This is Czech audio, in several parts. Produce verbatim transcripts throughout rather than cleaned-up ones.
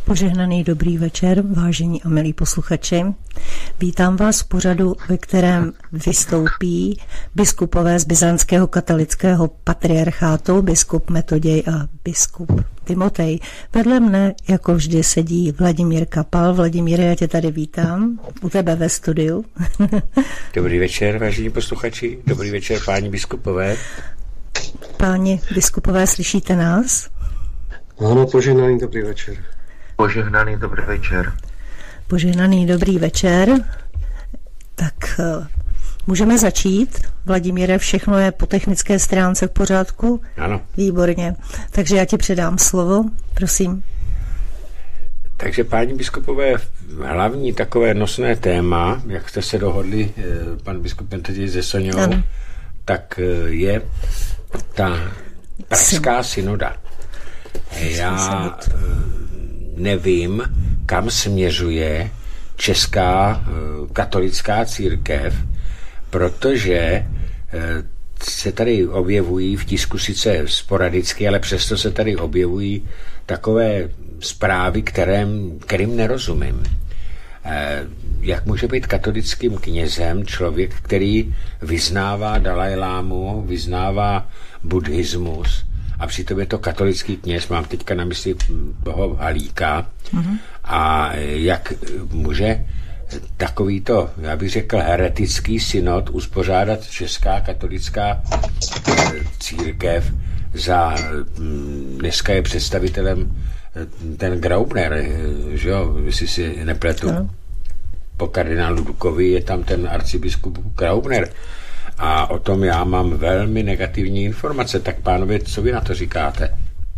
Požehnaný dobrý večer, vážení a milí posluchači. Vítám vás v pořadu, ve kterém vystoupí biskupové z byzantského katolického patriarchátu, biskup Metoděj a biskup Timotej. Vedle mne, jako vždy, sedí Vladimír Kapal. Vladimíre, já tě tady vítám, u tebe ve studiu. Dobrý večer, vážení posluchači, dobrý večer, páni biskupové. Páni biskupové, slyšíte nás? Ano, požehnaný dobrý večer. Požehnaný dobrý večer. Požehnaný dobrý večer. Tak můžeme začít. Vladimíre, všechno je po technické stránce v pořádku? Ano. Výborně. Takže já ti předám slovo, prosím. Takže páni biskupové, hlavní takové nosné téma, jak jste se dohodli, pan biskup Metoděj se Soňou, ano. tak je ta pražská synoda. Já nevím, kam směřuje česká katolická církev, protože se tady objevují v tisku sice sporadicky, ale přesto se tady objevují takové zprávy, kterým, kterým nerozumím. Jak může být katolickým knězem člověk, který vyznává Dalajlámu, vyznává buddhismus, a přitom je to katolický kněz, mám teďka na mysli toho Halíka, mm-hmm. a jak může takovýto, já bych řekl, heretický synod uspořádat česká katolická církev za, dneska je představitelem ten Graubner, že jo, jestli si nepletu, no. Po kardinálu Dukovi je tam ten arcibiskup Graubner. A o tom já mám velmi negativní informace. Tak pánové, co vy na to říkáte?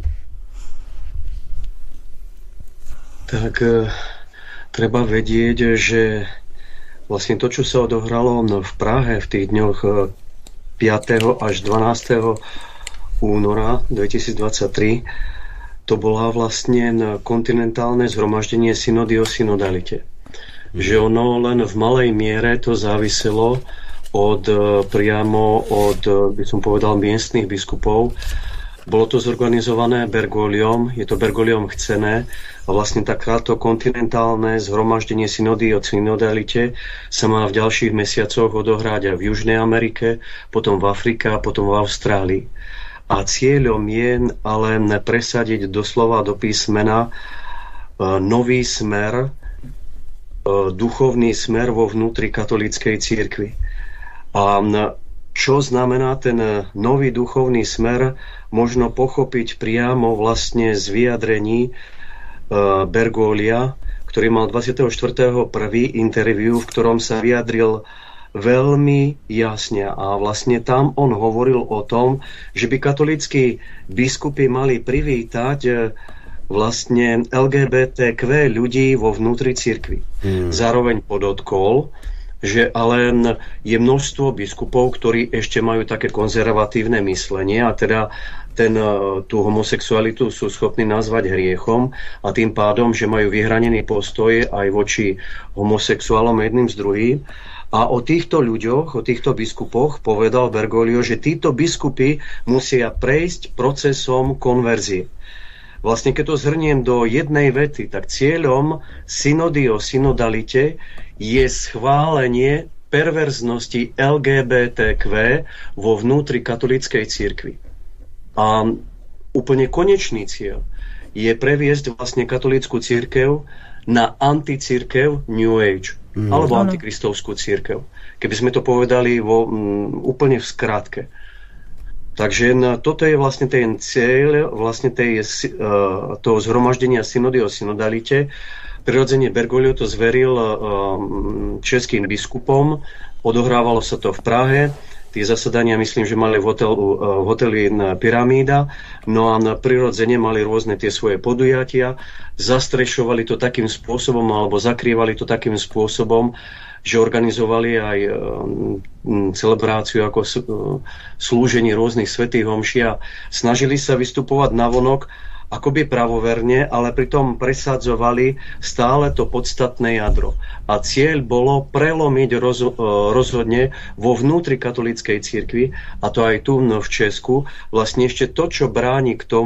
Tak e, treba vedieť, že vlastne to, čo sa odohralo v Prahe v tých dňoch piateho až dvanásteho února dvetisícdvadsaťtri, to bola vlastne kontinentálne zhromaždenie synody o synodalite. Mm. Že ono len v malej miere to záviselo od, priamo od, by som povedal, miestnych biskupov. Bolo to zorganizované Bergogliom, je to Bergogliom chcené a vlastne takáto kontinentálne zhromaždenie synody o synodalite sa má v ďalších mesiacoch odohrať aj v Južnej Amerike, potom v Afrike a potom v Austrálii. A cieľom je ale presadiť doslova do písmena nový smer, duchovný smer vo vnútri katolíckej cirkvi. A čo znamená ten nový duchovný smer, možno pochopiť priamo vlastne z vyjadrení Bergoglia, ktorý mal dvadsiateho štvrtého prvého interview, v ktorom sa vyjadril veľmi jasne. A vlastne tam on hovoril o tom, že by katolícki biskupy mali privítať vlastne el gé bé té kvé ľudí vo vnútri cirkvi. Hmm. Zároveň podotkol, že ale je množstvo biskupov, ktorí ešte majú také konzervatívne myslenie a teda ten, tú homosexualitu sú schopní nazvať hriechom a tým pádom, že majú vyhranený postoj aj voči homosexuálom jedným z druhým. A o týchto ľuďoch, o týchto biskupoch povedal Bergoglio, že títo biskupy musia prejsť procesom konverzie. Vlastne keď to zhrniem do jednej vety, tak cieľom synody o synodalite je schválenie perverznosti el gé bé té kvé vo vnútri katolíckej cirkvi. A úplne konečný cieľ je previesť vlastne katolícku cirkev na anticirkev New Age, mm. alebo antikristovskú cirkev. Keby sme to povedali vo, um, úplne v skratke. Takže toto je vlastne ten cieľ vlastne tej, uh, toho zhromaždenia synody o synodalite. Prirodzene Bergoglio to zveril uh, českým biskupom. Odohrávalo sa to v Prahe. Tie zasadania, myslím, že mali v, hotel, uh, v hoteli Pyramída. No a prirodzene mali rôzne tie svoje podujatia. Zastrešovali to takým spôsobom, alebo zakrývali to takým spôsobom, že organizovali aj celebráciu ako slúženie rôznych svätých homší a snažili sa vystupovať navonok akoby pravoverne, ale pritom presadzovali stále to podstatné jadro. A cieľ bolo prelomiť roz, rozhodne vo vnútri katolíckej cirkvi, a to aj tu v Česku, vlastne ešte to, čo bráni k tomu,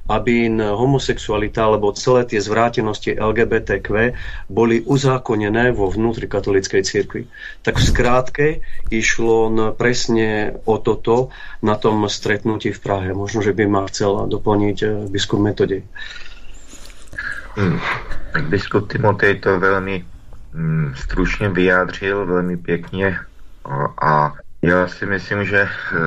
aby homosexualita alebo celé tie zvrátenosti el gé bé té kvé boli uzákonené vo vnútri katolíckej cirkvi. Tak v skrátke išlo presne o toto na tom stretnutí v Prahe. Možno, že by ma chcel doplniť biskup Metodej. Hmm. Biskup Timotej to velmi hmm, stručně vyjádřil, velmi pěkně a já si myslím, že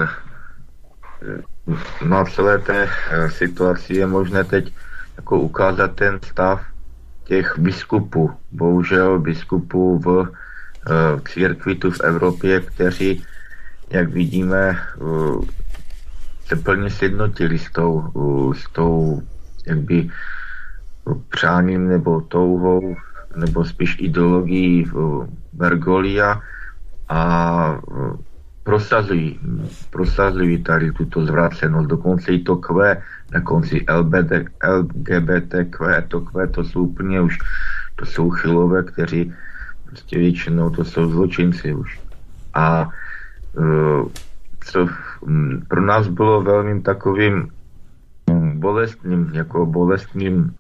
na celé té situaci je možné teď jako ukázat ten stav těch biskupů. Bohužel biskupů v církvi tu v Evropě, kteří, jak vidíme, se plně sjednotili s tou, s tou jakby přáním nebo touhou, nebo spíš ideologií Bergoglia a prosazují, prosazují tady tuto zvrácenost. Dokonce i to Q, na konci el gé bé té Q, to Q, to jsou úplně už, to jsou chylové, kteří prostě většinou to jsou zločinci už. A co pro nás bylo velmi takovým bolestným, jako bolestným,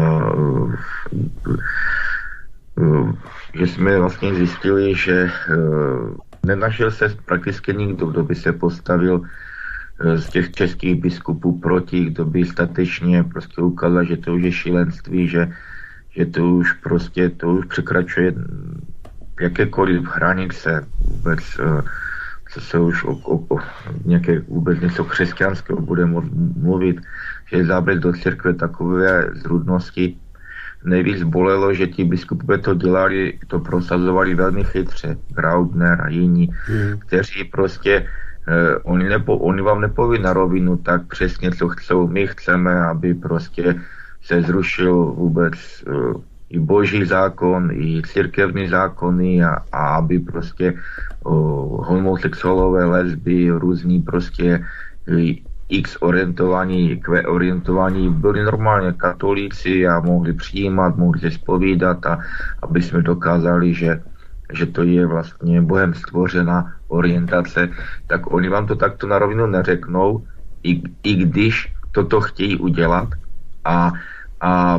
že jsme vlastně zjistili, že nenašel se prakticky nikdo, kdo by se postavil z těch českých biskupů proti, kdo by statečně prostě ukázal, že to už je šílenství, že, že to už prostě to už překračuje jakékoliv hranice vůbec, co se už o, o, o nějaké vůbec něco křesťanského bude mluvit, že záběr do církve takové zrůdnosti. Nejvíc bolelo, že ti biskupové to dělali, to prosazovali velmi chytře, Graubner a jiní, mm. kteří prostě, eh, oni, nepo, oni vám nepoví na rovinu tak přesně, co chcou. My chceme, aby prostě se zrušil vůbec eh, i boží zákon, i církevní zákony a, a aby prostě oh, homosexuálové, lesby, různí prostě eh, X orientovaní, Q orientovaní byli normálně katolíci a mohli přijímat, mohli se zpovídat a aby jsme dokázali, že, že to je vlastně Bohem stvořená orientace, tak oni vám to takto na rovinu neřeknou, i, i když toto chtějí udělat a, a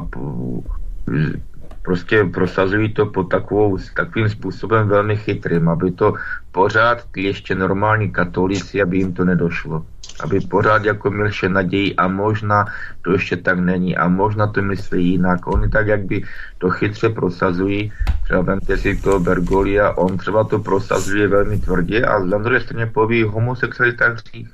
prostě prosazují to pod takovou, takovým způsobem velmi chytrým, aby to pořád ty ještě normální katolíci, aby jim to nedošlo. Aby pořád jako měl naději a možná to ještě tak není a možná to myslí jinak. Oni tak jak by to chytře prosazují, třeba vemte si to Bergoglia, on třeba to prosazuje velmi tvrdě a na druhé straně poví homosexualita hřích.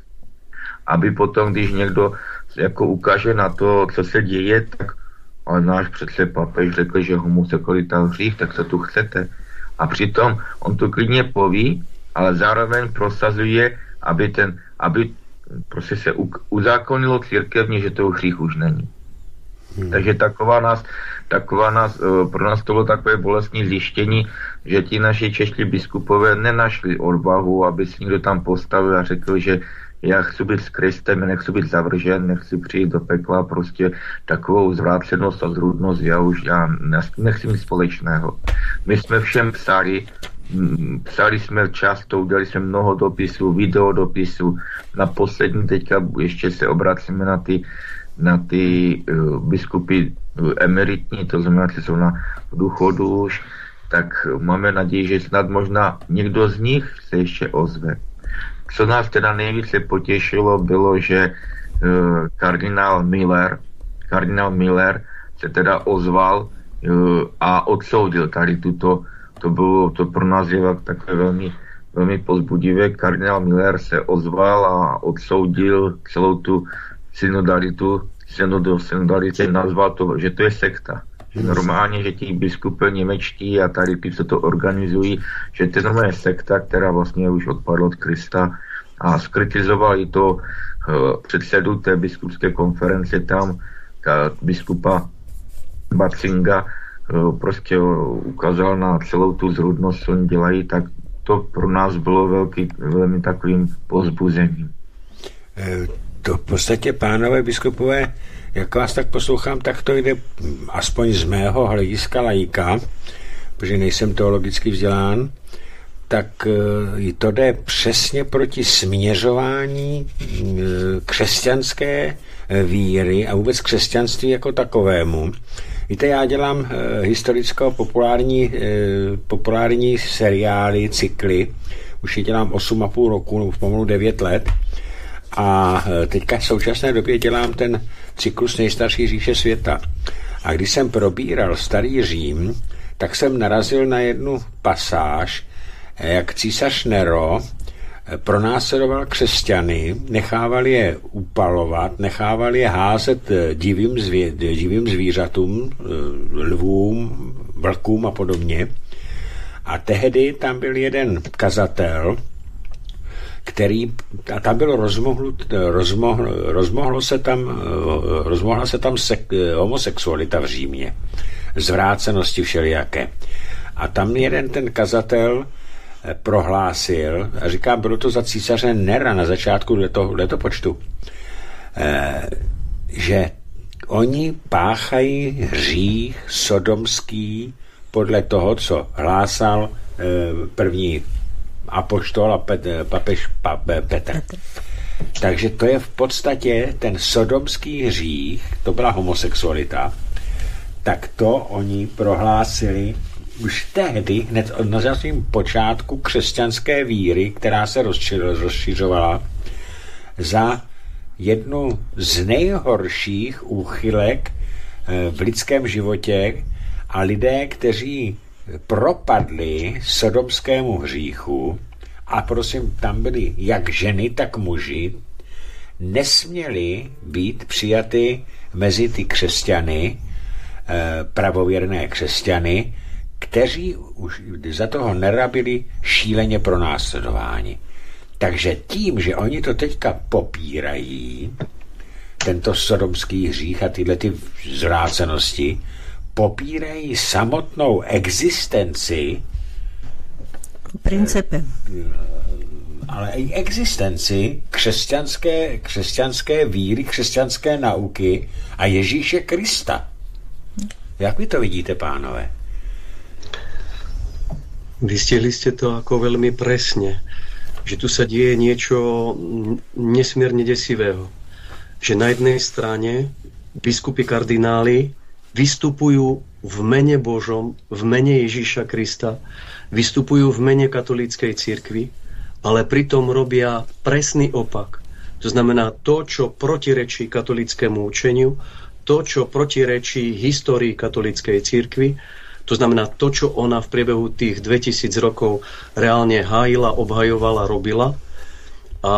Aby potom, když někdo jako ukáže na to, co se děje, tak ale náš přece papež řekl, že homosexualita hřích, tak co tu chcete. A přitom on to klidně poví, ale zároveň prosazuje, aby ten, aby prostě se uzákonilo církevně, že to hřích už není. Hmm. Takže taková nás, taková nás, pro nás to bylo takové bolestné zjištění, že ti naši čeští biskupové nenašli odvahu, aby si někdo tam postavil a řekl, že já chci být s Kristem, nechci být zavržen, nechci přijít do pekla, prostě takovou zvrácenost a zrůdnost, já už já nechci mít společného. My jsme všem psali, psali jsme často, udělali jsme mnoho dopisů, videodopisů, na poslední teďka ještě se obracíme na ty, na ty uh, biskupy uh, emeritní, to znamená, že jsou na důchodu už, tak máme naději, že snad možná někdo z nich se ještě ozve. Co nás teda nejvíce potěšilo, bylo, že uh, kardinál Miller, kardinál Miller se teda ozval uh, a odsoudil tady tuto, to bylo, to pro nás je takové velmi, velmi povzbudivé. Kardinál Miller se ozval a odsoudil celou tu synodalitu, synodu synodalitě, nazval to, že to je sekta. Že normálně, že ti biskupy němečtí a tady ty, co to organizují, že to je normálně sekta, která vlastně už odpadla od Krista a skritizoval i to uh, předsedu té biskupské konference tam, biskupa Batzinga, uh, prostě uh, ukázal na celou tu zrůdnost, co oni dělají, tak to pro nás bylo velký, velmi takovým povzbuzením. To v podstatě, pánové biskupové, jak vás tak poslouchám, tak to jde aspoň z mého hlediska laika, protože nejsem teologicky vzdělán, tak to jde přesně proti směřování křesťanské víry a vůbec křesťanství jako takovému. Víte, já dělám historicko-populární populární seriály, cykly, už je dělám osm a půl roku, nebo pomalu devět let. A teďka v současné době dělám ten cyklus Nejstarší říše světa. A když jsem probíral Starý Řím, tak jsem narazil na jednu pasáž, jak císař Nero pronásledoval křesťany, nechával je upalovat, nechával je házet divým, zvě, divým zvířatům, lvům, vlkům a podobně. A tehdy tam byl jeden kazatel, který, a tam bylo rozmohlo, rozmohlo, rozmohlo se tam, rozmohla se tam sek, homosexualita v Římě, zvrácenosti všelijaké. A tam jeden ten kazatel prohlásil, a říkám, bylo to za císaře Nera na začátku leto, letopočtu, že oni páchají hřích sodomský podle toho, co hlásal první apoštol a pet, papež pa, Petr. Takže to je v podstatě ten sodomský hřích, to byla homosexualita, tak to oni prohlásili už tehdy, hned na začátku počátku křesťanské víry, která se rozšiřovala, za jednu z nejhorších úchylek v lidském životě, a lidé, kteří propadli sodomskému hříchu, a prosím, tam byli jak ženy, tak muži, nesměli být přijaty mezi ty křesťany, pravověrné křesťany, kteří už za toho Nera byli šíleně pronásledováni. Takže tím, že oni to teďka popírají, tento sodomský hřích a tyhle ty zvrácenosti, popírají samotnou existenci, principem, ale i existenci křesťanské, křesťanské víry, křesťanské nauky a Ježíše Krista. Jak vy to vidíte, pánové? Vystihli ste to ako veľmi presne, že tu sa deje niečo nesmierne desivého. Že na jednej strane biskupy kardináli vystupujú v mene Božom, v mene Ježíša Krista, vystupujú v mene katolíckej cirkvi, ale pritom robia presný opak. To znamená to, čo protirečí katolíckému učeniu, to, čo protirečí histórii katolíckej cirkvi, to znamená to, čo ona v priebehu tých dvetisíc rokov reálne hájila, obhajovala, robila. A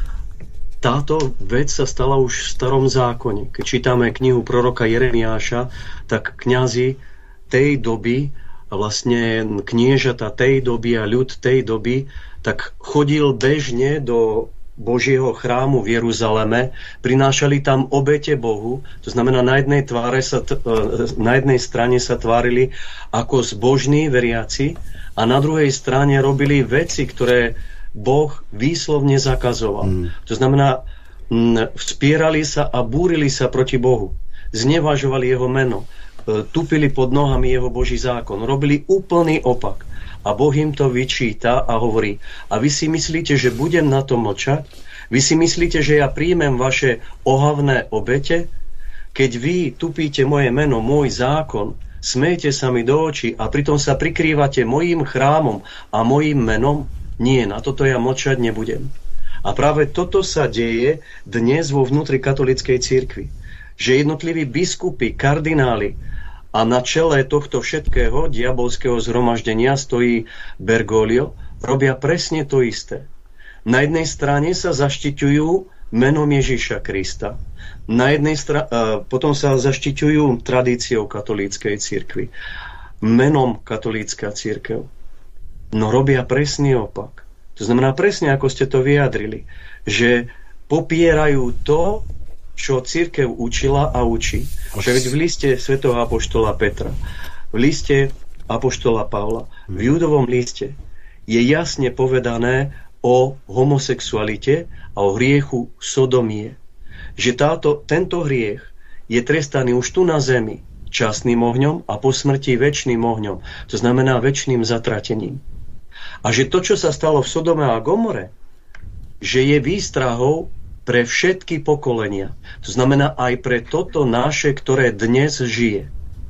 táto vec sa stala už v starom zákone. Keď čítame knihu proroka Jeremiáša, tak kňazi tej doby, vlastne kniežata tej doby a ľud tej doby, tak chodil bežne do Božieho chrámu v Jeruzaleme, prinášali tam obete Bohu, to znamená na jednej, tváre sa, na jednej strane sa tvárili ako zbožní veriaci a na druhej strane robili veci, ktoré Boh výslovne zakazoval. Mm. To znamená, vspierali sa a búrili sa proti Bohu, znevažovali jeho meno, tupili pod nohami jeho Boží zákon, robili úplný opak. A Boh im to vyčíta a hovorí, a vy si myslíte, že budem na to mlčať? Vy si myslíte, že ja príjmem vaše ohavné obete? Keď vy tupíte moje meno, môj zákon, smejete sa mi do očí a pritom sa prikrývate mojím chrámom a mojím menom? Nie, na toto ja mlčať nebudem. A práve toto sa deje dnes vo vnútri katolíckej cirkvi. Že jednotliví biskupy, kardináli, a na čele tohto všetkého diabolského zhromaždenia stojí Bergoglio, robia presne to isté. Na jednej strane sa zaštiťujú menom Ježíša Krista, na jednej stra- potom sa zaštiťujú tradíciou katolíckej cirkvi, menom katolícka cirkev. No robia presný opak. To znamená presne, ako ste to vyjadrili, že popierajú to, čo cirkev učila a učí. Však v liste svätého apoštola Petra, v liste apoštola Pavla, v Judovom liste je jasne povedané o homosexualite a o hriechu sodomie. Že táto, tento hriech je trestaný už tu na zemi časným ohňom a po smrti večným ohňom. To znamená večným zatratením. A že to, čo sa stalo v Sodome a Gomore, že je výstrahou pre všetky pokolenia. To znamená aj pre toto naše, ktoré dnes žije.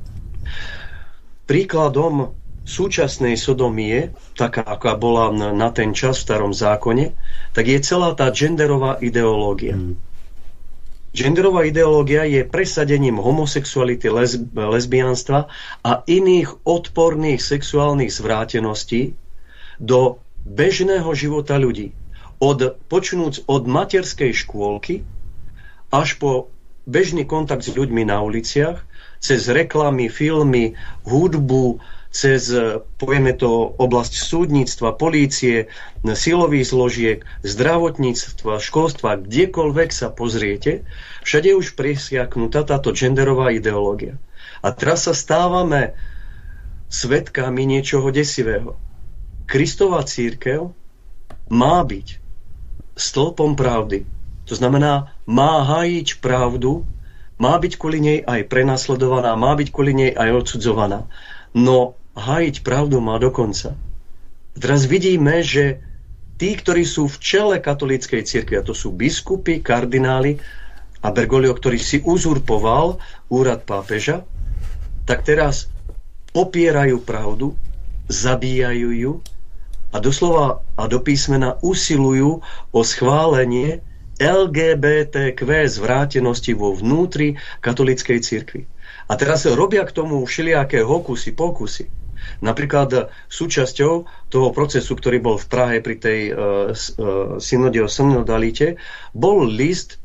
Príkladom súčasnej Sodomie, taká aká bola na ten čas v Starom zákone, tak je celá tá genderová ideológia. Hmm. Genderová ideológia je presadením homosexuality, lesb- lesbianstva a iných odporných sexuálnych zvráteností do bežného života ľudí. Od, počnúc od materskej škôlky až po bežný kontakt s ľuďmi na uliciach, cez reklamy, filmy, hudbu, cez, povieme to, oblasť súdnictva, polície, silových zložiek, zdravotníctva, školstva, kdekoľvek sa pozriete, všade je už presiaknutá táto genderová ideológia. A teraz sa stávame svedkami niečoho desivého. Kristova cirkev má byť stĺpom pravdy. To znamená, má hájiť pravdu, má byť kvôli nej aj prenasledovaná, má byť kvôli nej aj odsudzovaná. No hájiť pravdu má dokonca. Teraz vidíme, že tí, ktorí sú v čele katolíckej cirkvi, a to sú biskupy, kardináli a Bergoglio, ktorý si uzurpoval úrad pápeža, tak teraz popierajú pravdu, zabíjajú ju a doslova a do písmena usilujú o schválenie el gé bé té kvé zvrátenosti vo vnútri katolíckej cirkvi. A teraz robia k tomu všelijaké hokusy, pokusy. Napríklad súčasťou toho procesu, ktorý bol v Prahe pri tej uh, uh, synode o synodalite, bol list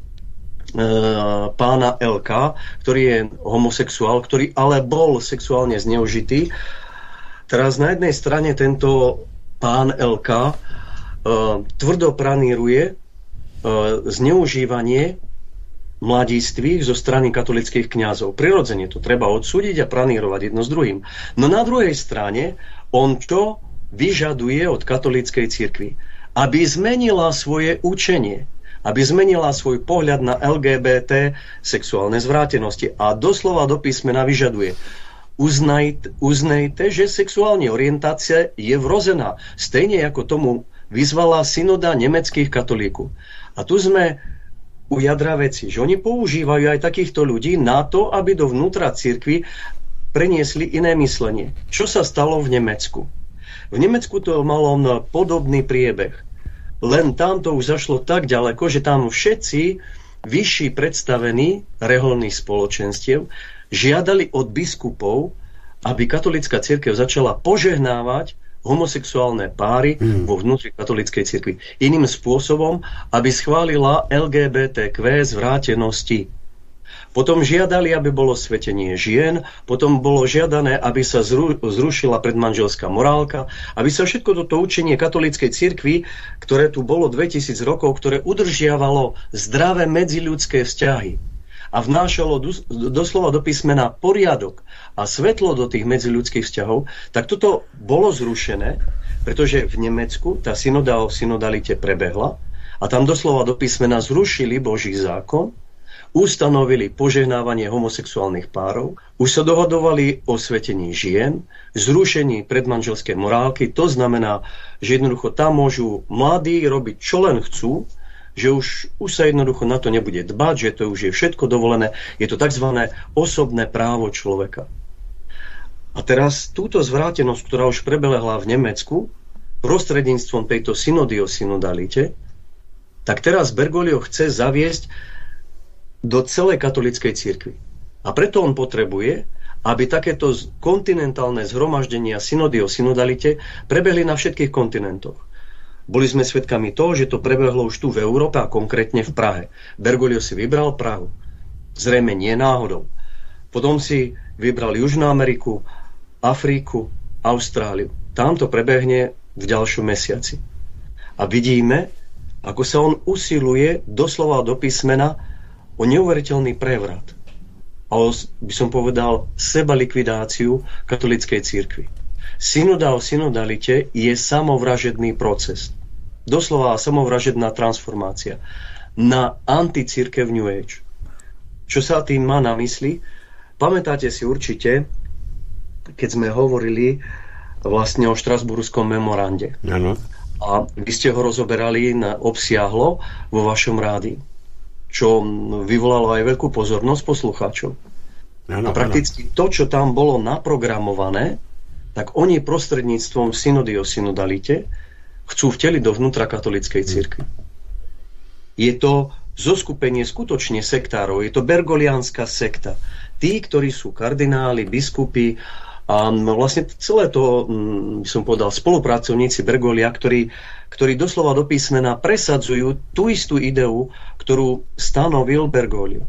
uh, pána el ká, ktorý je homosexuál, ktorý ale bol sexuálne zneužitý. Teraz na jednej strane tento pán el ká uh, tvrdo praníruje uh, zneužívanie mladistvých zo strany katolických kňazov. Prirodzene to treba odsúdiť a pranírovať jedno s druhým. No na druhej strane on čo vyžaduje od katolíckej cirkvi? Aby zmenila svoje učenie, aby zmenila svoj pohľad na el gé bé té sexuálne zvrátenosti a doslova do písmena vyžaduje: Uznajte, uznajte, že sexuálna orientácia je vrozená, stejne ako tomu vyzvala synoda nemeckých katolíkov. A tu sme u jadra veci, že oni používajú aj takýchto ľudí na to, aby dovnútra cirkvi preniesli iné myslenie. Čo sa stalo v Nemecku? V Nemecku to malo podobný priebeh. Len tam to už zašlo tak ďaleko, že tam všetci vyšší predstavení reholných spoločenstiev žiadali od biskupov, aby katolícka cirkev začala požehnávať homosexuálne páry mm. vo vnútri katolíckej cirkvi. Iným spôsobom, aby schválila el gé bé té kvé zvrátenosti. Potom žiadali, aby bolo svetenie žien, potom bolo žiadané, aby sa zru, zrušila predmanželská morálka, aby sa všetko toto učenie katolíckej cirkvi, ktoré tu bolo dvetisíc rokov, ktoré udržiavalo zdravé medziľudské vzťahy a vnášalo doslova do písmena poriadok a svetlo do tých medziľudských vzťahov, tak toto bolo zrušené, pretože v Nemecku tá synoda o synodalite prebehla a tam doslova do písmena zrušili Boží zákon, ustanovili požehnávanie homosexuálnych párov, už sa dohodovali o svetení žien, zrušení predmanželskej morálky, to znamená, že jednoducho tam môžu mladí robiť čo len chcú, že už, už sa jednoducho na to nebude dbať, že to už je všetko dovolené. Je to tzv. Osobné právo človeka. A teraz túto zvrátenosť, ktorá už prebehla v Nemecku, prostredníctvom tejto synody o synodalite, tak teraz Bergoglio chce zaviesť do celej katolíckej cirkvi. A preto on potrebuje, aby takéto kontinentálne zhromaždenia synody o synodalite prebehli na všetkých kontinentoch. Boli sme svedkami toho, že to prebehlo už tu v Európe a konkrétne v Prahe. Bergoglio si vybral Prahu. Zrejme nie náhodou. Potom si vybral Južnú Ameriku, Afriku, Austráliu. Tam to prebehne v ďalšom mesiaci. A vidíme, ako sa on usiluje doslova do písmena o neuveriteľný prevrat. A o, by som povedal, sebalikvidáciu katolíckej cirkvi. Synoda o synodalite je samovražedný proces. Doslova samovražedná transformácia na anticirkev New Age. Čo sa tým má na mysli? Pamätáte si určite, keď sme hovorili vlastne o Štrasburskom memorande. Ano. A vy ste ho rozoberali na obsiahlo vo vašom rádiu, čo vyvolalo aj veľkú pozornosť poslucháčov. Ano, a prakticky ano. To, čo tam bolo naprogramované, tak oni prostredníctvom synody o synodalite chcú vteliť dovnútra katolíckej cirkvi. Je to zoskupenie skutočne sektárov, je to bergoliánska sekta. Tí, ktorí sú kardináli, biskupy a vlastne celé to, by som povedal, spolupracovníci Bergolia, ktorí, ktorí doslova do písmena presadzujú tú istú ideu, ktorú stanovil Bergoglio.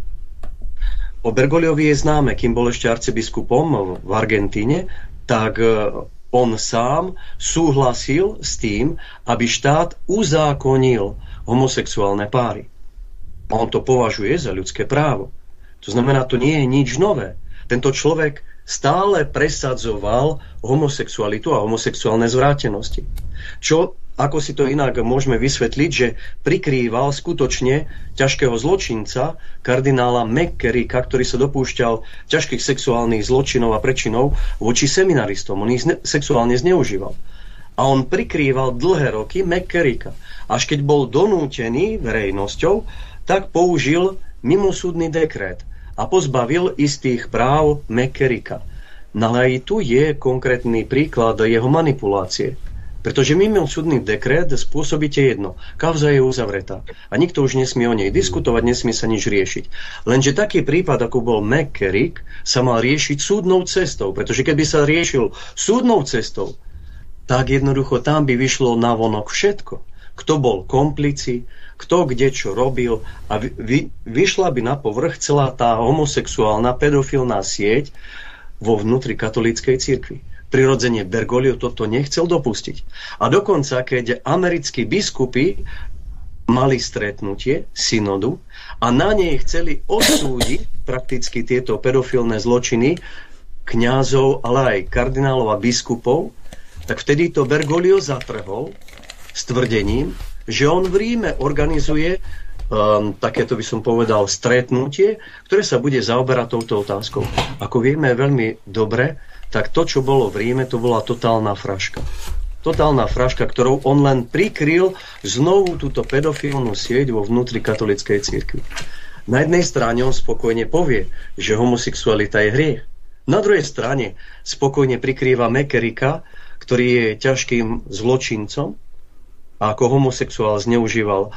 O Bergogliovi je známe, kým bol ešte arcibiskupom v Argentíne, tak on sám súhlasil s tým, aby štát uzákonil homosexuálne páry. On to považuje za ľudské právo. To znamená, to nie je nič nové. Tento človek stále presadzoval homosexualitu a homosexuálne zvrátenosti. Čo, ako si to inak môžeme vysvetliť, že prikrýval skutočne ťažkého zločinca, kardinála McCarricka, ktorý sa dopúšťal ťažkých sexuálnych zločinov a prečinov voči seminaristom. On ich sexuálne zneužíval. A on prikrýval dlhé roky McCarricka. Až keď bol donútený verejnosťou, tak použil mimosúdny dekrét a pozbavil istých práv McCarricka. No ale aj tu je konkrétny príklad jeho manipulácie. Pretože mimosúdny dekrét spôsobíte jedno. Kauza je uzavretá. A nikto už nesmie o nej diskutovať, nesmie sa nič riešiť. Lenže taký prípad, ako bol McCarrick, sa mal riešiť súdnou cestou. Pretože keby sa riešil súdnou cestou, tak jednoducho tam by vyšlo navonok všetko. Kto bol komplici, kto kde čo robil a vy, vyšla by na povrch celá tá homosexuálna pedofilná sieť vo vnútri katolíckej cirkvi. Prirodzene Bergoglio toto nechcel dopustiť. A dokonca, keď americkí biskupy mali stretnutie, synodu, a na nej chceli odsúdiť prakticky tieto pedofilné zločiny kňazov, ale aj kardinálov a biskupov, tak vtedy to Bergoglio zatrhol s tvrdením, že on v Ríme organizuje um, takéto, by som povedal, stretnutie, ktoré sa bude zaoberať touto otázkou. Ako vieme veľmi dobre, tak to, čo bolo v Ríme, to bola totálna fraška. Totálna fraška, ktorou on len prikryl znovu túto pedofilnú sieť vo vnútri katolíckej cirkvi. Na jednej strane on spokojne povie, že homosexualita je hriech. Na druhej strane spokojne prikrýva McCarricka, ktorý je ťažkým zločincom, a ako homosexuál zneužíval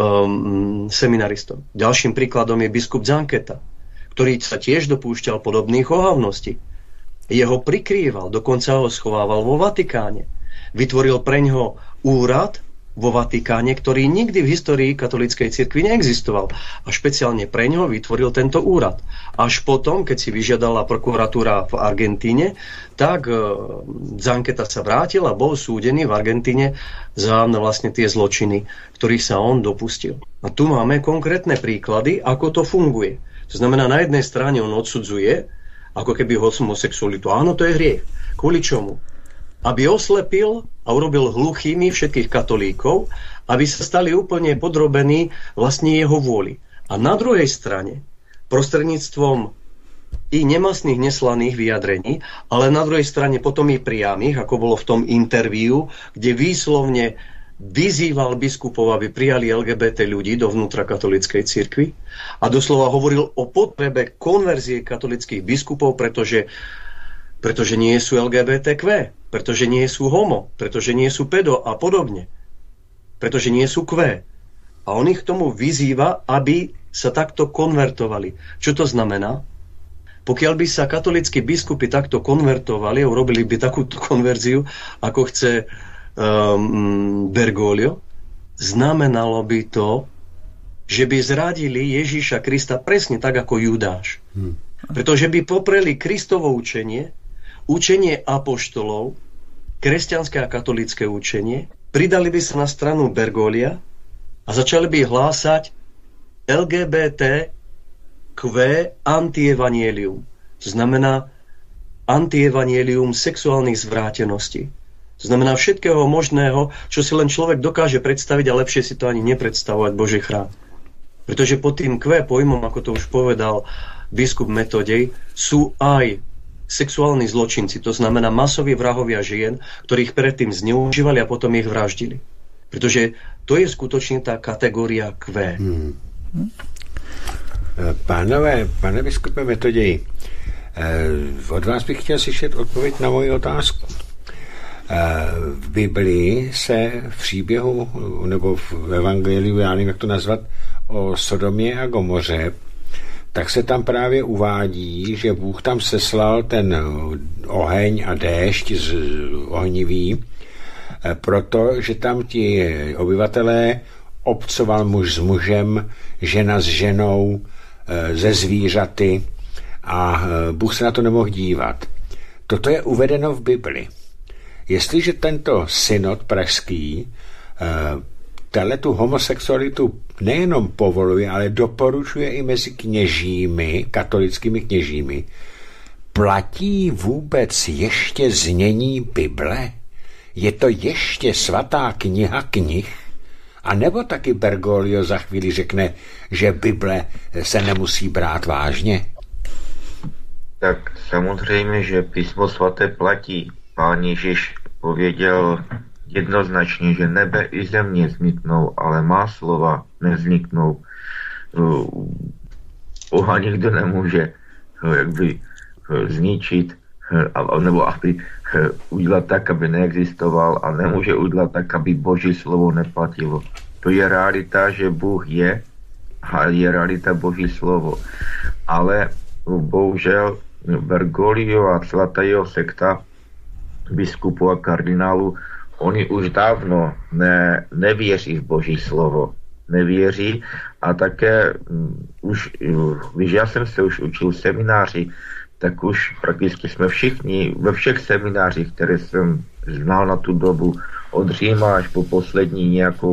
um, seminaristov. Ďalším príkladom je biskup Zanchetta, ktorý sa tiež dopúšťal podobných ohavností. Jeho prikrýval, dokonca ho schovával vo Vatikáne. Vytvoril preňho úrad vo Vatikáne, ktorý nikdy v histórii katolíckej cirkvi neexistoval. A špeciálne preňho vytvoril tento úrad. Až potom, keď si vyžiadala prokuratúra v Argentíne, tak Zanchetta sa vrátil a bol súdený v Argentíne za vlastne tie zločiny, ktorých sa on dopustil. A tu máme konkrétne príklady, ako to funguje. To znamená, na jednej strane on odsudzuje, ako keby homosexualitu. Áno, to je hriech. Kvôli čomu? Aby oslepil a urobil hluchými všetkých katolíkov, aby sa stali úplne podrobení vlastne jeho vôli. A na druhej strane, prostredníctvom i nemastných, neslaných vyjadrení, ale na druhej strane potom i priamých, ako bolo v tom interviu, kde výslovne vyzýval biskupov, aby prijali el gé bé té ľudí dovnútra katolíckej cirkvi a doslova hovoril o potrebe konverzie katolíckych biskupov, pretože pretože nie sú el gé bé té kvé, pretože nie sú homo, pretože nie sú pedo a podobne, pretože nie sú kvé. A on ich k tomu vyzýva, aby sa takto konvertovali. Čo to znamená? Pokiaľ by sa katolícki biskupy takto konvertovali, urobili by takúto konverziu, ako chce um, Bergoglio, znamenalo by to, že by zradili Ježíša Krista presne tak, ako Judáš. Hmm. Pretože by popreli Kristovo učenie, učenie apoštolov, kresťanské a katolícke učenie, pridali by sa na stranu Bergoglia a začali by hlásať el gé bé té kvé antievangelium. To znamená antievangelium sexuálnych zvráteností. To znamená všetkého možného, čo si len človek dokáže predstaviť a lepšie si to ani nepredstavovať, Boží chrán. Pretože pod tým kvé pojmom, ako to už povedal biskup Metodej, sú aj sexuální zločinci, to znamená masoví vrahovia žien, ktorých predtým zneužívali a potom ich vraždili. Protože to je skutečně ta kategoria Q. Hmm. Pánové, pane biskupe Metoději, od vás bych chtěl slyšet odpověď na moji otázku. V Biblii se v příběhu, nebo v evangeliu, já nevím, jak to nazvat, o Sodomě a Gomoře, tak se tam právě uvádí, že Bůh tam seslal ten oheň a déšť z ohnivý, protože tam ti obyvatelé obcoval muž s mužem, žena s ženou, ze zvířaty a Bůh se na to nemohl dívat. Toto je uvedeno v Bibli. Jestliže tento synod pražský tu homosexualitu nejenom povoluje, ale doporučuje i mezi kněžími, katolickými kněžími, platí vůbec ještě znění Bible? Je to ještě svatá kniha knih? A nebo taky Bergoglio za chvíli řekne, že Bible se nemusí brát vážně? Tak samozřejmě, že písmo svaté platí. Pán Ježíš pověděl jednoznačně, že nebe i země vzniknou, ale má slova nevzniknou. Boha nikdo nemůže jakby zničit, nebo aby udělat tak, aby neexistoval, a nemůže udělat tak, aby Boží slovo neplatilo. To je realita, že Bůh je, a je realita Boží slovo. Ale bohužel Bergoglio a celá ta jeho sekta biskupů a kardinálů, oni už dávno ne, nevěří v Boží slovo. Nevěří a také um, už, když já jsem se už učil v semináři, tak už prakticky jsme všichni ve všech seminářích, které jsem znal na tu dobu, od Říma až po poslední nějakou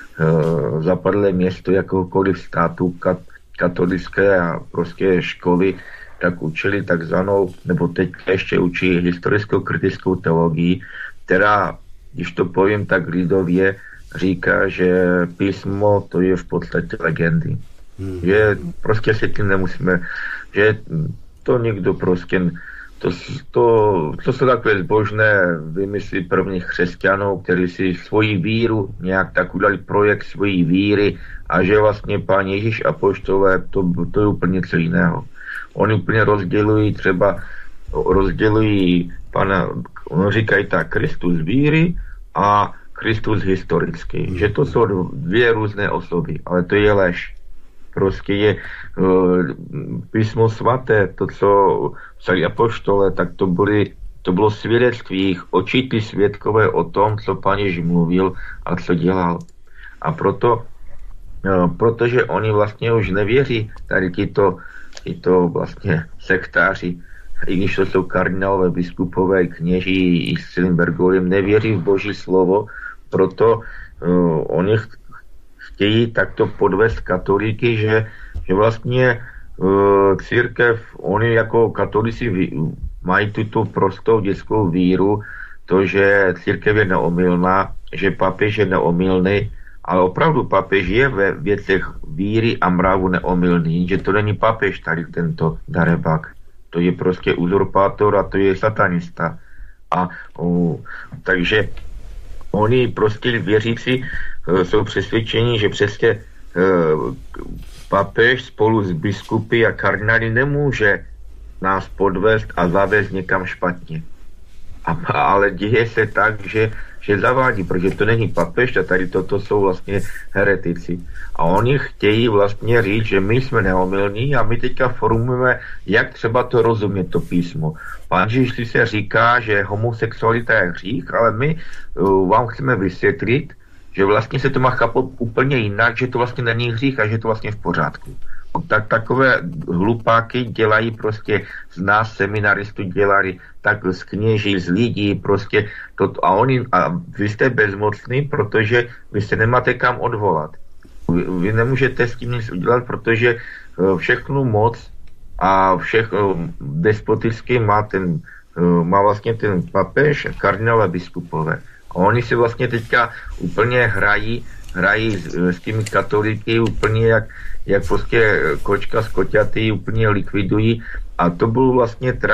uh, zapadlé město jakoukoliv státu kat, katolické a prostě školy, tak učili takzvanou, nebo teď ještě učí historickou kritickou teologii, která, když to povím tak lidově, říká, že písmo to je v podstatě legendy. Hmm. Že prostě se tím nemusíme, že to někdo prostě, to, to, to jsou takové zbožné vymysly prvních křesťanů, kteří si svoji víru nějak tak udali projekt svojí víry a že vlastně Pán Ježíš apoštolé, to, to je úplně něco jiného. Oni úplně rozdělují třeba, rozdělují pana, on říkají tak, Kristus víry a Kristus historický. Mm. Že to jsou dvě různé osoby, ale to je lež. Prostě je uh, písmo svaté, to, co psali apoštole, tak to, byly, to bylo svědectví, jich očití svědkové o tom, co Pán Ježíš mluvil a co dělal. A proto, uh, protože oni vlastně už nevěří, tady tyto i to vlastně sektáři, i když to jsou kardinálové, biskupové, kněží i s celým Bergogliem, nevěří v Boží slovo, proto uh, oni ch- chtějí takto podvést katolíky, že, že vlastně uh, církev, oni jako katolíci ví, mají tuto prostou dětskou víru, to, že církev je neomylná, že papež je neomylný, ale opravdu papež je ve věcech víry a mravu neomylný, že to není papež tady tento darebák. To je prostě uzurpátor a to je satanista. A uh, takže oni prostě věřící uh, jsou přesvědčeni, že přesně uh, papež spolu s biskupy a kardinály nemůže nás podvést a zavést někam špatně. A, ale děje se tak, že, že zavádí, protože to není papež a tady toto jsou vlastně heretici. A oni chtějí vlastně říct, že my jsme neomylní a my teďka formujeme, jak třeba to rozumět, to písmo. Pán Ježíš se říká, že homosexualita je hřích, ale my uh, vám chceme vysvětlit, že vlastně se to má chápat úplně jinak, že to vlastně není hřích a že to vlastně v pořádku. Tak takové hlupáky dělají prostě z nás seminaristů dělali tak z kněží, z lidí prostě to, a oni, a vy jste bezmocný, protože vy se nemáte kam odvolat. Vy, vy nemůžete s tím nic udělat, protože všechnu moc a všechno despoticky má ten, má vlastně ten papež, kardinál a biskupové. A oni si vlastně teďka úplně hrají hrají s, s těmi katolíky úplně jak, jak prostě kočka z koťaty úplně likvidují a to byl vlastně tra,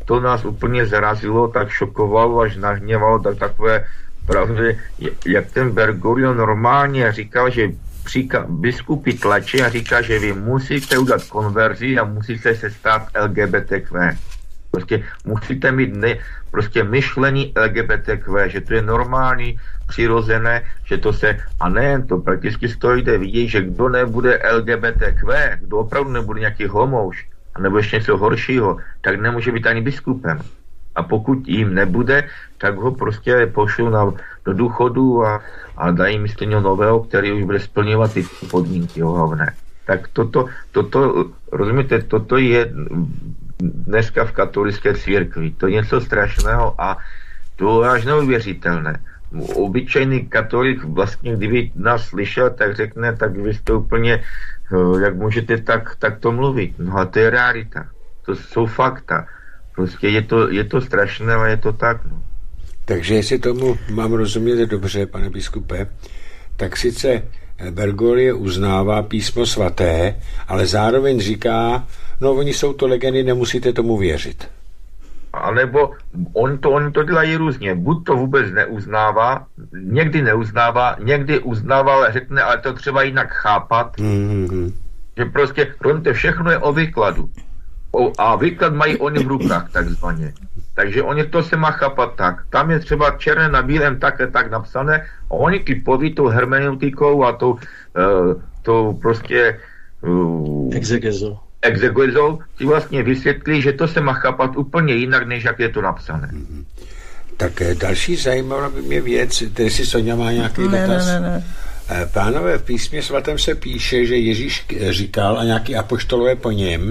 to nás úplně zarazilo, tak šokovalo, až nahněvalo, tak takové pravdy, jak ten Bergoglio normálně říkal, že příka, biskupy tlačí a říká, že vy musíte udělat konverzi a musíte se stát L G B T Q. Prostě musíte mít ne, prostě myšlení L G B T Q, že to je normální, přirozené, že to se, a nejen to, prakticky stojíte vidět, že kdo nebude L G B T Q, kdo opravdu nebude nějaký homouš, nebo ještě něco horšího, tak nemůže být ani biskupem. A pokud jim nebude, tak ho prostě pošlou na, do důchodu a, a dají místo něho nového, který už bude splňovat ty podmínky hlavné. Tak toto, toto, rozumíte, toto je dneska v katolické církvi. To je něco strašného a to je až neuvěřitelné. Obyčejný katolik vlastně, kdyby nás slyšel, tak řekne, tak vy jste úplně, jak můžete tak, tak to mluvit. No a to je realita. To jsou fakta. Prostě je to, je to strašné, ale je to tak. No. Takže jestli tomu mám rozumět dobře, pane biskupe, tak sice Bergoglio uznává písmo svaté, ale zároveň říká, no oni jsou to legendy, nemusíte tomu věřit. A nebo on to, on to dělají různě. Buď to vůbec neuznává, někdy neuznává, někdy uznává, ale řekne, ale to třeba jinak chápat. Mm-hmm. Že prostě, to všechno je o výkladu. O, a výklad mají oni v rukách, takzvaně. Takže oni to se má chápat tak. Tam je třeba černé na bílém tak tak napsané a oni ty poví tou hermeneutikou a tou, uh, tou prostě uh, exegezou. exegezou ti vlastně vysvětlí, že to se má chápat úplně jinak, než jak je to napsané. Mm-hmm. Tak další zajímavá by mě věc, tedy si Soňa má nějaký ne, dotaz. Ne, ne, ne. Pánové, v písmě svatém se píše, že Ježíš říkal a nějaký apoštolové po něm,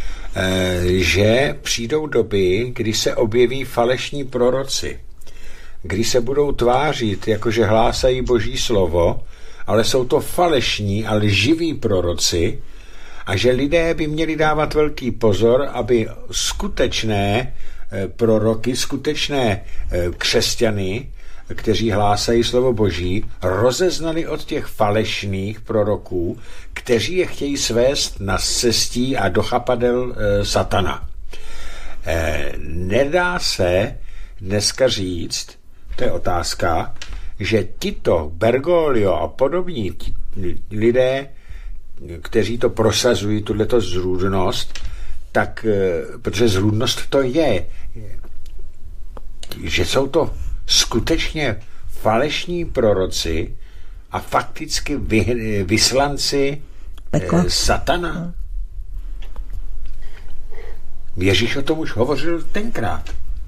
že přijdou doby, kdy se objeví falešní proroci, kdy se budou tvářit, jakože hlásají Boží slovo, ale jsou to falešní a lživí proroci a že lidé by měli dávat velký pozor, aby skutečné proroky, skutečné křesťany, kteří hlásají slovo Boží, rozeznali od těch falešných proroků, kteří je chtějí svést na cestí a do chapadel e, satana. E, nedá se dneska říct, to je otázka, že tito Bergoglio a podobní tí, lidé, kteří to prosazují, tuhleto zrůdnost, tak, e, protože zrůdnost to je, že jsou to skutečně falešní proroci a fakticky vy, vyslanci eh, satana. Ježíš o tom už hovořil tenkrát.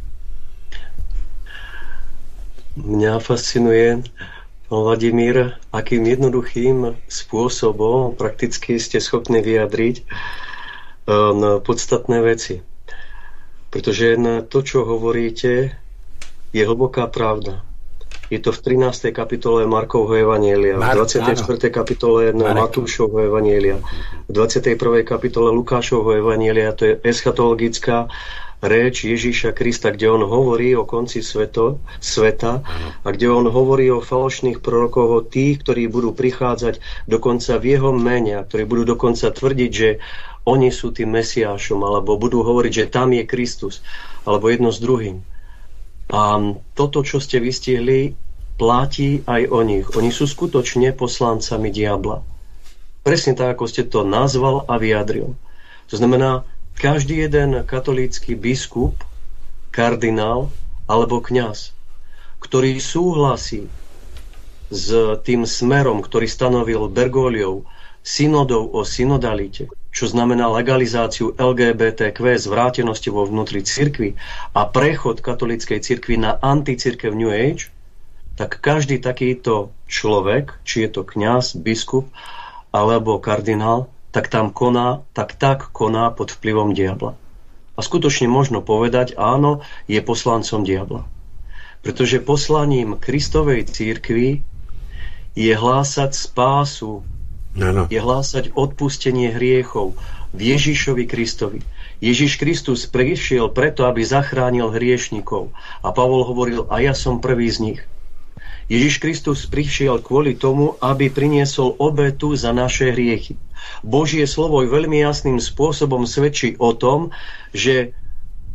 Mňa fascinuje, pán Vladimír, akým jednoduchým spôsobom prakticky ste schopní vyjadriť um, podstatné veci. Pretože to, čo hovoríte, je hlboká pravda. Je to v trinástej kapitole Markovho evanjelia, v dvadsiatej štvrtej kapitole Matúšovho evanjelia, v dvadsiatej prvej kapitole Lukášovho evanjelia, to je eschatologická reč Ježíša Krista, kde on hovorí o konci sveto, sveta a kde on hovorí o falošných prorokoch, o tých, ktorí budú prichádzať dokonca v jeho mene, ktorí budú dokonca tvrdiť, že oni sú tým Mesiášom, alebo budú hovoriť, že tam je Kristus, alebo jedno s druhým. A toto, čo ste vystihli, platí aj o nich. Oni sú skutočne poslancami diabla. Presne tak, ako ste to nazval a vyjadril. To znamená, každý jeden katolícky biskup, kardinál alebo kňaz, ktorý súhlasí s tým smerom, ktorý stanovil Bergogliov, synodou o synodalite, čo znamená legalizáciu L G B T Q, zvrátenosti vo vnútri cirkvi a prechod katolíckej cirkvi na anticirkev New Age, tak každý takýto človek, či je to kňaz, biskup alebo kardinál, tak tam koná, tak tak koná pod vplyvom diabla. A skutočne možno povedať, áno, je poslancom diabla. Pretože poslaním Kristovej cirkvi je hlásať spásu, Ano. je hlásať odpustenie hriechov v Ježišovi Kristovi. Ježiš Kristus prišiel preto, aby zachránil hriešnikov. A Pavol hovoril, a ja som prvý z nich. Ježiš Kristus prišiel kvôli tomu, aby priniesol obetu za naše hriechy. Božie slovo veľmi jasným spôsobom svedčí o tom, že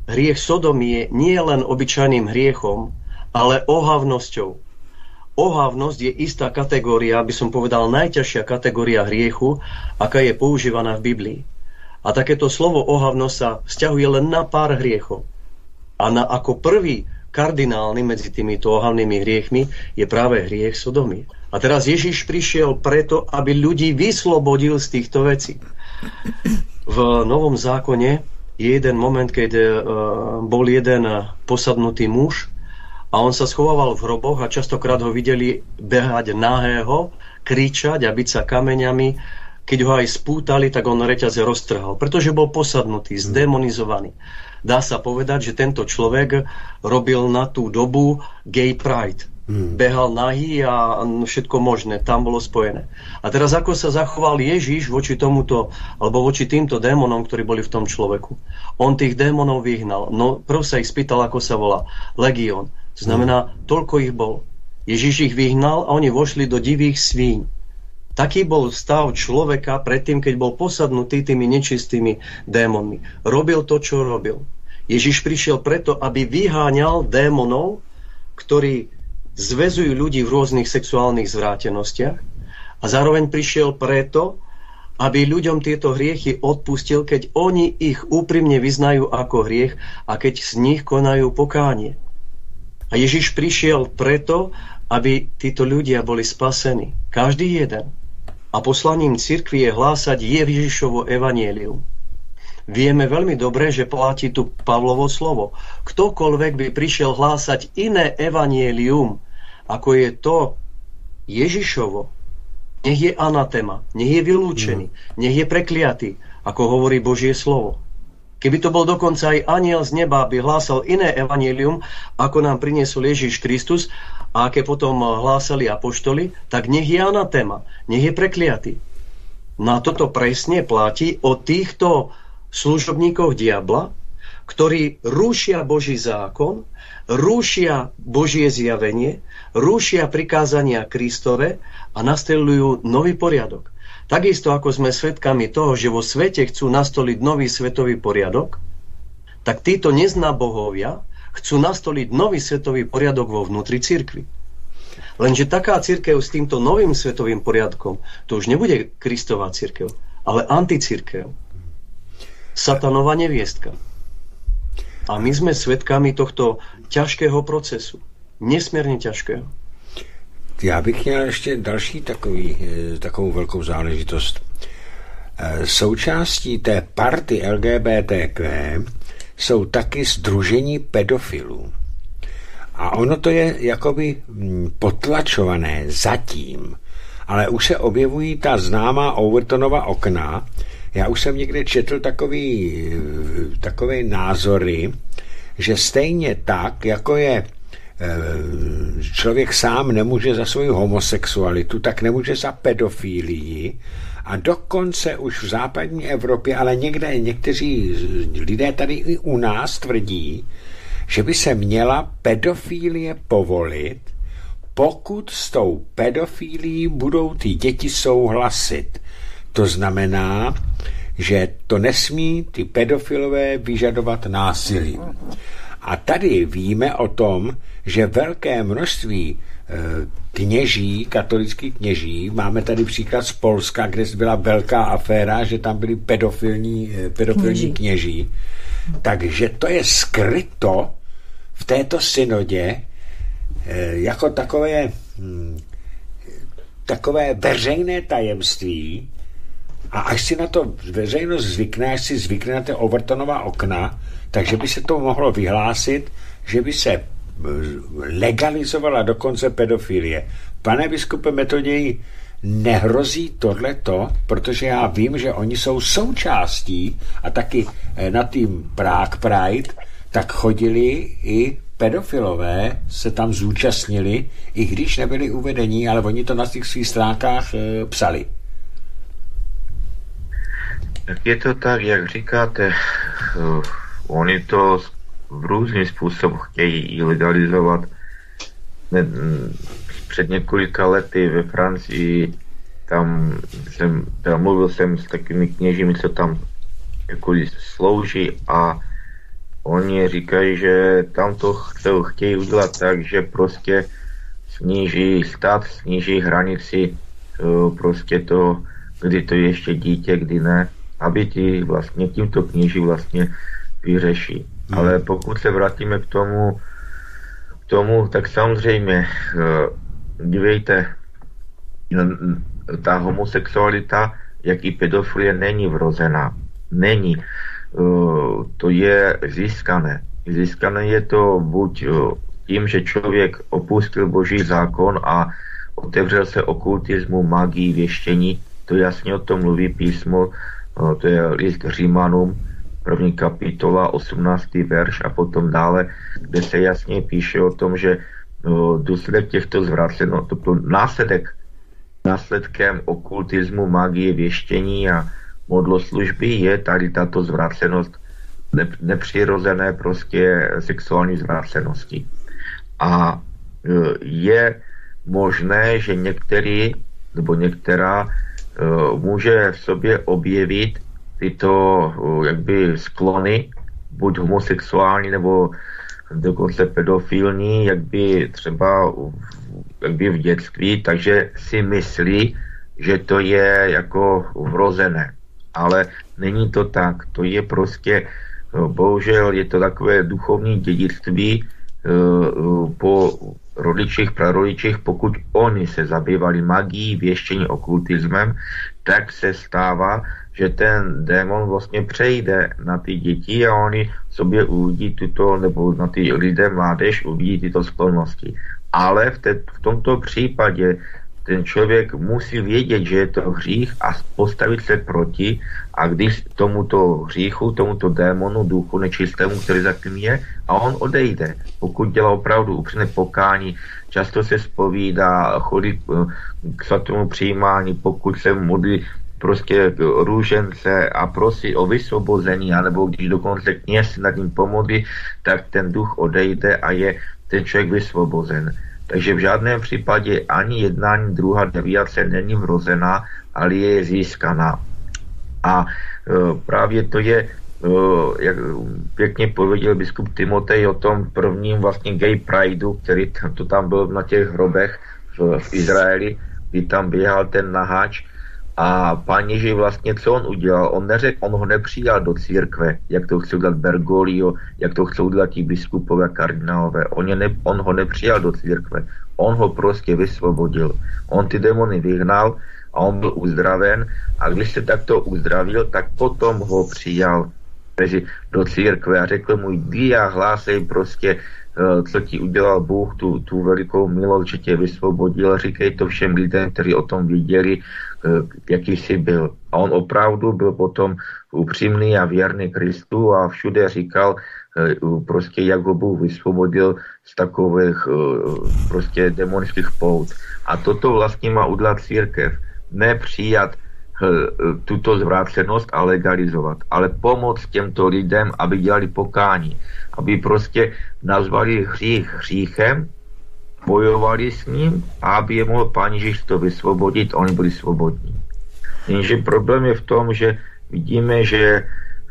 hriech sodomie nie je len obyčajným hriechom, ale ohavnosťou. Ohavnosť je istá kategória, by som povedal najťažšia kategória hriechu, aká je používaná v Biblii. A takéto slovo ohavnosť sa vzťahuje len na pár hriechov. A na ako prvý kardinálny medzi týmito ohavnými hriechmi je práve hriech sodomie. A teraz Ježiš prišiel preto, aby ľudí vyslobodil z týchto vecí. V Novom zákone je jeden moment, keď uh, bol jeden posadnutý muž a on sa schovával v hroboch a častokrát ho videli behať nahého, kričať a byť sa kameňami. Keď ho aj spútali, tak on reťaze roztrhal, pretože bol posadnutý, zdemonizovaný. Dá sa povedať, že tento človek robil na tú dobu gay pride. Hmm. Behal nahý a všetko možné, tam bolo spojené. A teraz ako sa zachoval Ježiš voči tomuto, alebo voči týmto démonom, ktorí boli v tom človeku? On tých démonov vyhnal. No prv sa ich spýtal, ako sa volá. Legión. To znamená, hmm. toľko ich bol. Ježiš ich vyhnal a oni vošli do divých svíň. Taký bol stav človeka predtým, keď bol posadnutý tými nečistými démonmi. Robil to, čo robil. Ježiš prišiel preto, aby vyháňal démonov, ktorí zväzujú ľudí v rôznych sexuálnych zvrátenostiach, a zároveň prišiel preto, aby ľuďom tieto hriechy odpustil, keď oni ich úprimne vyznajú ako hriech a keď z nich konajú pokánie. A Ježiš prišiel preto, aby títo ľudia boli spasení. Každý jeden. A poslaním cirkvi je hlásať Ježišovo evanjelium. Vieme veľmi dobre, že platí tu Pavlovo slovo. Ktokoľvek by prišiel hlásať iné evanjelium, ako je to Ježišovo, nech je anatema, nech je vylúčený, nech je prekliatý, ako hovorí Božie slovo. Keby to bol dokonca aj anjel z neba, aby hlásal iné evanjelium, ako nám priniesol Ježiš Kristus a aké potom hlásali apoštoli, tak nech je anatema, nech je prekliatý. No a toto presne platí o týchto služobníkoch diabla, ktorí rúšia Boží zákon, rúšia Božie zjavenie, rúšia prikázania Kristove a nasteľujú nový poriadok. Takisto ako sme svedkami toho, že vo svete chcú nastoliť nový svetový poriadok, tak títo neznabohovia chcú nastoliť nový svetový poriadok vo vnútri cirkvi. Lenže taká cirkev s týmto novým svetovým poriadkom, to už nebude Kristová cirkev, ale anticirkev. Satanova neviestka. A my sme svedkami tohto ťažkého procesu. Nesmierne ťažkého. Já bych měl ještě další takový, takovou velkou záležitost. Součástí té party L G B T Q jsou taky sdružení pedofilů. A ono to je jakoby potlačované zatím, ale už se objevují ta známá Overtonova okna. Já už jsem někde četl takový, takové názory, že stejně tak, jako je člověk sám nemůže za svou homosexualitu, tak nemůže za pedofílii. A dokonce už v západní Evropě, ale někde někteří lidé tady i u nás tvrdí, že by se měla pedofílie povolit, pokud s tou pedofílií budou ty děti souhlasit. To znamená, že to nesmí ty pedofilové vyžadovat násilím. A tady víme o tom, že velké množství kněží, katolických kněží, máme tady příklad z Polska, kde byla velká aféra, že tam byli pedofilní, pedofilní kněží. kněží. Takže to je skryto v této synodě jako takové, takové veřejné tajemství. A až si na to veřejnost zvykne, až si zvykne na ty Overtonova okna, takže by se to mohlo vyhlásit, že by se legalizovala dokonce pedofilie. Pane biskupe Metoději, nehrozí tohleto, protože já vím, že oni jsou součástí a taky na tým Prague Pride, tak chodili i pedofilové, se tam zúčastnili, i když nebyli uvedení, ale oni to na těch svých stránkách e, psali. Tak je to tak, jak říkáte, uh, oni to v různých způsobech chtějí ilegalizovat. Ne, před několika lety ve Francii tam jsem, tam mluvil jsem s takými kněžími, co tam jako slouží a oni říkají, že tam to chcou, chtějí udělat tak, že prostě sníží stát, sníží hranici prostě to, kdy to je ještě dítě, kdy ne, aby ti vlastně tímto kníži vlastně vyřeší. Hmm. Ale pokud se vrátíme k tomu, k tomu, tak samozřejmě, dívejte, ta homosexualita, jak i pedofilie není vrozená. Není. To je získané. Získané je to buď tím, že člověk opustil boží zákon a otevřel se okultismu, magii, věštění. To jasně o tom mluví písmo, to je list Římanům, první kapitola, osmnáctý verš a potom dále, kde se jasně píše o tom, že důsledek těchto zvráceno, to byl následek, následkem okultismu, magie, věštění a modloslužby je tady tato zvrácenost, nepřirozené prostě sexuální zvrácenosti. A je možné, že některý nebo některá může v sobě objevit tyto jakby sklony, buď homosexuální nebo dokonce pedofilní, jakby třeba jakby v dětství, takže si myslí, že to je jako vrozené. Ale není to tak. To je prostě, bohužel je to takové duchovní dědictví po rodičích, prarodičích, pokud oni se zabývali magií, věštění, okultismem, tak se stává, že ten démon vlastně přejde na ty děti a oni sobě uvidí tuto, nebo na ty lidé, mládež uvidí tyto sklonnosti. Ale v, te, v tomto případě ten člověk musí vědět, že je to hřích a postavit se proti, a když tomuto hříchu, tomuto démonu, duchu nečistému, který za tím je, a on odejde. Pokud dělá opravdu upřímné pokání, často se zpovídá, chodí k svatému přijímání, pokud se modlí prostě růžence a prosí o vysvobození, anebo když dokonce kněz nad ním pomodlí, tak ten duch odejde a je ten člověk vysvobozen. Takže v žádném případě ani jednání druhá deviace není vrozená, ale je získaná. A e, právě to je, e, jak pěkně pověděl biskup Timotej o tom prvním vlastně gay prideu, který to tam byl na těch hrobech v, v Izraeli, kdy tam běhal ten naháč. A pán Ježíš vlastně, co on udělal? On neřekl, on ho nepřijal do církve, jak to chce udělat Bergoglio, jak to chce udělat ti biskupové, kardinálové. On, je ne, on ho nepřijal do církve. On ho prostě vysvobodil. On ty démony vyhnal a on byl uzdraven. A když se takto uzdravil, tak potom ho přijal do církve a řekl mu, jdi a hlásej prostě, co ti udělal Bůh, tu, tu velikou milost, že tě vysvobodil, říkej to všem lidem, kteří o tom viděli, jaký jsi byl. A on opravdu byl potom upřímný a věrný Kristu a všude říkal prostě, jak ho Bůh vysvobodil z takových prostě demonických pout. A toto vlastně má udělat církev. Ne přijat tuto zvrácenost a legalizovat, ale pomoct těmto lidem, aby dělali pokání, aby prostě nazvali hřích hříchem, bojovali s ním a aby je mohl Pán Ježíš to vysvobodit a oni byli svobodní. Jenže problém je v tom, že vidíme, že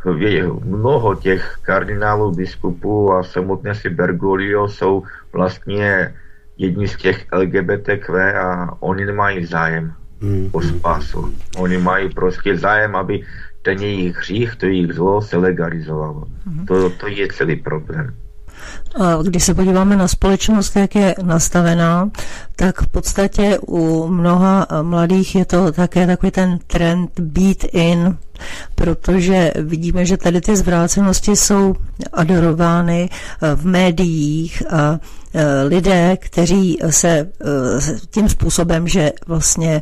mnoho těch kardinálů, biskupů a samotné si Bergoglio jsou vlastně jedni z těch L G B T Q a oni nemají zájem mm. o spásu. Oni mají prostě zájem, aby ten jejich hřích, to jejich zlo se legalizovalo. Mm. To, to je celý problém. Když se podíváme na společnost, jak je nastavená, tak v podstatě u mnoha mladých je to také takový ten trend beat in, protože vidíme, že tady ty zvrácenosti jsou adorovány v médiích a lidé, kteří se tím způsobem, že vlastně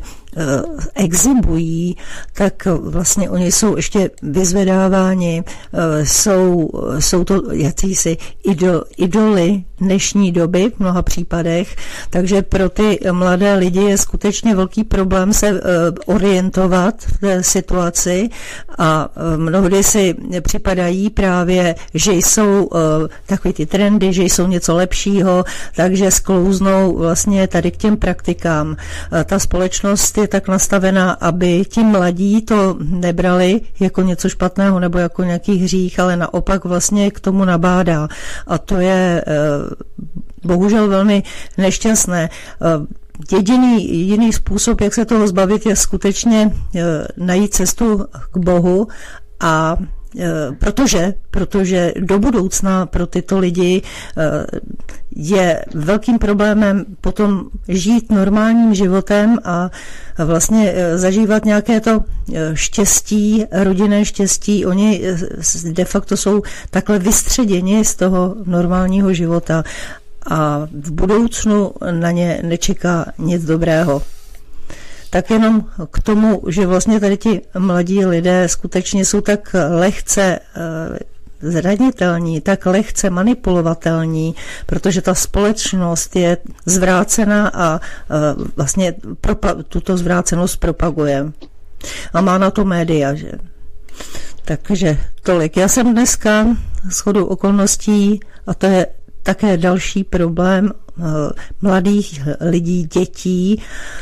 exhibují, tak vlastně oni jsou ještě vyzvedáváni, jsou, jsou to jakýsi idol, idoly dnešní doby v mnoha případech, takže pro ty mladé lidi je skutečně velký problém se orientovat v té situaci a mnohdy si připadají právě, že jsou takový ty trendy, že jsou něco lepšího, takže sklouznou vlastně tady k těm praktikám. Ta společnost je tak nastavená, aby ti mladí to nebrali jako něco špatného nebo jako nějaký hřích, ale naopak vlastně k tomu nabádá. A to je bohužel velmi nešťastné. Jediný, jediný způsob, jak se toho zbavit, je skutečně najít cestu k Bohu a protože, protože do budoucna pro tyto lidi je velkým problémem potom žít normálním životem a vlastně zažívat nějaké to štěstí, rodinné štěstí. Oni de facto jsou takhle vystředěni z toho normálního života a v budoucnu na ně nečeká nic dobrého. Tak jenom k tomu, že vlastně tady ti mladí lidé skutečně jsou tak lehce zranitelní, tak lehce manipulovatelní, protože ta společnost je zvrácená a vlastně propa- tuto zvrácenost propaguje. A má na to média, že? Takže tolik. Já jsem dneska shodou okolností, a to je také další problém mladých lidí, dětí,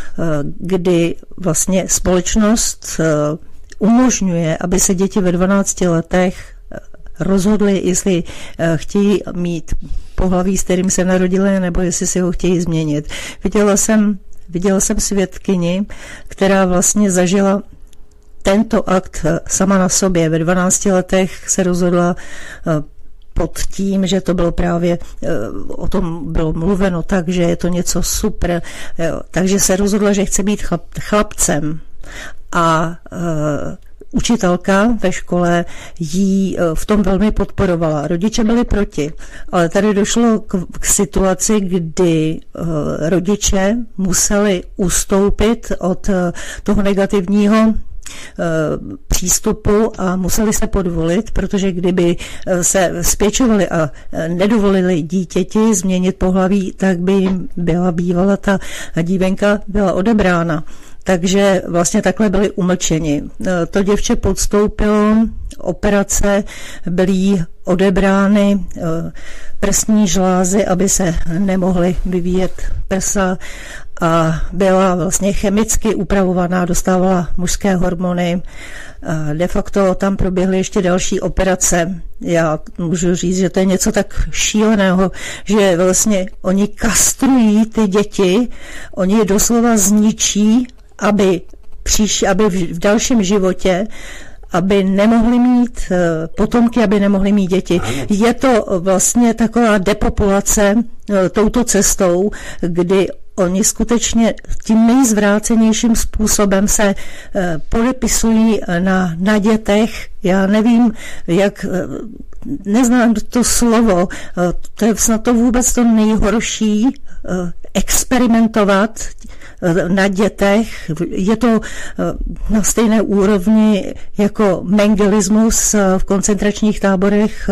kdy vlastně společnost umožňuje, aby se děti ve dvanácti letech rozhodly, jestli chtějí mít pohlaví, s kterým se narodili, nebo jestli si ho chtějí změnit. Viděla jsem, viděla jsem svědkyni, která vlastně zažila tento akt sama na sobě. Ve dvanácti letech se rozhodla pod tím, že to bylo právě, o tom bylo mluveno tak, že je to něco super, takže se rozhodla, že chce být chlap, chlapcem. A uh, učitelka ve škole jí v tom velmi podporovala. Rodiče byli proti, ale tady došlo k, k situaci, kdy uh, rodiče museli ustoupit od uh, toho negativního přístupu a museli se podvolit, protože kdyby se spěčovali a nedovolili dítěti změnit pohlaví, tak by jim byla bývala ta dívenka byla odebrána. Takže vlastně takhle byli umlčeni. To děvče podstoupilo operace, byly jí odebrány prsní žlázy, aby se nemohly vyvíjet prsa a byla vlastně chemicky upravovaná, dostávala mužské hormony. De facto tam proběhly ještě další operace. Já můžu říct, že to je něco tak šíleného, že vlastně oni kastrují ty děti, oni je doslova zničí, aby, příš, aby v dalším životě aby nemohli mít potomky, aby nemohli mít děti. Ano. Je to vlastně taková depopulace touto cestou, kdy oni skutečně tím nejzvrácenějším způsobem se podepisují na, na dětech. Já nevím, jak, neznám to slovo, to je snad to vůbec to nejhorší, experimentovat na dětech. Je to na stejné úrovni jako mengelismus v koncentračních táborech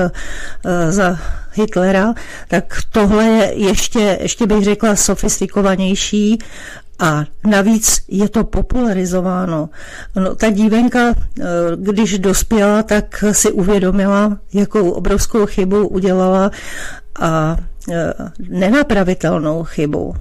za Hitlera, tak tohle je ještě, ještě bych řekla, sofistikovanější a navíc je to popularizováno. No, ta dívenka, když dospěla, tak si uvědomila, jakou obrovskou chybu udělala a nenapravitelnou chybu.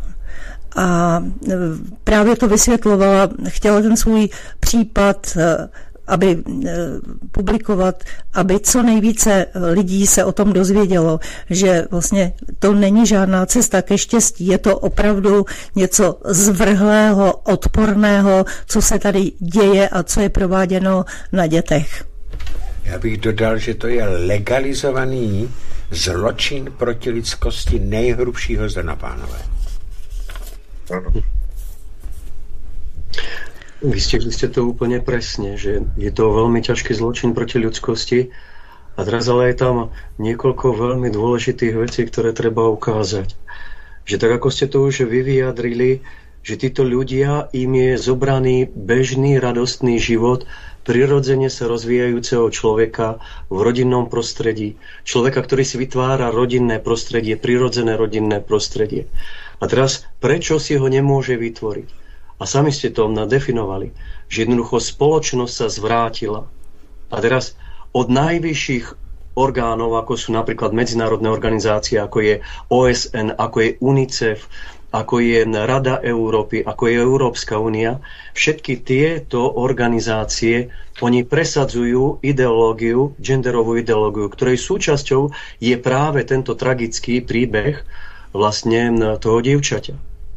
A právě to vysvětlovala, chtěla ten svůj případ aby publikovat, aby co nejvíce lidí se o tom dozvědělo, že vlastně to není žádná cesta ke štěstí, je to opravdu něco zvrhlého, odporného, co se tady děje a co je prováděno na dětech. Já bych dodal, že to je legalizovaný zločin proti lidskosti nejhrubšího zrna, pánové. Vystihli ste to úplne presne, že je to veľmi ťažký zločin proti ľudskosti a teraz ale je tam niekoľko veľmi dôležitých vecí, ktoré treba ukázať. Že tak ako ste to už vy vyjadrili, že títo ľudia, im je zobraný bežný radostný život prirodzene sa rozvíjajúceho človeka v rodinnom prostredí. Človeka, ktorý si vytvára rodinné prostredie, prirodzené rodinné prostredie. A teraz, prečo si ho nemôže vytvoriť? A sami ste to nadefinovali, že jednoducho spoločnosť sa zvrátila. A teraz od najvyšších orgánov, ako sú napríklad medzinárodné organizácie, ako je O S N, ako je UNICEF, ako je Rada Európy, ako je Európska únia, všetky tieto organizácie, oni presadzujú ideológiu, genderovú ideológiu, ktorej súčasťou je práve tento tragický príbeh vlastne toho dievčaťa.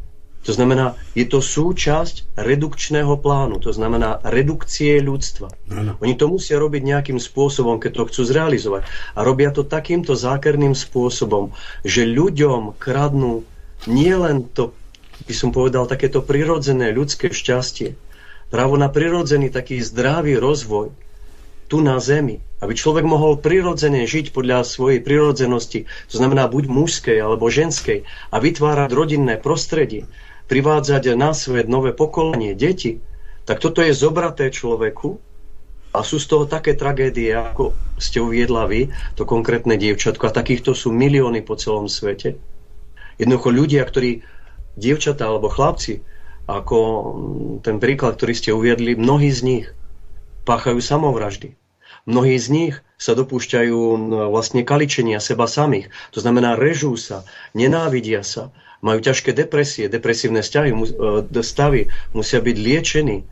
To znamená, je to súčasť redukčného plánu, to znamená redukcie ľudstva. Ano. Oni to musia robiť nejakým spôsobom, keď to chcú zrealizovať. A robia to takýmto zákerným spôsobom, že ľuďom kradnú nie len to, by som povedal, takéto prirodzené ľudské šťastie, právo na prirodzený taký zdravý rozvoj tu na zemi, aby človek mohol prirodzene žiť podľa svojej prirodzenosti, to znamená buď mužskej alebo ženskej, a vytvárať rodinné prostredie, privádzať na svet nové pokolenie, deti, tak toto je zobraté človeku a sú z toho také tragédie, ako ste uviedla vy, to konkrétne dievčatko, a takýchto sú milióny po celom svete. Jednoducho ľudia, ktorí, dievčatá alebo chlapci, ako ten príklad, ktorý ste uviedli, mnohí z nich páchajú samovraždy. Mnohí z nich sa dopúšťajú vlastne kaličenia seba samých. To znamená, režú sa, nenávidia sa, majú ťažké depresie, depresívne stavy, stavy musia byť liečení.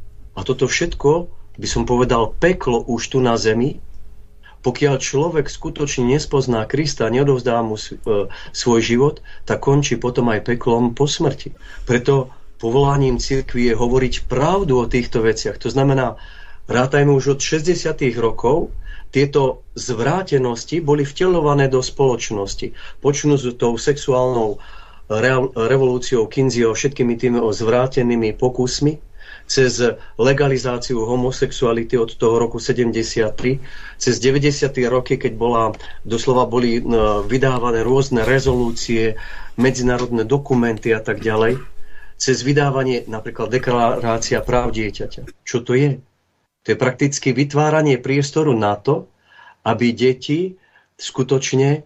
A toto všetko, by som povedal, peklo už tu na zemi, pokiaľ človek skutočne nespozná Krista a neodovzdá mu svoj život, tak končí potom aj peklom po smrti. Preto povolaním cirkvi je hovoriť pravdu o týchto veciach. To znamená, rátajme už od šesťdesiatych rokov, tieto zvrátenosti boli vteľované do spoločnosti. Počnú s tou sexuálnou revolúciou Kinziho, všetkými tými zvrátenými pokusmi, cez legalizáciu homosexuality od toho roku sedemdesiattri, cez deväťdesiate roky, keď bola, doslova boli vydávané rôzne rezolúcie, medzinárodné dokumenty a tak ďalej, cez vydávanie napríklad deklarácia práv dieťaťa. Čo to je? To je prakticky vytváranie priestoru na to, aby deti skutočne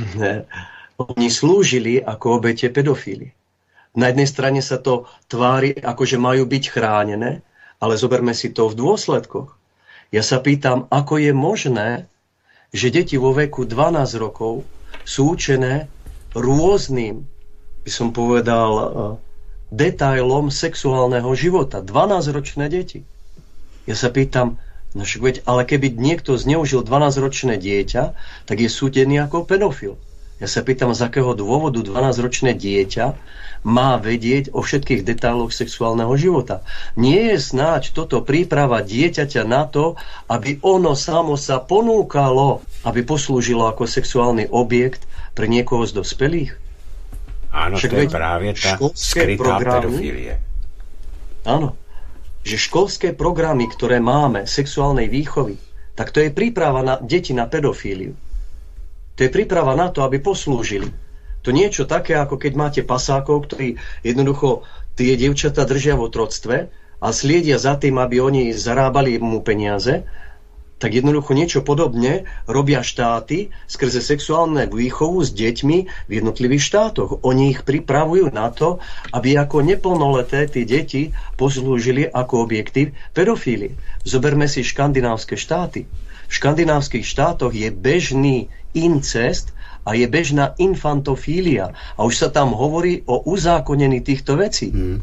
oni slúžili ako obete pedofílie. Na jednej strane sa to tvári, ako že majú byť chránené, ale zoberme si to v dôsledkoch. Ja sa pýtam, ako je možné, že deti vo veku dvanásť rokov sú učené rôznym, by som povedal, detailom sexuálneho života. dvanásťročné deti. Ja sa pýtam, no však veď, ale keby niekto zneužil dvanásťročné dieťa, tak je súdený ako pedofil. Ja sa pýtam, z akého dôvodu dvanásťročné dieťa má vedieť o všetkých detailoch sexuálneho života. Nie je snáď toto príprava dieťaťa na to, aby ono samo sa ponúkalo, aby poslúžilo ako sexuálny objekt pre niekoho z dospelých? Áno, však to je práve tá skrytá pedofília. Áno, že školské programy, ktoré máme, sexuálnej výchovy, tak to je príprava na deti na pedofíliu. To je príprava na to, aby poslúžili. To niečo také, ako keď máte pasákov, ktorí jednoducho tie dievčatá držia v otroctve a sliedia za tým, aby oni zarábali mu peniaze, tak jednoducho niečo podobne robia štáty skrze sexuálne výchovu s deťmi v jednotlivých štátoch. Oni ich pripravujú na to, aby ako neplnoleté tí deti poslúžili ako objektív pedofílie. Zoberme si škandinávske štáty. V škandinávskych štátoch je bežný incest a je bežná infantofília. A už sa tam hovorí o uzákonení týchto vecí. Hmm.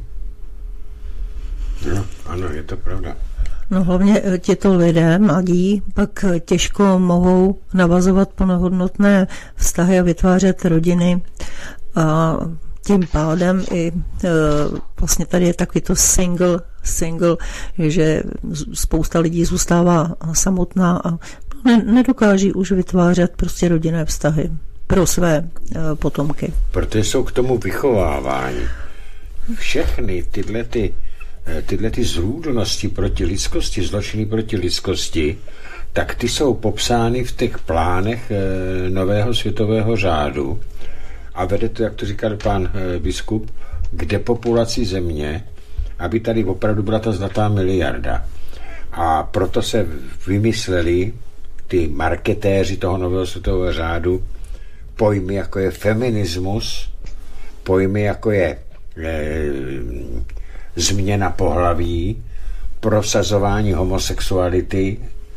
No, ano, je to pravda. No hlavně těto lidé, mladí, pak těžko mohou navazovat plnohodnotné vztahy a vytvářet rodiny. A tím pádem i e, vlastně tady je takový to single, single, že spousta lidí zůstává samotná a ne, nedokáží už vytvářet prostě rodinné vztahy pro své e, potomky. Protože jsou k tomu vychovávání. Všechny tyhle ty tyhle ty zrůdnosti proti lidskosti, zločiny proti lidskosti, tak ty jsou popsány v těch plánech e, nového světového řádu a vede to, jak to říkal pan e, biskup, k depopulaci země, aby tady opravdu byla ta zlatá miliarda. A proto se vymysleli ty marketéři toho nového světového řádu pojmy, jako je feminismus, pojmy, jako je e, změna pohlaví, prosazování homosexuality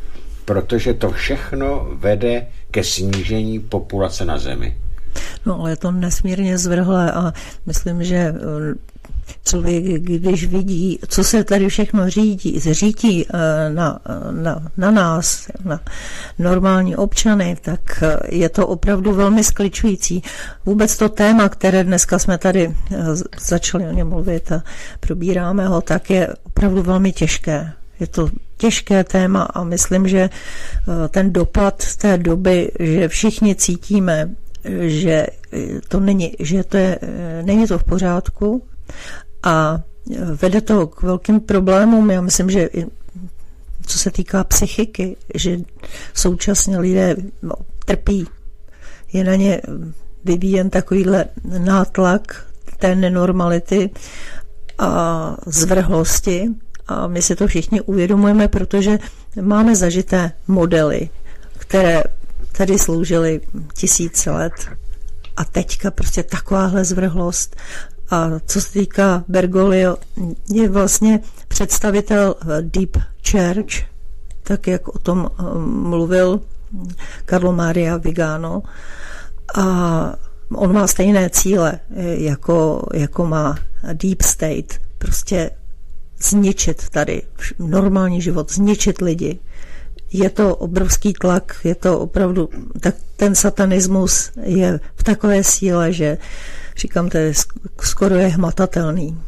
protože to všechno vede ke snížení populace na Zemi. No ale je to nesmírně zvrhlé a myslím, že člověk, když vidí, co se tady všechno řídí, řídí na, na, na nás, na normální občany, tak je to opravdu velmi skličující. Vůbec to téma, které dneska jsme tady začali o něm mluvit a probíráme ho, tak je opravdu velmi těžké. Je to těžké téma a myslím, že ten dopad té doby, že všichni cítíme, že to není, že to je, není to v pořádku a vede to k velkým problémům. Já myslím, že i co se týká psychiky, že současně lidé no, trpí. Je na ně vyvíjen takovýhle nátlak té nenormality a zvrhlosti a my si to všichni uvědomujeme, protože máme zažité modely, které tady sloužily tisíce let a teďka prostě takováhle zvrhlost. A co se týká Bergoglio, je vlastně představitel Deep Church, tak jak o tom mluvil Carlo Maria Vigano. A on má stejné cíle, jako, jako má Deep State. Prostě zničit tady normální život, zničit lidi. Je to obrovský tlak, je to opravdu, tak ten satanismus je v takové síle, že říkám, to je skoro je hmatatelný.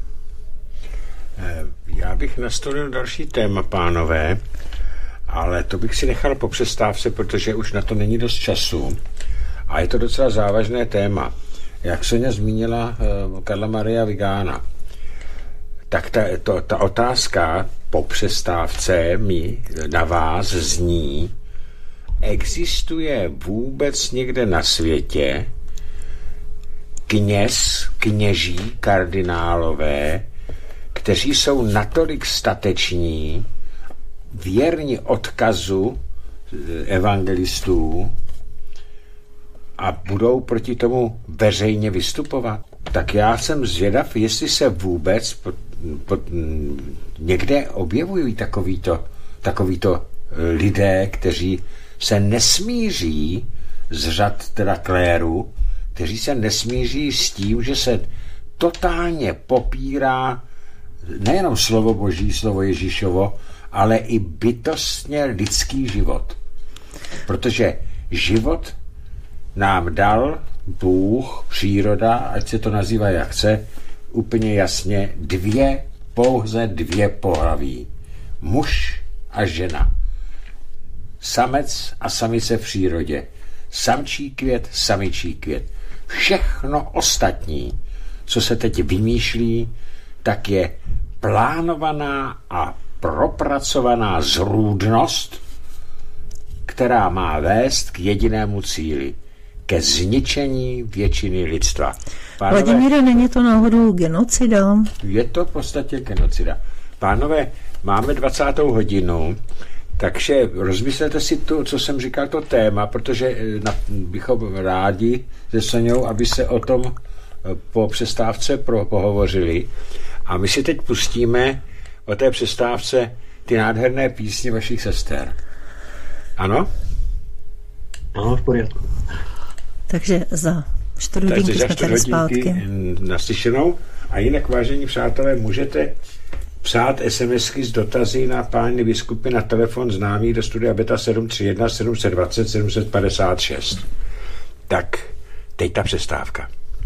Já bych nastolil další téma, pánové, ale to bych si nechal po přestávce, protože už na to není dost času a je to docela závažné téma. Jak Soňa zmínila uh, Carla Maria Vigana, tak ta, to, ta otázka po přestávce mi na vás zní, existuje vůbec někde na světě kněz, kněží, kardinálové, kteří jsou natolik stateční, věrni odkazu evangelistů a budou proti tomu veřejně vystupovat? Tak já jsem zvědav, jestli se vůbec pod, pod, někde objevují takovýto, takovýto lidé, kteří se nesmíří z řad teda kléru, kteří se nesmíří s tím, že se totálně popírá nejenom slovo Boží, slovo Ježíšovo, ale i bytostně lidský život. Protože život nám dal Bůh, příroda, ať se to nazývá jak chce, úplně jasně dvě, pouze dvě pohlaví. Muž a žena. Samec a samice v přírodě. Samčí květ, samičí květ. Všechno ostatní, co se teď vymýšlí, tak je plánovaná a propracovaná zrůdnost, která má vést k jedinému cíli, ke zničení většiny lidstva. Pánové, Vladimíre, není to náhodou genocida? Je to v podstatě genocida. Pánové, máme dvacátou hodinu, takže rozmyslete si to, co jsem říkal, to téma, protože na, bychom rádi se Soňou, aby se o tom po přestávce pro, pohovořili. A my si teď pustíme o té přestávce ty nádherné písně vašich sester. Ano? Ano, v pořádku. Takže za čtyři hodinky jsme tady zpátky. Naslyšenou. A jinak, vážení přátelé, můžete psát SMSky s dotazy na pány biskupy na telefon známý do studia Beta sedm tři jedna sedm dva nula sedm pět šest. Tak, teď ta přestávka.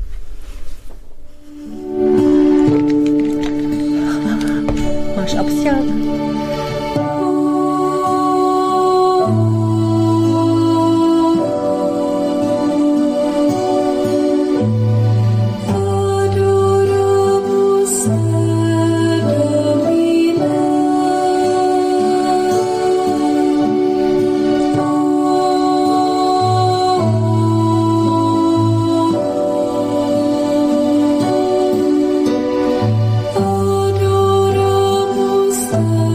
Máš absťák? Stop.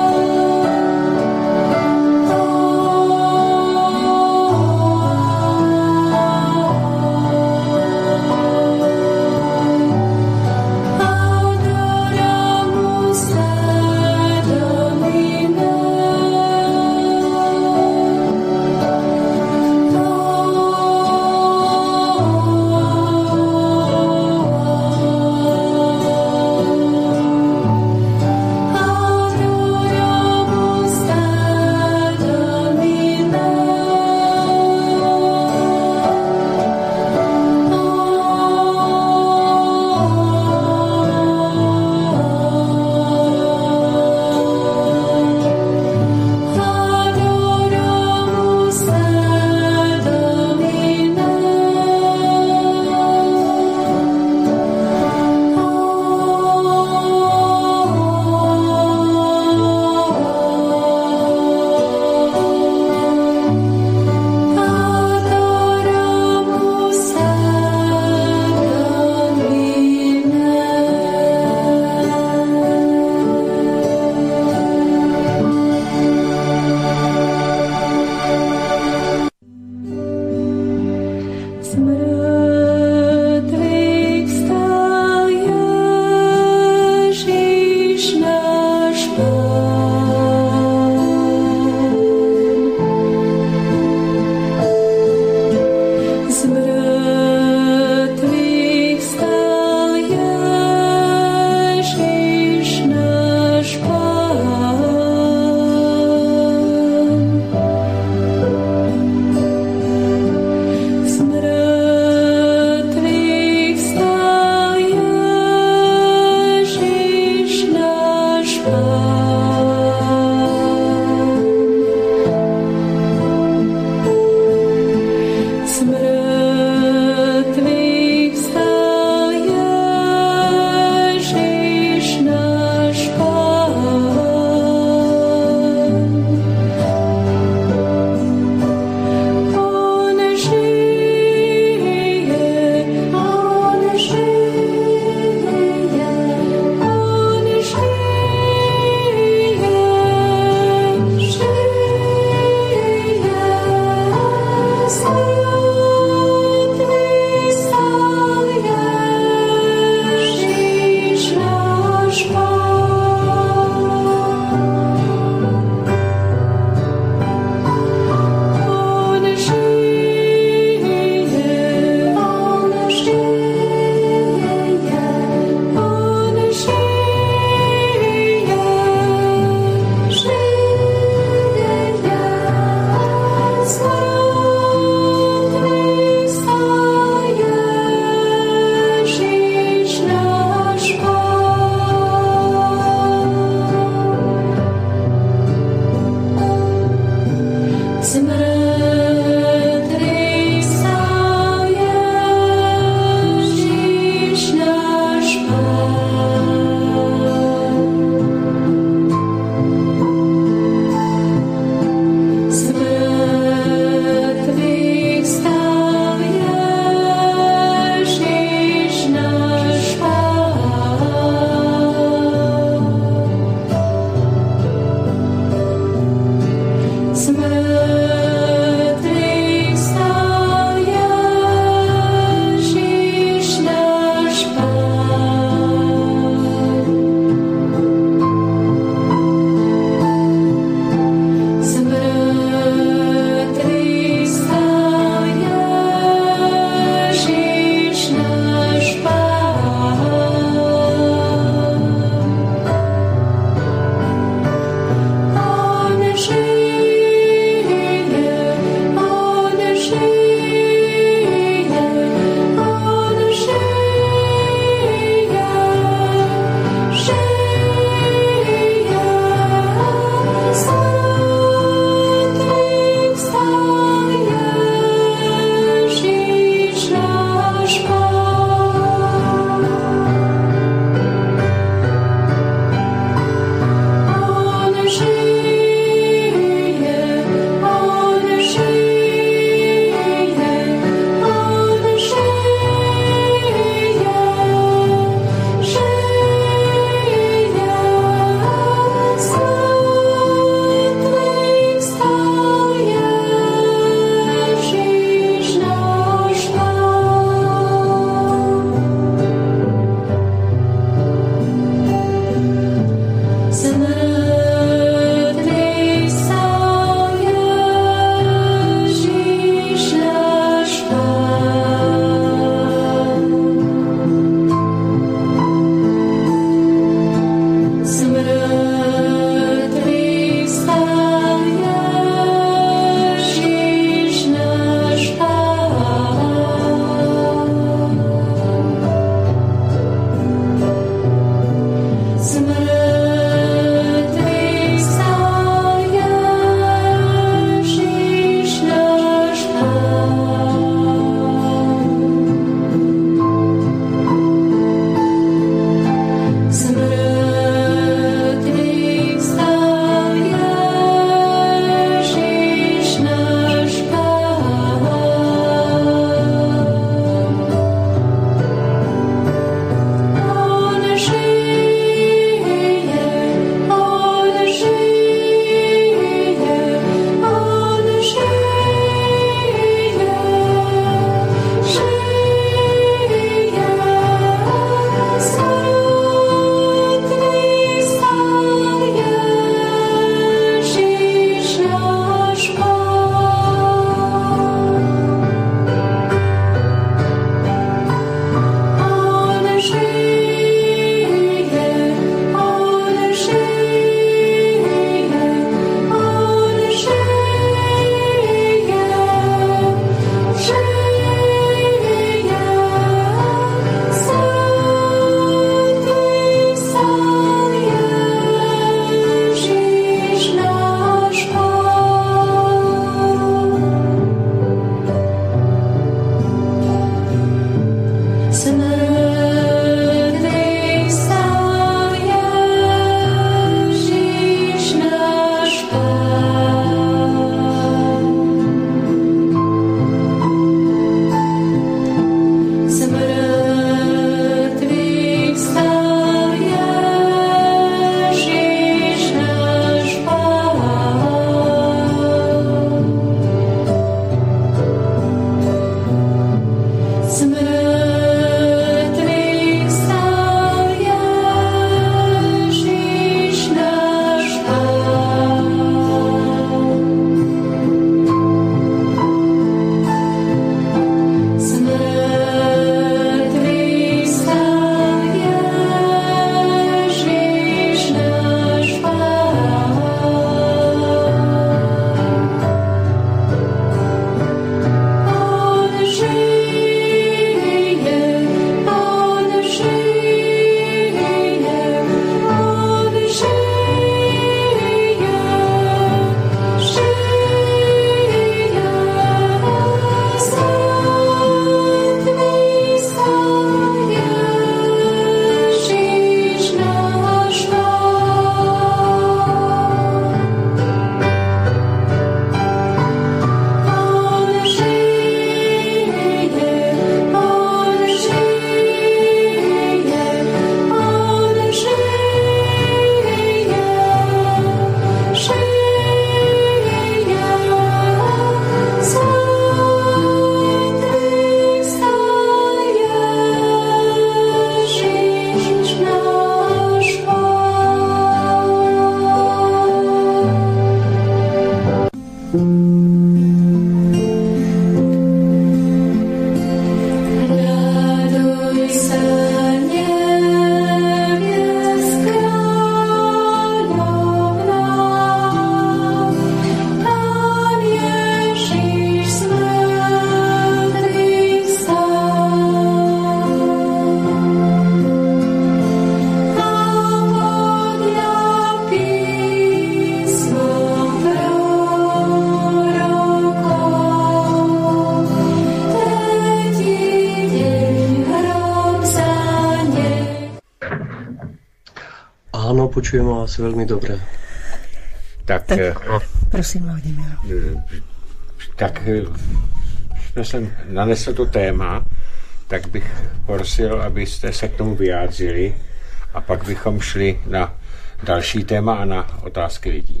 Áno, počujem vás veľmi dobre. Tak, tak prosím, Vladimír. Tak jsem nanesl to téma, tak bych prosil, abyste se k tomu vyjádřili a pak bychom šli na další téma a na otázky lidí.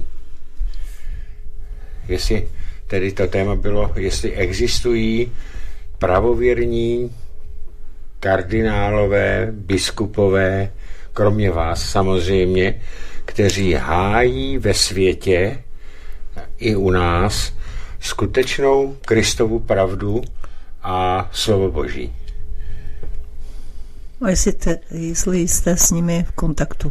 Jestli tedy to téma bylo, jestli existují pravověrní kardinálové, biskupové, kromě vás samozřejmě, kteří hájí ve světě i u nás skutečnou Kristovu pravdu a slovo Boží. A jestli, te, jestli jste s nimi v kontaktu?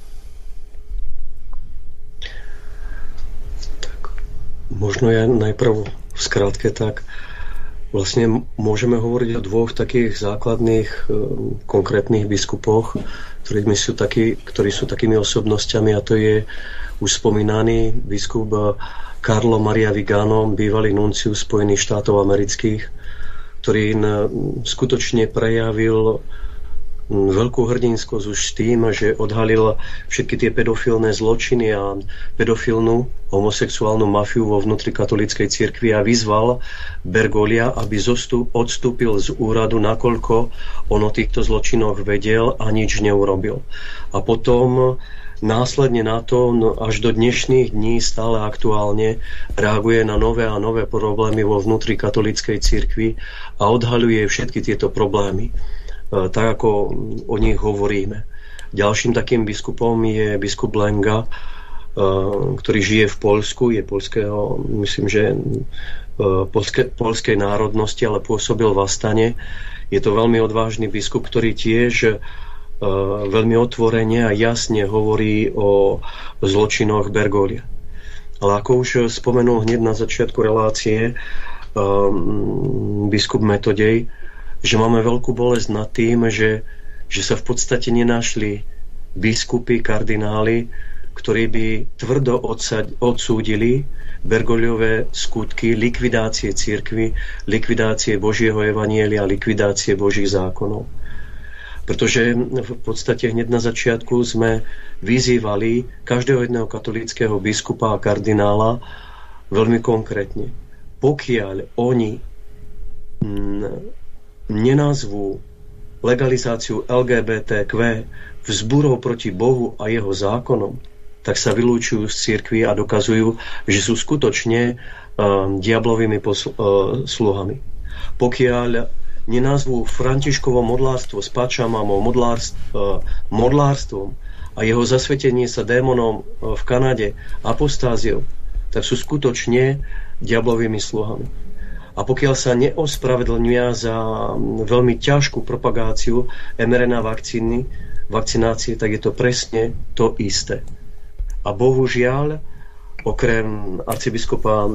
Tak, možno ja najprv v skrátke tak vlastne môžeme hovoriť o dvoch takých základných konkrétnych biskupoch, ktorí sú, takí, ktorí sú takými osobnosťami, a to je už spomínaný biskup Carlo Maria Vigano, bývalý nuncius Spojených štátov amerických, ktorý skutočne prejavil veľkú hrdinskosť už tým, že odhalil všetky tie pedofilné zločiny a pedofilnú homosexuálnu mafiu vo vnútri katolíckej cirkvi a vyzval Bergolia, aby zostup, odstúpil z úradu, nakoľko on o týchto zločinoch vedel a nič neurobil. A potom následne na to, no až do dnešných dní stále aktuálne reaguje na nové a nové problémy vo vnútri katolíckej cirkvi a odhaľuje všetky tieto problémy, tak ako o nich hovoríme. Ďalším takým biskupom je biskup Lenga, ktorý žije v Poľsku, je poľského, myslím, že poľské, poľskej národnosti, ale pôsobil v Astane. Je to veľmi odvážny biskup, ktorý tiež veľmi otvorene a jasne hovorí o zločinoch Bergolia. Ale ako už spomenul hneď na začiatku relácie biskup Metodej, že máme veľkú bolesť nad tým, že, že sa v podstate nenašli biskupy, kardináli, ktorí by tvrdo odsaď, odsúdili Bergoliové skutky likvidácie cirkvi, likvidácie Božieho evanielia, likvidácie Božích zákonov. Pretože v podstate hneď na začiatku sme vyzývali každého jedného katolíckeho biskupa a kardinála veľmi konkrétne. Pokiaľ oni mm, nenazvú legalizáciu el gé bé té kvé vzburou proti Bohu a jeho zákonom, tak sa vylúčujú z cirkvi a dokazujú, že sú skutočne uh, diablovými posl- uh, sluhami. Pokiaľ nenazvú Františkovo modlárstvo s Pačamamou modlárst- uh, modlárstvom a jeho zasvetenie sa démonom uh, v Kanade apostáziou, tak sú skutočne diablovými sluhami. A pokiaľ sa neospravedlňujú za veľmi ťažkú propagáciu em er en á vakcíny, vakcinácie, tak je to presne to isté. A bohužiaľ, okrem arcibiskupa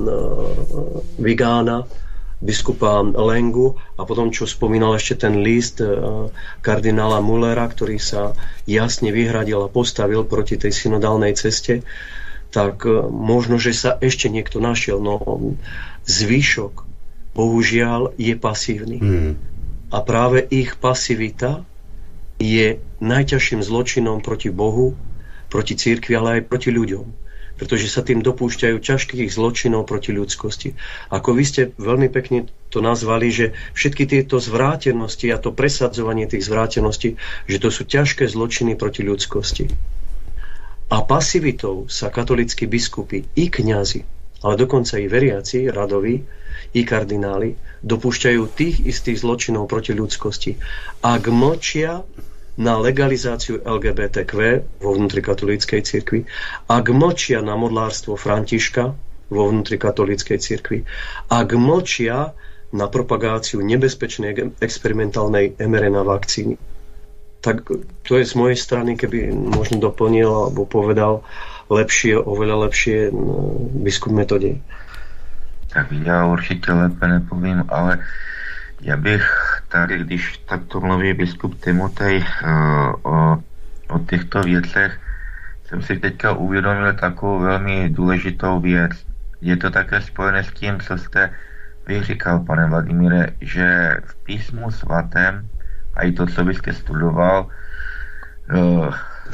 Vigána, biskupa Lengu a potom, čo spomínal ešte ten list kardinála Mullera, ktorý sa jasne vyhradil a postavil proti tej synodálnej ceste, tak možno, že sa ešte niekto našiel. No zvyšok bohužiaľ je pasívny. Hmm. A práve ich pasivita je najťažším zločinom proti Bohu, proti cirkvi, ale aj proti ľuďom. Pretože sa tým dopúšťajú ťažkých zločinov proti ľudskosti. Ako vy ste veľmi pekne to nazvali, že všetky tieto zvrátenosti a to presadzovanie tých zvráteností, že to sú ťažké zločiny proti ľudskosti. A pasivitou sa katolícki biskupy i kňazi, ale dokonca i veriaci, radoví, i kardináli dopúšťajú tých istých zločinov proti ľudskosti. Ak mlčia na legalizáciu el gé bé té kvé vo vnútri katolíckej cirkvi, ak mlčia na modlárstvo Františka vo vnútri katolíckej cirkvi, ak mlčia na propagáciu nebezpečnej experimentálnej em er en á vakcíny, tak to je z mojej strany, keby možno doplnil alebo povedal lepšie, oveľa lepšie biskup Metodej. Tak já určitě lépe nepovím, ale já bych tady, když takto mluví biskup Timotej uh, o, o těchto věcech, jsem si teďka uvědomil takovou velmi důležitou věc. Je to také spojené s tím, co jste vy říkal, pane Vladimíre, že v písmu svatém, a i to, co byste studoval, uh,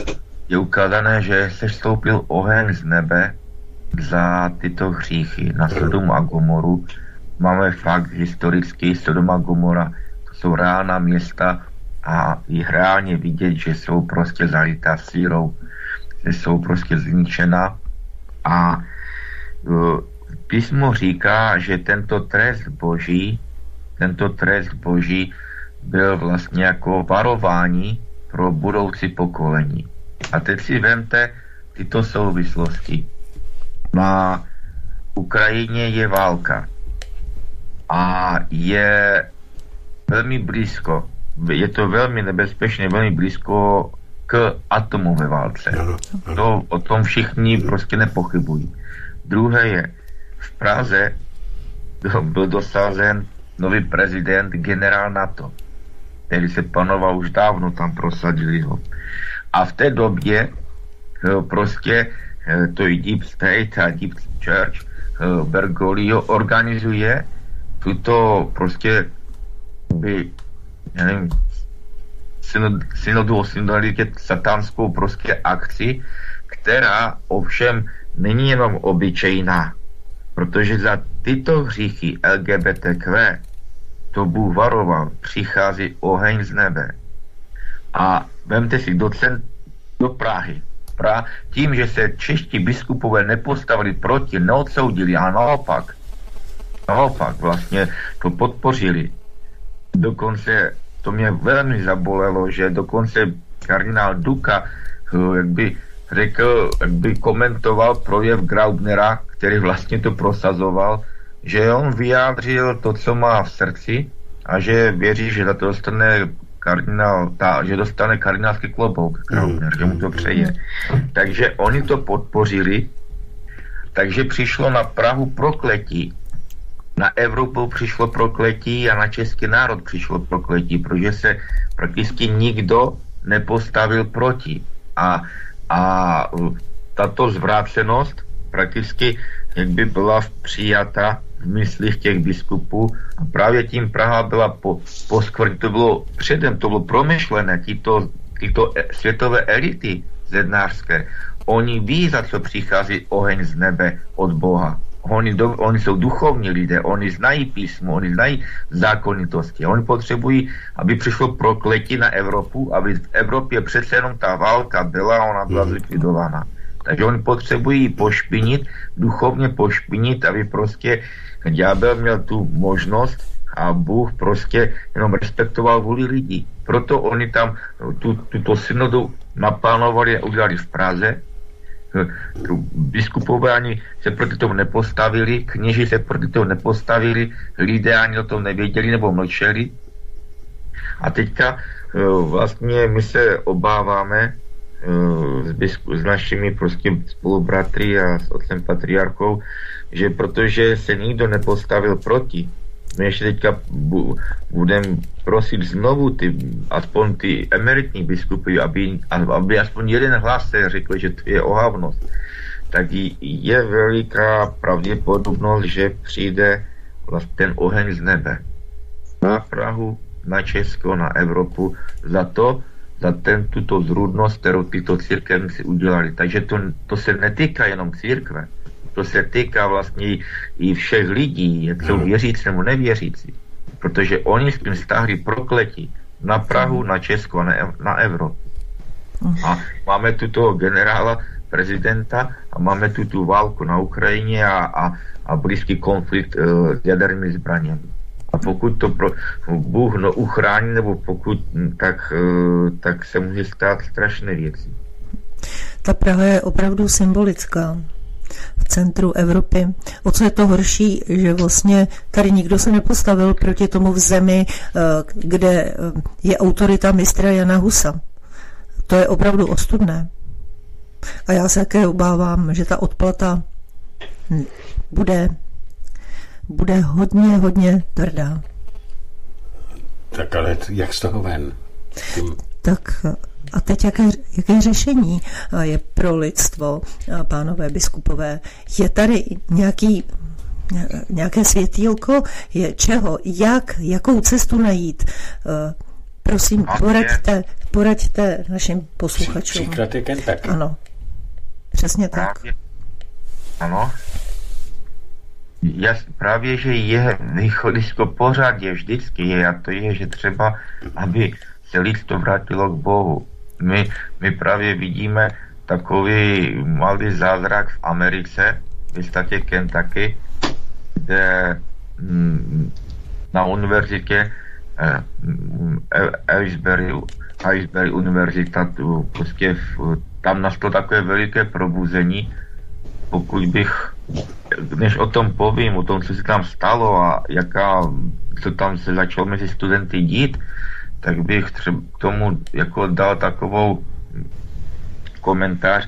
je ukázané, že se stoupil oheň z nebe za tyto hříchy na Sodom a Gomoru. Máme fakt historický Sodom a Gomora, to jsou reálná města a je reálně vidět, že jsou prostě zalitá sírou, že jsou prostě zničena a uh, písmo říká, že tento trest boží, tento trest boží byl vlastně jako varování pro budoucí pokolení. A teď si vemte tyto souvislosti. Na Ukrajině je válka a je velmi blízko, je to velmi nebezpečné, velmi blízko k atomové válce. To, o tom všichni prostě nepochybují. Druhé je, v Praze byl dosazen nový prezident, generál NATO, který se panoval už dávno, tam prosadili ho. A v té době prostě to i Deep State a Deep Church Bergoglio organizuje tuto prostě by, já nevím, synodu o synodalitě, satanskou prostě akci, která ovšem není jenom obyčejná, protože za tyto hříchy L G B T Q to Bůh varoval, přichází oheň z nebe. A vemte si do, cent, do Prahy. Pra, tím, že se čeští biskupové nepostavili proti, neodsoudili, a naopak, naopak vlastně to podpořili. Dokonce to mě velmi zabolelo, že dokonce kardinál Duka, jak by řekl, jak by komentoval projev Graubnera, který vlastně to prosazoval, že on vyjádřil to, co má v srdci a že věří, že za to dostane kardinál, ta, že dostane kardinálský klobouk, Graubner, že mu to přeje. Takže oni to podpořili, takže přišlo na Prahu prokletí. Na Evropu přišlo prokletí a na český národ přišlo prokletí, protože se prakticky nikdo nepostavil proti. A, a tato zvrácenost prakticky jak by byla přijata v myslích těch biskupů a právě tím Praha byla po, poskvrně, to bylo předem, to bylo promyšlené, tyto, tyto světové elity zednářské, oni ví, za co přichází oheň z nebe od Boha. Oni, do, oni jsou duchovní lidé, oni znají písmo, oni znají zákonitosti. Oni potřebují, aby přišlo prokletí na Evropu, aby v Evropě přece jenom ta válka byla, ona byla zlikvidována. Takže oni potřebují pošpinit, duchovně pošpinit, aby prostě ďábel měl tu možnost a Bůh prostě jenom respektoval vůli lidí. Proto oni tam tu, tuto synodu naplánovali a udělali v Praze. Biskupové ani se proti tomu nepostavili, kněži se proti tomu nepostavili, lidé ani o tom nevěděli nebo mlčeli. A teďka vlastně my se obáváme s, bisku, s našimi prostě spolubratry a s otcem patriarchou, že protože se nikdo nepostavil proti, my ještě teďka budeme prosit znovu ty, aspoň ty emeritní biskupy, aby, aby aspoň jeden hlas se řekl, že to je ohavnost, tak je veliká pravděpodobnost, že přijde vlastně ten oheň z nebe na Prahu, na Česko, na Evropu za to, za ten, tuto zrůdnost, kterou tyto církevníci udělali. Takže to, to se netýká jenom církve, to se týká vlastně i všech lidí, jak jsou věřící nebo nevěřící. Protože oni s tím stáhli prokletí na Prahu, na Česko a na, na Evropu. A máme tu toho generála, prezidenta a máme tu tu válku na Ukrajině a, a, a blízký konflikt uh, s jadernými zbraněmi. A pokud to pro, Bůh no, uchrání, nebo pokud, tak, uh, tak se může stát strašné věci. Ta Praha je opravdu symbolická. V centru Evropy. O co je to horší, že vlastně tady nikdo se nepostavil proti tomu v zemi, kde je autorita mistra Jana Husa. To je opravdu ostudné. A já se také obávám, že ta odplata bude, bude hodně, hodně tvrdá. Tak ale jak z toho ven? Tím... Tak a teď jaké, jaké řešení je pro lidstvo, pánové biskupové? Je tady nějaký, nějaké světýlko? Je čeho? Jak? Jakou cestu najít? Prosím, poraďte, poraďte našim posluchačům. Příklad je Kentucky. Ano, přesně tak. Právě, ano. Jas, právě, že je východisko pořád je vždycky je, a to je, že třeba, aby se lidstvo vrátilo k Bohu. My, my právě vidíme takový malý zázrak v Americe, v státě Kentucky, kde mm, na univerzitě eh, Asbury, Asbury univerzita, tu, prostě v, tam nastalo takové veliké probuzení. Pokud bych, než o tom povím, o tom, co se tam stalo a jaká, co tam se začalo mezi studenty dít, tak bych třeba k tomu jako dal takovou komentář.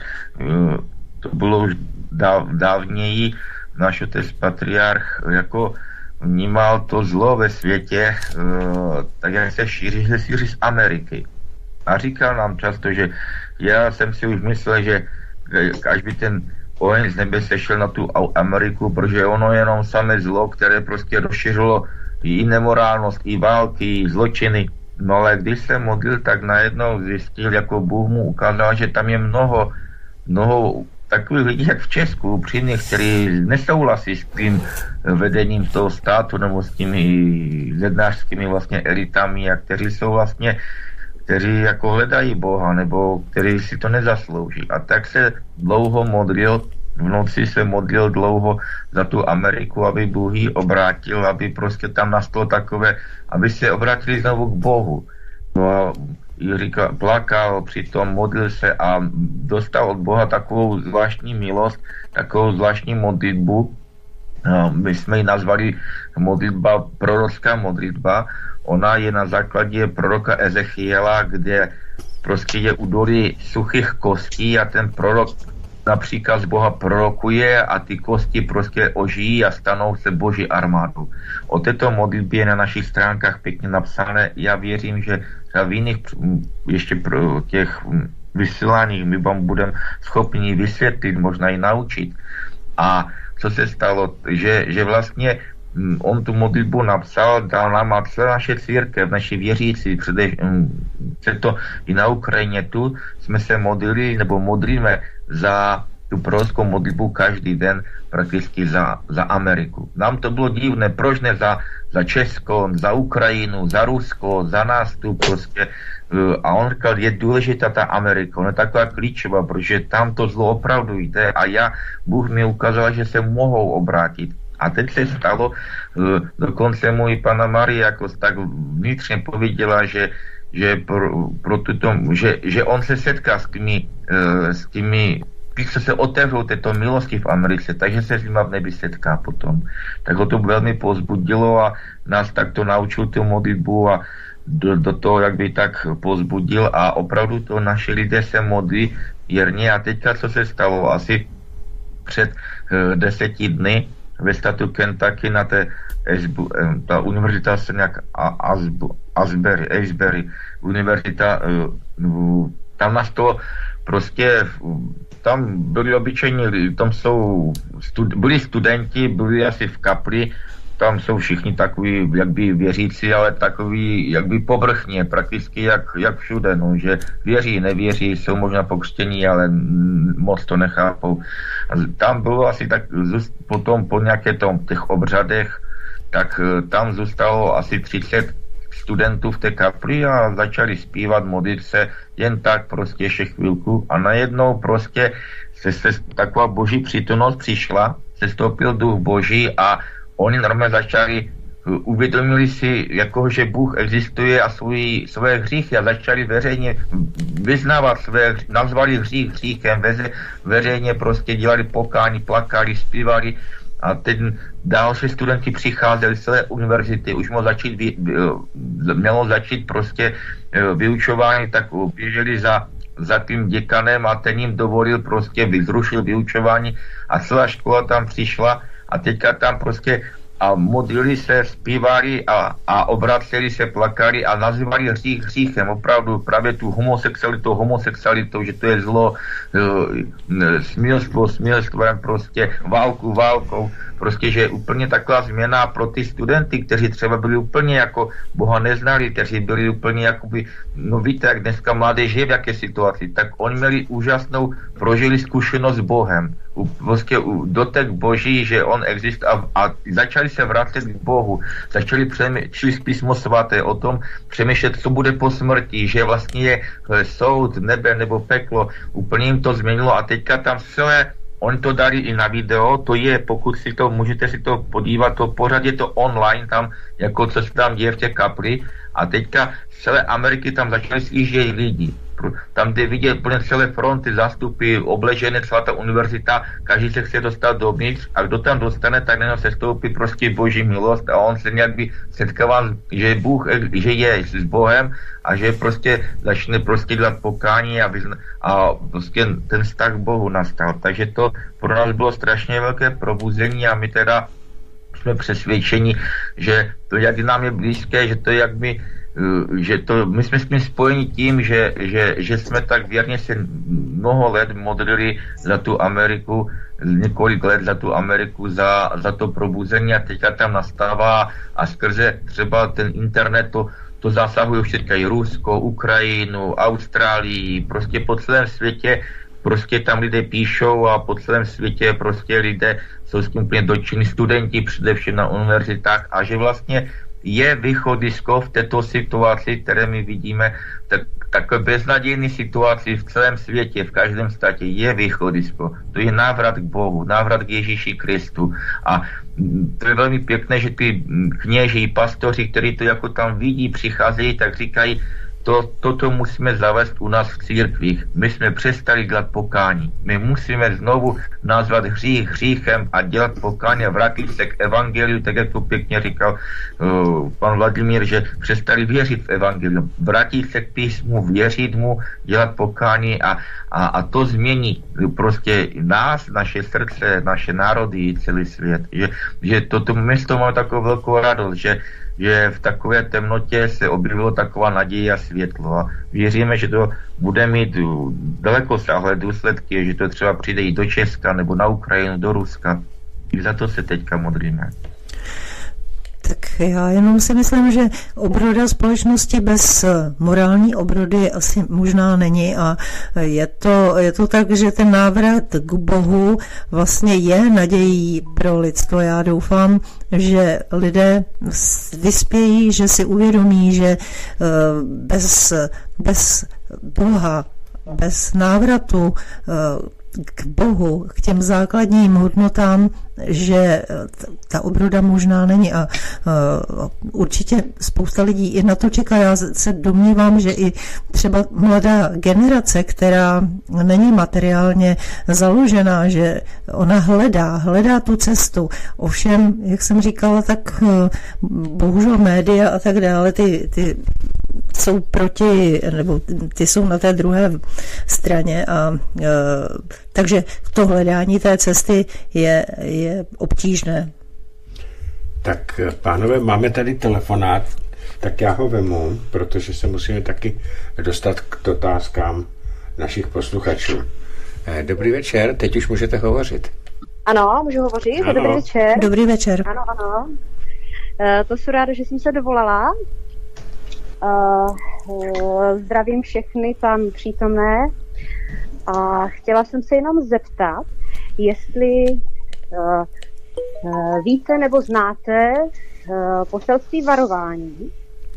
To bylo už dáv, dávněji, náš otec patriarch jako vnímal to zlo ve světě, tak jak se šíří, se šíří z Ameriky. A říkal nám často, že já jsem si už myslel, že až by ten oheň z nebe sešel na tu Ameriku, protože ono je jenom samé zlo, které prostě rozšířilo i nemorálnost, i války, i zločiny. No ale když se modlil, tak najednou zjistil, jako Bůh mu ukázal, že tam je mnoho, mnoho takových lidí, jak v Česku, upřímných, kteří nesouhlasí s tím vedením toho státu nebo s těmi zednářskými vlastně elitami a kteří jsou vlastně, kteří jako hledají Boha nebo kteří si to nezaslouží. A tak se dlouho modlil, v noci se modlil dlouho za tu Ameriku, aby Bůh ji obrátil, aby prostě tam nastalo takové, aby se obrátili znovu k Bohu. No a říkal, plakal, přitom modlil se a dostal od Boha takovou zvláštní milost, takovou zvláštní modlitbu. My jsme ji nazvali modlitba, prorocká modlitba. Ona je na základě proroka Ezechiela, kde prostě je údolí suchých kostí a ten prorok například z Boha prorokuje a ty kosti prostě ožijí a stanou se Boží armádou. O této modlitbě je na našich stránkách pěkně napsané. Já věřím, že v jiných ještě pro těch vysíláních my vám budeme schopni vysvětlit, možná i naučit. A co se stalo, že, že vlastně on tu modlitbu napsal, dal nám a celá naše církev, naši věřící, před to i na Ukrajině tu jsme se modlili, nebo modlíme za tu prorockou modlitbu každý den prakticky za, za Ameriku. Nám to bylo divné, proč ne za, za Česko, za Ukrajinu, za Rusko, za nás tu prostě. A on říkal, je důležitá ta Amerika, ona je taková klíčová, protože tam to zlo opravdu jde a já, Bůh mi ukázal, že se mohou obrátit. A teď se stalo, dokonce můj pana Marie jako tak vnitřně pověděla, že, že, pro, pro tuto, že, že on se setká s těmi, s těmi, když se otevřou této milosti v Americe, takže se s nima v nebi setká potom. Tak ho to velmi pozbudilo a nás takto naučil tu modlitbu a do, do toho, jak by tak pozbudil a opravdu to naši lidé se modlí věrně a teďka co se stalo, asi před uh, deseti dny ve státu Kentucky na té Asbu, ta univerzita se nějak Asbu, Asbury, Asbury univerzita, tam nastalo prostě, tam byli obyčejní, tam jsou, stud, byli studenti, byli asi v kapli, tam jsou všichni takový, jak by věřící, ale takový, jak by povrchně, prakticky jak, jak všude, no, že věří, nevěří, jsou možná pokřtění, ale moc to nechápou. A tam bylo asi tak, potom po nějaké tom, těch obřadech, tak tam zůstalo asi třicet studentů v té kapli a začali zpívat, modlit se, jen tak prostě ještě chvilku a najednou prostě se, se taková boží přítomnost přišla, se stoupil duch boží a oni normálně začali, uvědomili si, jako, že Bůh existuje a svůj, své hříchy a začali veřejně vyznávat své, nazvali hřích hříchem, veřejně prostě dělali pokání, plakali, zpívali a teď další studenti přicházeli z celé univerzity, už mělo začít, mělo začít prostě vyučování, tak běželi za, za tím děkanem a ten jim dovolil prostě, vyzrušil vyučování a celá škola tam přišla a teďka tam prostě a modlili se, zpívali a, a obraceli se, plakali a nazývali hřích hříchem. Opravdu právě tu homosexualitu, homosexualitou, že to je zlo, smilstvo, smilstvem, prostě válku, válkou. Prostě, že je úplně taková změna pro ty studenty, kteří třeba byli úplně jako Boha neznali, kteří byli úplně jakoby, no víte, jak dneska mládež je v jaké situaci, tak oni měli úžasnou, prožili zkušenost s Bohem. Prostě dotek Boží, že on existuje a, a začali se vrátit k Bohu. Začali přemýšlet písmo svaté o tom, přemýšlet, co bude po smrti, že vlastně je soud, nebe nebo peklo. Úplně jim to změnilo a teďka tam celé oni to dali i na video, to je, pokud si to, můžete si to podívat, to pořád je to online tam, jako co se tam děje v té kapli a teďka z celé Ameriky tam začali slížet lidi. Tam, kde vidět plně celé fronty, zástupy, obležené, celá ta univerzita, každý se chce dostat dovnitř a kdo tam dostane, tak jenom se stoupí prostě Boží milost a on se nějak by setkával, že Bůh, že je s Bohem a že prostě začne prostě dělat pokání a, vyzna, a prostě ten vztah k Bohu nastal. Takže to pro nás bylo strašně velké probuzení a my teda jsme přesvědčeni, že to jak nám je blízké, že to jak my že to, my jsme s tím spojeni tím, že, že, že jsme tak věrně se mnoho let modlili za tu Ameriku, několik let za tu Ameriku, za, za to probuzení a teďka tam nastává a skrze třeba ten internet to, to zasahuje už teďka i Rusko, Ukrajinu, Austrálii, prostě po celém světě, prostě tam lidé píšou a po celém světě prostě lidé jsou s tím úplně dotčení, studenti především na univerzitách a že vlastně je východisko v této situaci, které my vidíme, tak, takové beznadějné situaci v celém světě, v každém státě je východisko. To je návrat k Bohu, návrat k Ježíši Kristu. A to je velmi pěkné, že ty kněži, pastoři, kteří to jako tam vidí, přicházejí, tak říkají, to, toto musíme zavést u nás v církvích. My jsme přestali dělat pokání. My musíme znovu nazvat hřích hříchem a dělat pokání a vrátit se k evangeliu, tak jak to pěkně říkal uh, pan Vladimír, že přestali věřit v evangelium. Vrátit se k písmu, věřit mu, dělat pokání a, a, a to změní prostě nás, naše srdce, naše národy, celý svět. Že, že toto město má takovou velkou radost, že že v takové temnotě se objevilo taková naděje a světlo a věříme, že to bude mít dalekosáhlé důsledky, že to třeba přijde i do Česka nebo na Ukrajinu, do Ruska. I za to se teďka modlíme. Tak já jenom si myslím, že obroda společnosti bez morální obrody asi možná není a je to, je to tak, že ten návrat k Bohu vlastně je nadějí pro lidstvo. Já doufám, že lidé vyspějí, že si uvědomí, že bez, bez Boha, bez návratu k Bohu, k těm základním hodnotám, že ta obroda možná není a uh, určitě spousta lidí i na to čeká. Já se domnívám, že i třeba mladá generace, která není materiálně založená, že ona hledá, hledá tu cestu. Ovšem, jak jsem říkala, tak uh, bohužel média a tak dále, ty, ty jsou proti, nebo ty jsou na té druhé straně a uh, takže to hledání té cesty je, je obtížné. Tak, pánové, máme tady telefonát, tak já ho vemu, protože se musíme taky dostat k otázkám našich posluchačů. Dobrý večer, teď už můžete hovořit. Ano, můžu hovořit? Ano. Dobrý večer. Dobrý večer. Ano, ano. E, to jsem ráda, že jsem se dovolala. E, zdravím všechny tam přítomné. A chtěla jsem se jenom zeptat, jestli uh, uh, víte nebo znáte uh, poselství varování.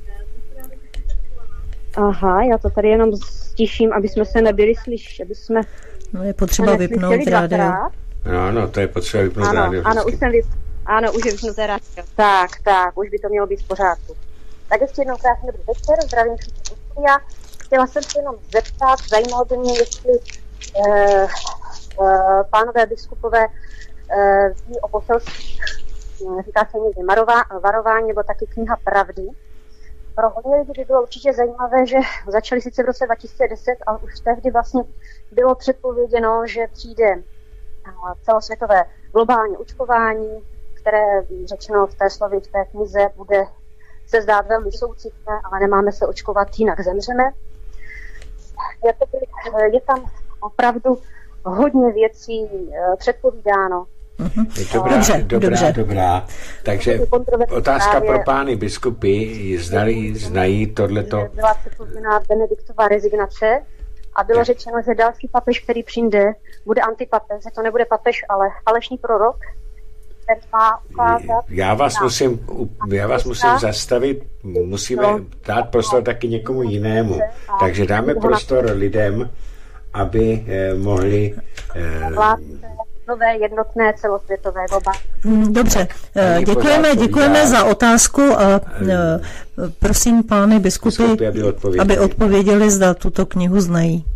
Aha, já to tady jenom stiším, aby jsme se nebyli slyšet, aby jsme no je potřeba vypnout rádio. No, no, to je potřeba vypnout ano, rádio. Ano, už jsem vyp... ano, už je vypnuté rádio. Tak, tak, už by to mělo být v pořádku. Tak ještě jednou krásný dobrý večer, zdravím všechny. Chtěla jsem se jenom zeptat, zajímalo by mě, jestli eh, eh, pánové biskupové eh, ví o poselství, říká se někdy varování, nebo taky kniha pravdy. Pro hodně lidí by bylo určitě zajímavé, že začali sice v roce dva tisíce deset, ale už tehdy vlastně bylo předpověděno, že přijde celosvětové globální očkování, které řečeno v té slově, v té knize, bude se zdát velmi soucitné, ale nemáme se očkovat, jinak zemřeme. Jakoby, je tam opravdu hodně věcí předpovídáno. Mm-hmm. Dobrá, dobře, dobrá, dobře. dobrá. Takže otázka pro pány biskupy, zdali znají tohleto. Byla předpověděná Benediktova rezignace a bylo řečeno, že další papež, který přijde, bude antipapež, že to nebude papež, ale falešný prorok, který má ukázat... Já vás musím, já vás musím zastavit, musíme dát prostor taky někomu jinému. Takže dáme prostor lidem, aby eh, mohli... Eh, nové jednotné celosvětové globální. Dobře, děkujeme, děkujeme za otázku a prosím pány biskupy, aby odpověděli. aby odpověděli, zda tuto knihu znají.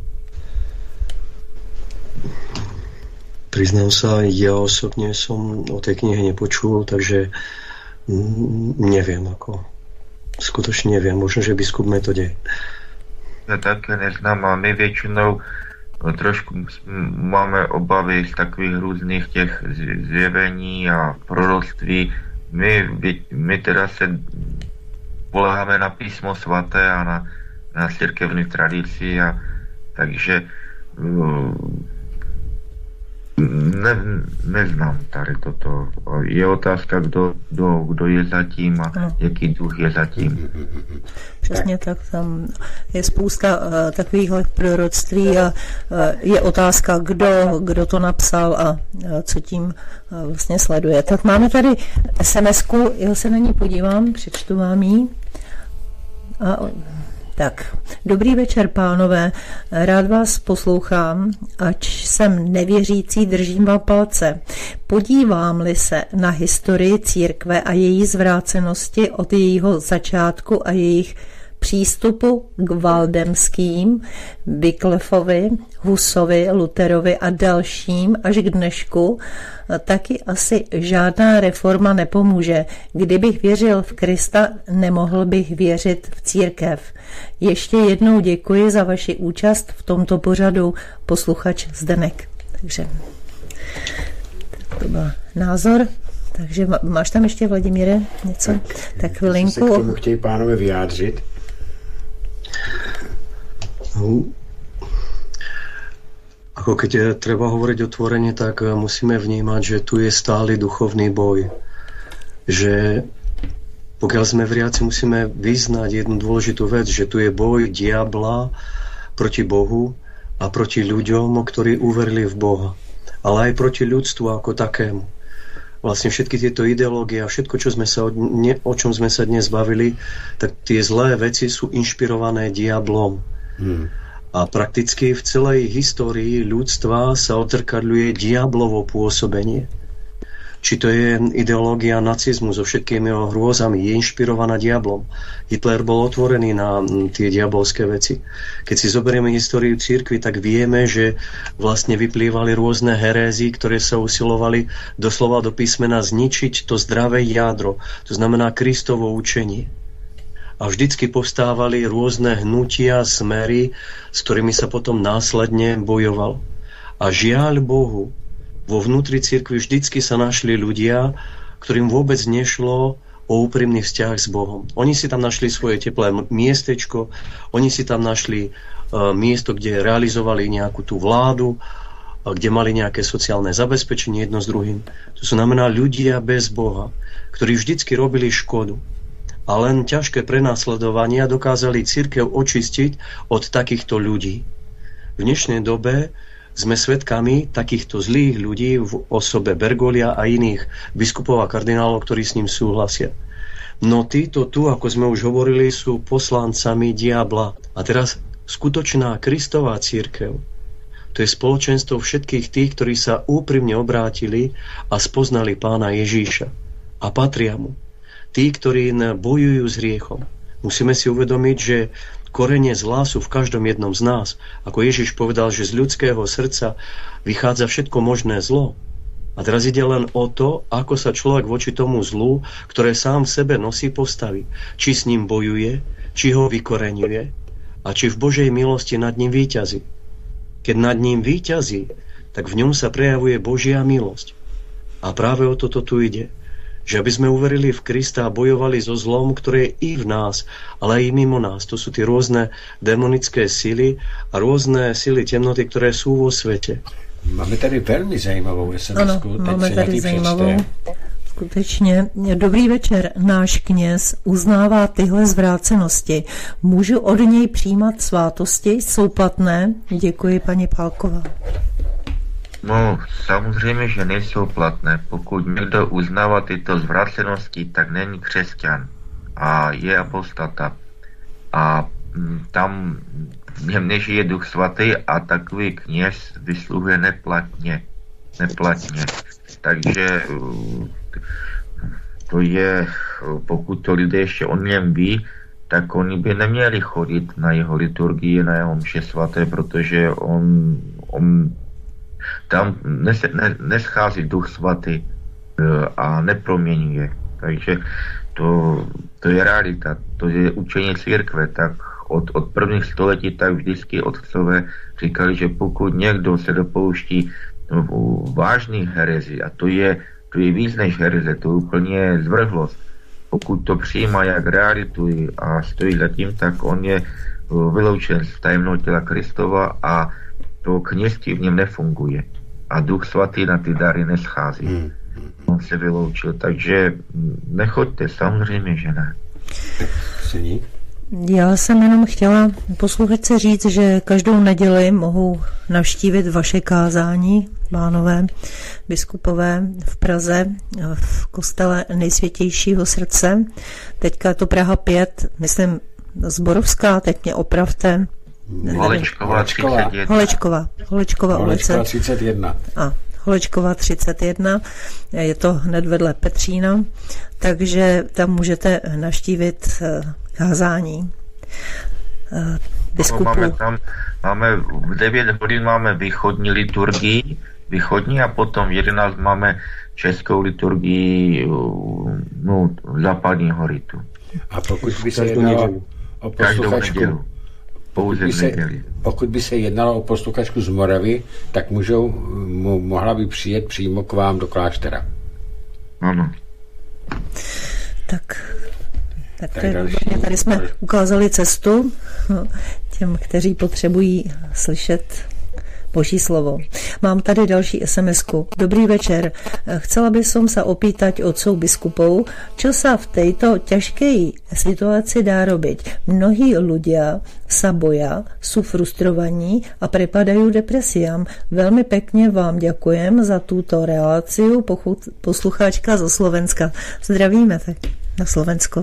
Priznám sa, ja osobne som o tej knihe nepočul, takže neviem, ako skutočne neviem, možno, že biskup Metodej. Ja také neznám a my většinou trošku máme obavy z takových různých těch zjevení a proroctví. My, my teda se poleháme na písmo svaté a na, na církevní tradici, a takže ne, neznám tady toto. Je otázka, kdo, kdo, kdo je zatím a no. jaký duch je zatím. Přesně tak, tam je spousta uh, takových proroctví a uh, je otázka, kdo, kdo to napsal a uh, co tím uh, vlastně sleduje. Tak máme tady es em esku, já se na ní podívám, přečtu vám ji. A, tak, dobrý večer, pánové, rád vás poslouchám, ač jsem nevěřící, držím vám palce. Podívám-li se na historii církve a její zvrácenosti od jejího začátku a jejich přístupu k Valdemským, Wyclifovi, Husovi, Lutherovi a dalším až k dnešku, taky asi žádná reforma nepomůže. Kdybych věřil v Krista, nemohl bych věřit v církev. Ještě jednou děkuji za vaši účast v tomto pořadu, posluchač Zdenek. Takže to byl názor. Takže máš tam ještě, Vladimíre, něco? Tak, tak chvilinku. Se k tomu chtějí pánové vyjádřit? Ako keď treba hovoriť otvorene, tak musíme vnímať, že tu je stály duchovný boj. Že pokiaľ sme veriaci, musíme vyznať jednu dôležitú vec, že tu je boj diabla proti Bohu a proti ľuďom, ktorí uverili v Boha. Ale aj proti ľudstvu ako takému. Vlastne všetky tieto ideológie a všetko, čo sme sa, ne, o čom sme sa dnes bavili, tak tie zlé veci sú inšpirované diablom. Hmm. A prakticky v celej histórii ľudstva sa odzrkadľuje diablovo pôsobenie. Či to je ideológia nacizmu so všetkými jeho hrôzami, je inšpirovaná diablom. Hitler bol otvorený na tie diabolské veci. Keď si zoberieme históriu cirkvi, tak vieme, že vlastne vyplývali rôzne herézy, ktoré sa usilovali doslova do písmena zničiť to zdravé jádro, to znamená Kristovo učenie. A vždycky povstávali rôzne hnutia, smery, s ktorými sa potom následne bojoval. A žiaľ Bohu, vo vnútri cirkvi vždycky sa našli ľudia, ktorým vôbec nešlo o úprimný vzťah s Bohom. Oni si tam našli svoje teplé miestečko, oni si tam našli uh, miesto, kde realizovali nejakú tú vládu, uh, kde mali nejaké sociálne zabezpečenie jedno s druhým. To znamená ľudia bez Boha, ktorí vždycky robili škodu. A len ťažké prenasledovania dokázali cirkev očistiť od takýchto ľudí. V dnešnej dobe sme svedkami takýchto zlých ľudí v osobe Bergolia a iných biskupov a kardinálov, ktorí s ním súhlasia. No títo tu, ako sme už hovorili, sú poslancami diabla. A teraz skutočná Kristová cirkev, to je spoločenstvo všetkých tých, ktorí sa úprimne obrátili a spoznali Pána Ježíša a patria mu. Tí, ktorí bojujú s hriechom. Musíme si uvedomiť, že korene zla sú v každom jednom z nás. Ako Ježiš povedal, že z ľudského srdca vychádza všetko možné zlo. A teraz ide len o to, ako sa človek voči tomu zlu, ktoré sám v sebe nosí, postaví. Či s ním bojuje, či ho vykoreňuje a či v Božej milosti nad ním víťazí. Keď nad ním víťazí, tak v ňom sa prejavuje Božia milosť. A práve o toto tu ide. Že aby sme uverili v Krista a bojovali so zlom, ktoré je i v nás, ale aj i mimo nás. To sú tie rôzne demonické síly a rôzne síly temnoty, ktoré sú vo svete. Máme tady velmi zajímavou es em esku. Ano, máme tady zajímavou. Skutečně. Dobrý večer. Náš kněz uznává tyhle zvrácenosti. Můžu od něj přijímat svátosti? Jsou platné? Děkuji, paní Pálková. No, samozřejmě, že nejsou platné. Pokud někdo uznává tyto zvrácenosti, tak není křesťan a je apostata. A tam v něm nežije Duch Svatý a takový kněz vysluhuje neplatně. Neplatně. Takže to je, pokud to lidé ještě o něm ví, tak oni by neměli chodit na jeho liturgii, na jeho mše svaté, protože on, on tam nes, ne, neschází Duch Svatý a neproměňuje. Takže to, to je realita, to je učení církve. Tak od, od prvních století tak vždycky otcové říkali, že pokud někdo se dopouští vážných herezí, a to je, to je víc než hereze, to je úplně zvrhlost. Pokud to přijímá jak realitu a stojí za tím, tak on je vyloučen z tajemného těla Kristova a to kněžství v něm nefunguje. A Duch Svatý na ty dary neschází. Hmm. On se vyloučil, takže nechoďte, samozřejmě, že ne. Já jsem jenom chtěla posluchačce říct, že každou neděli mohou navštívit vaše kázání, pánové biskupové v Praze, v kostele Nejsvětějšího srdce. Teďka je to Praha pět, myslím Zborovská, teď mě opravte. Holečková třicet jedna. Holečková, Holečková ulice. třicet jedna. A Holečková třicet jedna, je to hned vedle Petřína, takže tam můžete navštívit kázání biskupů. No, máme tam, máme v devět hodin máme východní liturgii, východní a potom v jedenáct máme českou liturgii, no, západního ritu. A pokud by se jednalo o posluchačku, pouze se, pokud by se jednalo o posluchačku z Moravy, tak můžou, mo, mohla by přijet přímo k vám do kláštera. Ano. Tak, tak, tak další, tady jsme ukázali cestu těm, kteří potřebují slyšet Boží slovo. Mám tady další es em esku. Dobrý večer. Chcela by som sa opýtať otcov biskupov, čo sa v tejto ťažkej situácii dá robiť. Mnohí ľudia sa boja, sú frustrovaní a prepadajú depresiám. Veľmi pekne vám ďakujem za túto reláciu. Poslucháčka zo Slovenska. Zdravíme tak na Slovensko.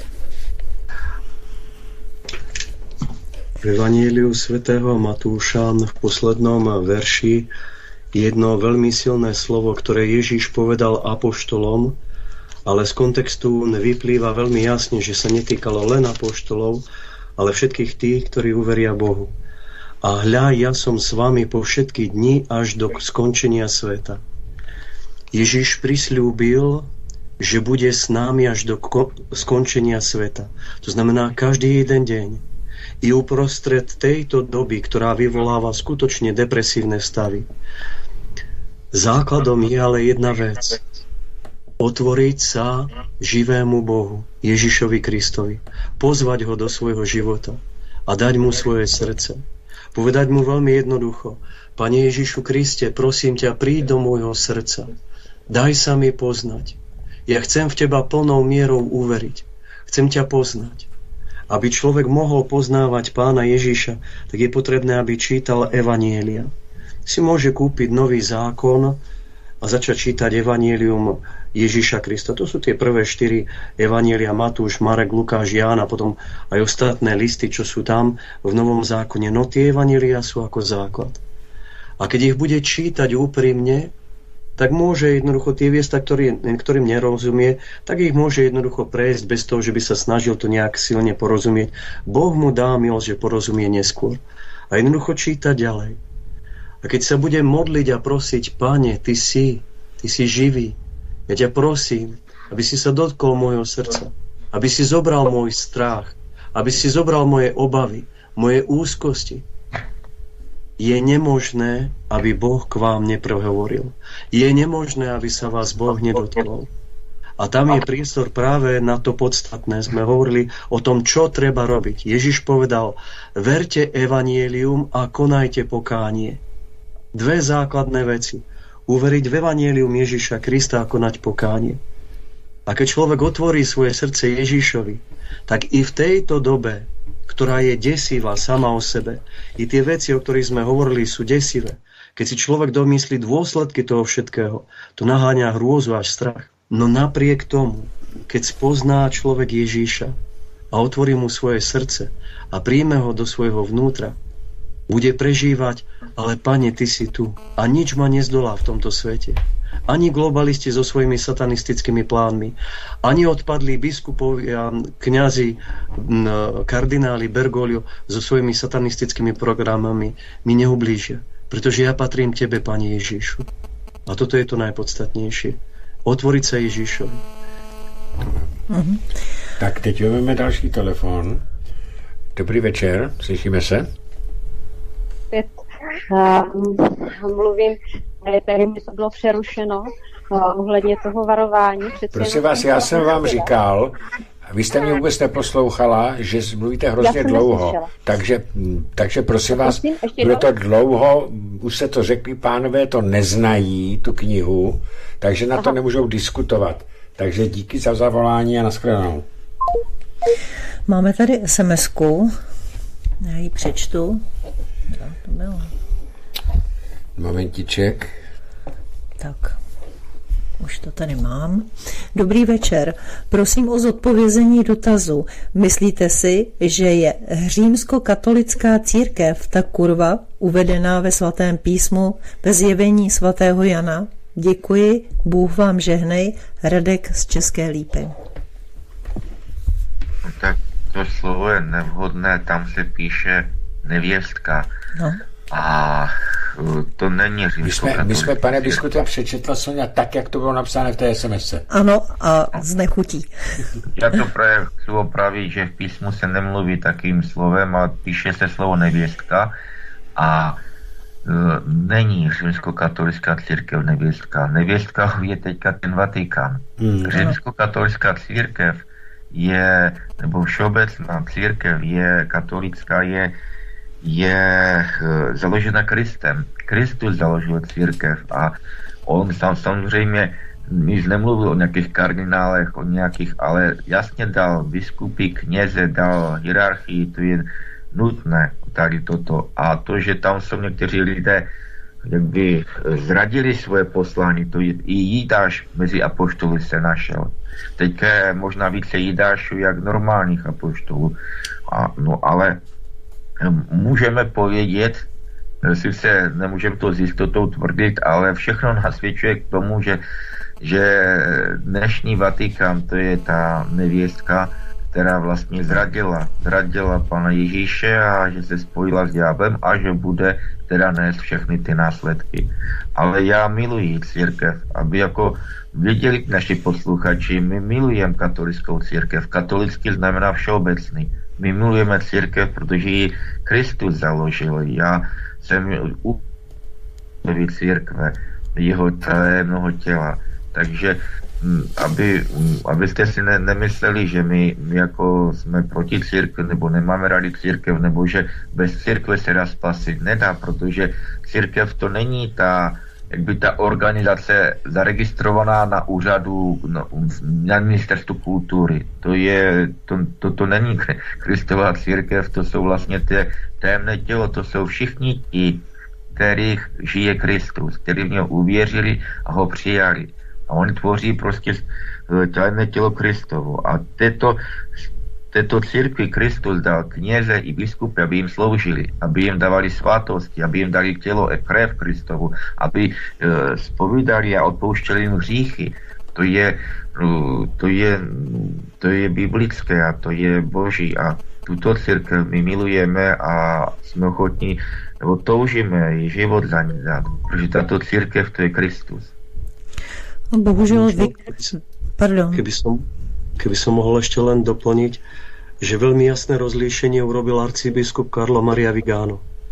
V Evaníliu svätého Matúša v poslednom verši jedno veľmi silné slovo, ktoré Ježiš povedal apoštolom, ale z kontextu vyplýva veľmi jasne, že sa netýkalo len apoštolov, ale všetkých tých, ktorí uveria Bohu. A hľa, ja som s vami po všetky dni až do skončenia sveta. Ježiš prisľúbil, že bude s námi až do skončenia sveta. To znamená každý jeden deň. I uprostred tejto doby, ktorá vyvoláva skutočne depresívne stavy. Základom je ale jedna vec. Otvoriť sa živému Bohu, Ježišovi Kristovi. Pozvať ho do svojho života a dať mu svoje srdce. Povedať mu veľmi jednoducho: Pane Ježišu Kriste, prosím ťa, príď do môjho srdca. Daj sa mi poznať. Ja chcem v teba plnou mierou uveriť. Chcem ťa poznať. Aby človek mohol poznávať Pána Ježiša, tak je potrebné, aby čítal Evanielia. Si môže kúpiť Nový zákon a začať čítať Evanielium Ježiša Krista. To sú tie prvé štyri Evanielia: Matúš, Marek, Lukáš, Ján a potom aj ostatné listy, čo sú tam v Novom zákone. No tie Evanielia sú ako základ. A keď ich bude čítať úprimne, tak môže jednoducho tie miesta, ktorý, ktorým nerozumie, tak ich môže jednoducho prejsť bez toho, že by sa snažil to nejak silne porozumieť. Boh mu dá milosť, že porozumie neskôr. A jednoducho čítať ďalej. A keď sa bude modliť a prosiť: Pane, Ty si, Ty si živý. Ja ťa prosím, aby si sa dotkol môjho srdca. Aby si zobral môj strach. Aby si zobral moje obavy, moje úzkosti. je nemožné, aby Boh k vám neprehovoril. Je nemožné, aby sa vás Boh nedotkol. A tam je priestor práve na to podstatné. Sme hovorili o tom, čo treba robiť. Ježiš povedal, verte evanjelium a konajte pokánie. Dve základné veci. Uveriť v evanjelium Ježiša Krista a konať pokánie. A keď človek otvorí svoje srdce Ježišovi, tak i v tejto dobe, ktorá je desivá sama o sebe, i tie veci, o ktorých sme hovorili, sú desivé. Keď si človek domyslí dôsledky toho všetkého, to naháňa hrôzu až strach. No napriek tomu, keď spozná človek Ježíša a otvorí mu svoje srdce a príjme ho do svojho vnútra, bude prežívať, ale Pane, Ty si tu a nič ma nezdolá v tomto svete. Ani globalisti so svojimi satanistickými plánmi, ani odpadlí biskupovia, kňazi, kardináli, Bergoglio so svojimi satanistickými programami mi neublížia, pretože ja patrím Tebe, Pane Ježíšu. A toto je to najpodstatnejšie. Otvoriť sa Ježíšovi. Mm-hmm. Tak teď vezmeme další telefon. Dobrý večer, slyšíme se? Pět. Uh, mluvím, tady mi to bylo přerušeno uh, ohledně toho varování. Prosím vás, já jsem vám říkal, vy jste mě vůbec neposlouchala, že mluvíte hrozně dlouho. Takže, takže prosím vás, bylo to dlouho, už se to řekli, pánové to neznají, tu knihu, takže na to nemůžou diskutovat. Takže díky za zavolání a nashledanou. Máme tady es em esku, já ji přečtu. To bylo. Momentiček. Tak. Už to tady mám. Dobrý večer. Prosím o zodpovězení dotazu. Myslíte si, že je římskokatolická církev ta kurva uvedená ve svatém písmu ve zjevení svatého Jana? Děkuji, Bůh vám žehnej. Radek z České Lípy. Tak to slovo je nevhodné, tam se píše nevěstka. No. A to není římskokatolická. My jsme, pane biskupe, přečetla Sonia tak, jak to bylo napsáno v té es em esce. Ano, a z nechutí. Já to právě chci opravit, že v písmu se nemluví takým slovem a píše se slovo nevěstka a uh, není římskokatolická církev nevěstka. Nevěstka je teďka ten Vatikán. Hmm. Římskokatolická církev je, nebo všeobecná církev je katolická, je je založena Kristem. Kristus založil církev a on sám samozřejmě nic nemluvil o nějakých kardinálech, o nějakých, ale jasně dal biskupy, kněze, dal hierarchii, to je nutné tady toto. A to, že tam jsou někteří lidé, jak by zradili svoje poslání, to je, i Jidáš mezi apoštoly se našel. Teďka je možná více Jidášů jak normálních apoštolů. A, no ale můžeme povědět, sice nemůžeme to s jistotou tvrdit, ale všechno nasvědčuje k tomu, že, že dnešní Vatikán, to je ta nevěstka, která vlastně zradila, zradila Pana Ježíše a že se spojila s ďáblem a že bude teda nést všechny ty následky. Ale já miluji církev, aby jako věděli naši posluchači, my milujeme katolickou církev. Katolický znamená všeobecný. My milujeme církev, protože ji Kristus založil. Já jsem u církve, jeho tajemného těla. Takže aby, abyste si ne, nemysleli, že my, my jako jsme proti církvi, nebo nemáme rádi církev, nebo že bez církve se dá spasit. Nedá, protože církev to není ta, jak by ta organizace zaregistrovaná na úřadu, no, na ministerstvu kultury. To je, to, to, to není Kristova církev, to jsou vlastně té tajemné tělo, to jsou všichni ti, kterých žije Kristus, kteří v něho uvěřili a ho přijali. A oni tvoří prostě tajemné tělo Kristovo. A této, této církvi Kristus dal kněze i biskupy, aby jim sloužili, aby jim dávali svátosti, aby jim dali tělo a krev Kristovu, aby e, zpovídali a odpouštěli jim hříchy. To je, to je, to je biblické a to je boží. A tuto církev my milujeme a jsme ochotní, nebo toužíme i život za ní dát. Protože tato církev to je Kristus. No, bohužel, vy... Pardon. Keby som, keby som mohol ešte len doplniť, že veľmi jasné rozlíšenie urobil arcibiskup Carlo Maria Vigano,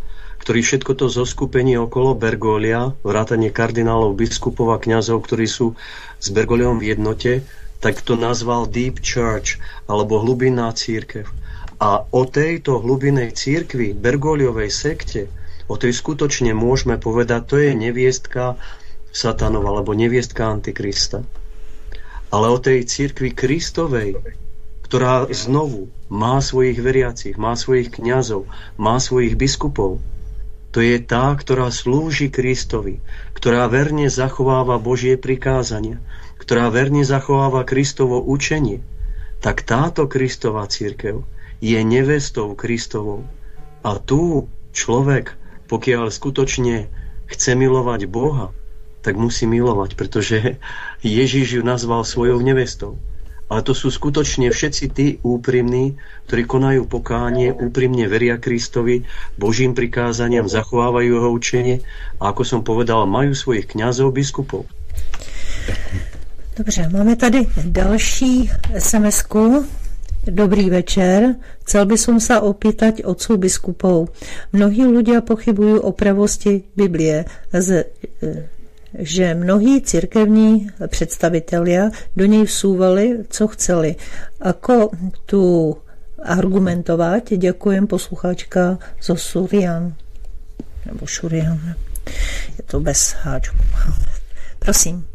ktorí všetko to zoskupenie okolo Bergolia, vrátanie kardinálov, biskupov a kňazov, ktorí sú s Bergoliom v jednote, tak to nazval Deep Church, alebo hlubinná církev. A o tejto hlubinnej církvi, Bergoliovej sekte, o tej skutočne môžeme povedať, to je neviestka satanova, alebo neviestka Antikrista. Ale o tej církvi Kristovej, ktorá znovu má svojich veriacich, má svojich kňazov, má svojich biskupov, to je tá, ktorá slúži Kristovi, ktorá verne zachováva Božie prikázania, ktorá verne zachováva Kristovo učenie, tak táto Kristova cirkev je nevestou Kristovou. A tu človek, pokiaľ skutočne chce milovať Boha, tak musí milovať, pretože Ježiš ju nazval svojou nevestou. Ale to sú skutočne všetci tí úprimní, ktorí konajú pokánie, úprimne veria Kristovi, Božím prikázaniam, zachovávajú jeho učenie a ako som povedal, majú svojich kňazov, biskupov. Dobře, máme tady další es em esku. Dobrý večer. Chcel by som sa opýtať otcov biskupov. Mnohí ľudia pochybujú o pravosti Biblie, z, že mnohí cirkevní představitelia do něj vsúvali, co chceli. Ako tu argumentovat? Děkujem, posluchačka zo Surian. Nebo Šurian. Je to bez háču. Prosím.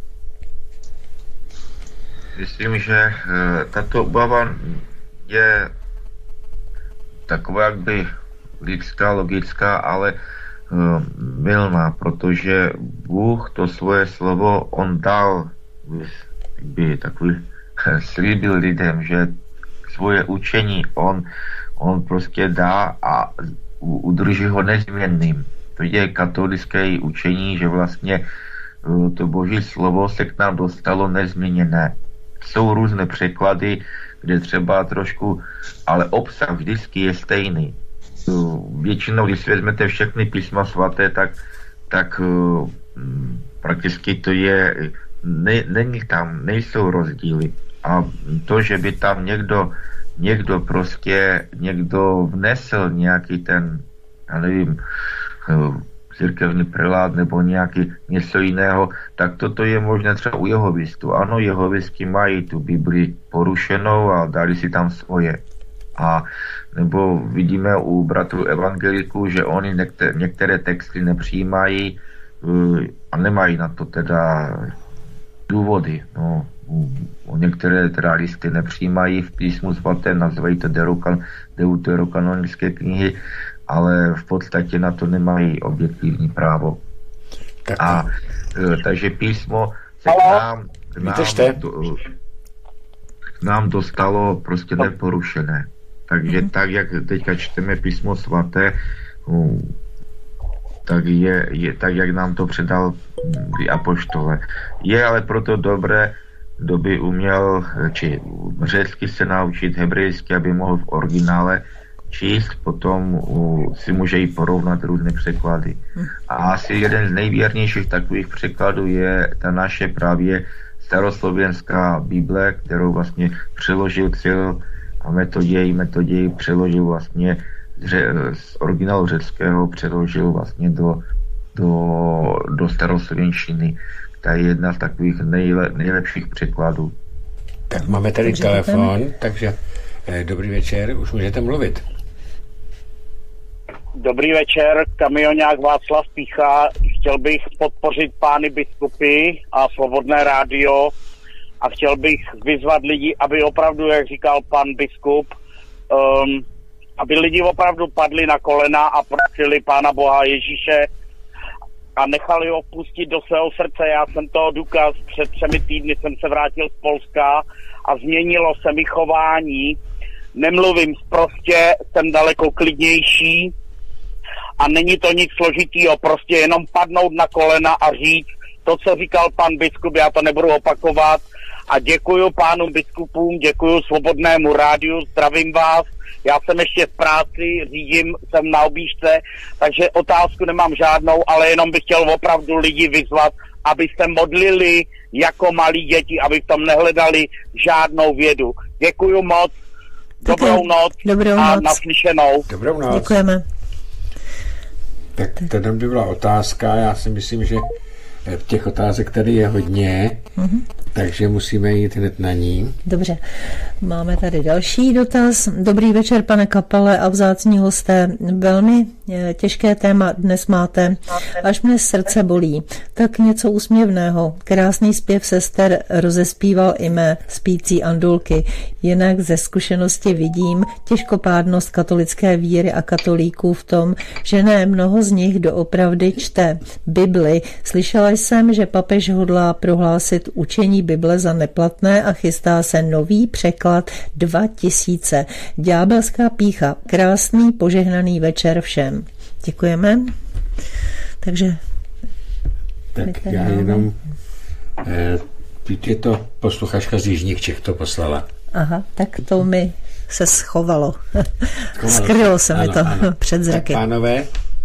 Myslím, že tato obava je taková jakby lidská, logická, ale mylná, protože Bůh to svoje slovo, on dal, by takový slíbil lidem, že svoje učení on, on prostě dá a udrží ho nezměnným. To je katolické učení, že vlastně to Boží slovo se k nám dostalo nezměněné. Jsou různé překlady, kde třeba trošku, ale obsah vždycky je stejný. Většinou, když si vezmete všechny písma svaté, tak, tak uh, prakticky to je, ne, není tam, nejsou rozdíly. A to, že by tam někdo, někdo prostě, někdo vnesl nějaký ten, já nevím, uh, církevní prelát nebo nějaký něco jiného, tak toto je možné třeba u jehovistů. Ano, jehovisti mají tu Bibli porušenou a dali si tam svoje. A nebo vidíme u bratrů evangeliků, že oni některé, některé texty nepřijímají uh, a nemají na to teda důvody. No, uh, některé teda listy nepřijímají v písmu svaté, nazývají to deuterokanonické knihy, ale v podstatě na to nemají objektivní právo. Tak. A uh, takže písmo se k nám, k nám, do, k nám dostalo prostě neporušené. Takže tak, jak teďka čteme písmo svaté, tak, je, je, tak jak nám to předal apoštole. Je ale proto dobré, kdo by uměl či řecky se naučit hebrejsky, aby mohl v originále číst, potom si může i porovnat různé překlady. A asi jeden z nejvěrnějších takových překladů je ta naše právě staroslovenská Bible, kterou vlastně přeložil cíl a metoději, metoději přeložil vlastně z originálu řeckého, přeložil vlastně do, do, do staroslovenštiny. To je jedna z takových nejle, nejlepších překladů. Tak máme tady takže telefon, takže eh, dobrý večer, už můžete mluvit. Dobrý večer, kamionák Václav Pícha. Chtěl bych podpořit pány biskupy a Svobodné rádio a chtěl bych vyzvat lidi, aby opravdu, jak říkal pan biskup, um, aby lidi opravdu padli na kolena a prosili Pána Boha Ježíše a nechali ho pustit do svého srdce. Já jsem toho důkaz, před třemi týdny jsem se vrátil z Polska a změnilo se mi chování. Nemluvím prostě, jsem daleko klidnější a není to nic složitýho, prostě jenom padnout na kolena a říct to, co říkal pan biskup, já to nebudu opakovat. A děkuju pánu biskupům, děkuju Svobodnému rádiu, zdravím vás. Já jsem ještě v práci, řídím, jsem na objížďce, takže otázku nemám žádnou, ale jenom bych chtěl opravdu lidi vyzvat, aby se modlili jako malí děti, aby v tom nehledali žádnou vědu. Děkuju moc, dobrou noc dobrou a noc. naslyšenou. Dobrou noc. Děkujeme. Tak to by byla otázka, já si myslím, že těch otázek tady je hodně, mm-hmm. takže musíme jít hned na ní. Dobře, máme tady další dotaz. Dobrý večer, pane kapele a vzácní hosté. Velmi těžké téma dnes máte, až mne srdce bolí. Tak něco úsměvného. Krásný zpěv sester rozespíval i mé spící andulky. Jinak ze zkušenosti vidím těžkopádnost katolické víry a katolíků v tom, že ne mnoho z nich doopravdy čte Bibli. Slyšela jsem, že papež hodlá prohlásit učení Bible za neplatné a chystá se nový překlad dva tisíce. Ďábelská pýcha. Krásný požehnaný večer všem. Děkujeme. Takže tak já jenom eh, je to posluchačka z Jižních Čech to poslala. Aha, tak to mi se schovalo. Skrylo se mi ano, to ano. Před zraky. Tak pánové,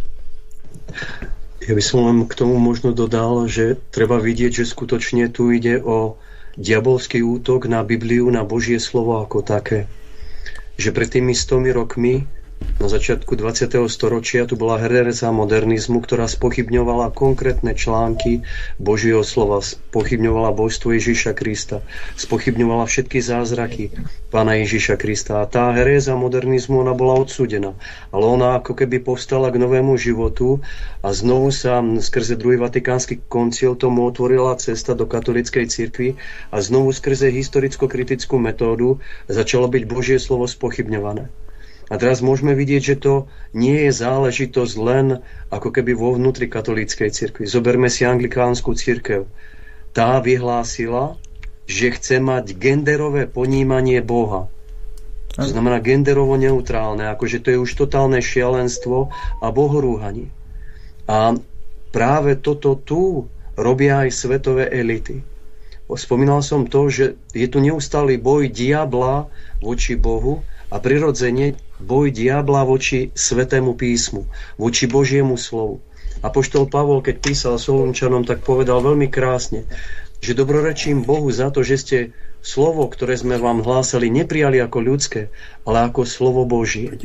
ja by som len k tomu možno dodal, že treba vidieť, že skutočne tu ide o diabolský útok na Bibliu, na Božie slovo ako také. Že pred tými stomi rokmi, na začiatku dvadsiateho storočia, tu bola hereza modernizmu, ktorá spochybňovala konkrétne články Božieho slova, spochybňovala božstvo Ježiša Krista, spochybňovala všetky zázraky Pána Ježiša Krista. A tá hereza modernizmu, ona bola odsúdená. Ale ona ako keby povstala k novému životu a znovu sa skrze druhý vatikánsky koncil tomu otvorila cesta do katolíckej cirkvi a znovu skrze historicko-kritickú metódu začalo byť Božie slovo spochybňované. A teraz môžeme vidieť, že to nie je záležitosť len ako keby vo vnútri katolíckej cirkvi. Zoberme si anglikánsku cirkev. Tá vyhlásila, že chce mať genderové ponímanie Boha. To znamená genderovo neutrálne, akože to je už totálne šialenstvo a bohorúhanie. A práve toto tu robia aj svetové elity. Spomínal som to, že je tu neustály boj diabla voči Bohu a prirodzene boj diabla voči Svätému písmu, voči Božiemu slovu. Apoštol Pavol, keď písal Solunčanom, tak povedal veľmi krásne, že dobrorečím Bohu za to, že ste slovo, ktoré sme vám hlásali, neprijali ako ľudské, ale ako slovo Božie.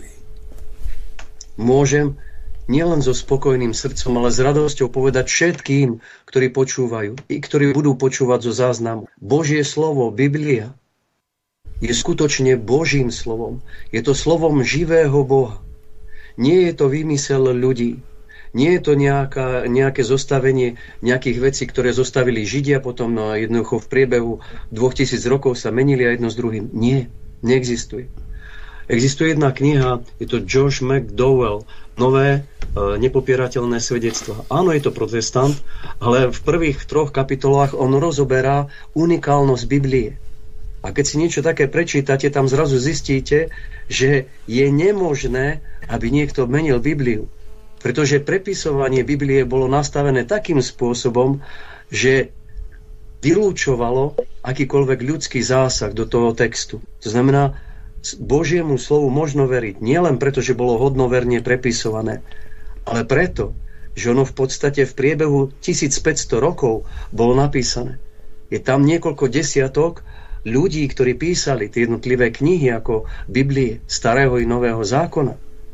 Môžem nielen so spokojným srdcom, ale s radosťou povedať všetkým, ktorí počúvajú i ktorí budú počúvať zo záznamu. Božie slovo, Biblia, je skutočne Božím slovom. Je to slovom živého Boha. Nie je to výmysel ľudí. Nie je to nejaká, nejaké zostavenie nejakých vecí, ktoré zostavili Židia, potom no, jednoducho v priebehu dvoch tisíc rokov sa menili a jedno s druhým. Nie, neexistuje. Existuje jedna kniha, je to Josh McDowell, Nové e, nepopierateľné svedectvá. Áno, je to protestant, ale v prvých troch kapitolách on rozoberá unikálnosť Biblie. A keď si niečo také prečítate, tam zrazu zistíte, že je nemožné, aby niekto menil Bibliu. Pretože prepisovanie Biblie bolo nastavené takým spôsobom, že vylúčovalo akýkoľvek ľudský zásah do toho textu. To znamená, Božiemu slovu možno veriť nielen preto, že bolo hodnoverne prepisované, ale preto, že ono v podstate v priebehu tisícpäťsto rokov bolo napísané. Je tam niekoľko desiatok ľudí, ktorí písali tie jednotlivé knihy ako Biblie starého i nového zákona.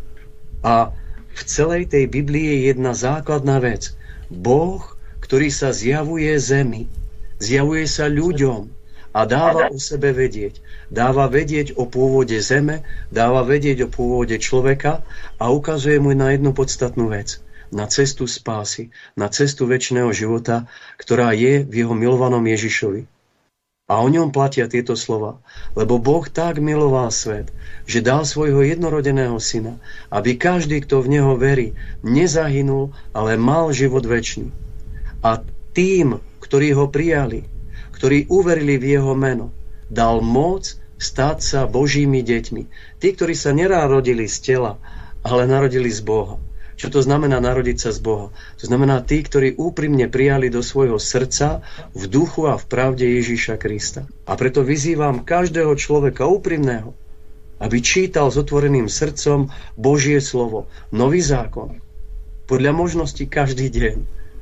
A v celej tej Biblii je jedna základná vec. Boh, ktorý sa zjavuje zemi, zjavuje sa ľuďom a dáva o sebe vedieť. Dáva vedieť o pôvode zeme, dáva vedieť o pôvode človeka a ukazuje mu na jednu podstatnú vec. Na cestu spásy, na cestu večného života, ktorá je v jeho milovanom Ježišovi. A o ňom platia tieto slova. Lebo Boh tak miloval svet, že dal svojho jednorodeného syna, aby každý, kto v neho verí, nezahynul, ale mal život večný. A tým, ktorí ho prijali, ktorí uverili v jeho meno, dal moc stať sa Božími deťmi. Tí, ktorí sa nenarodili z tela, ale narodili z Boha. Čo to znamená narodiť sa z Boha? To znamená tí, ktorí úprimne prijali do svojho srdca v duchu a v pravde Ježíša Krista. A preto vyzývam každého človeka úprimného, aby čítal s otvoreným srdcom Božie slovo, nový zákon, podľa možnosti každý deň.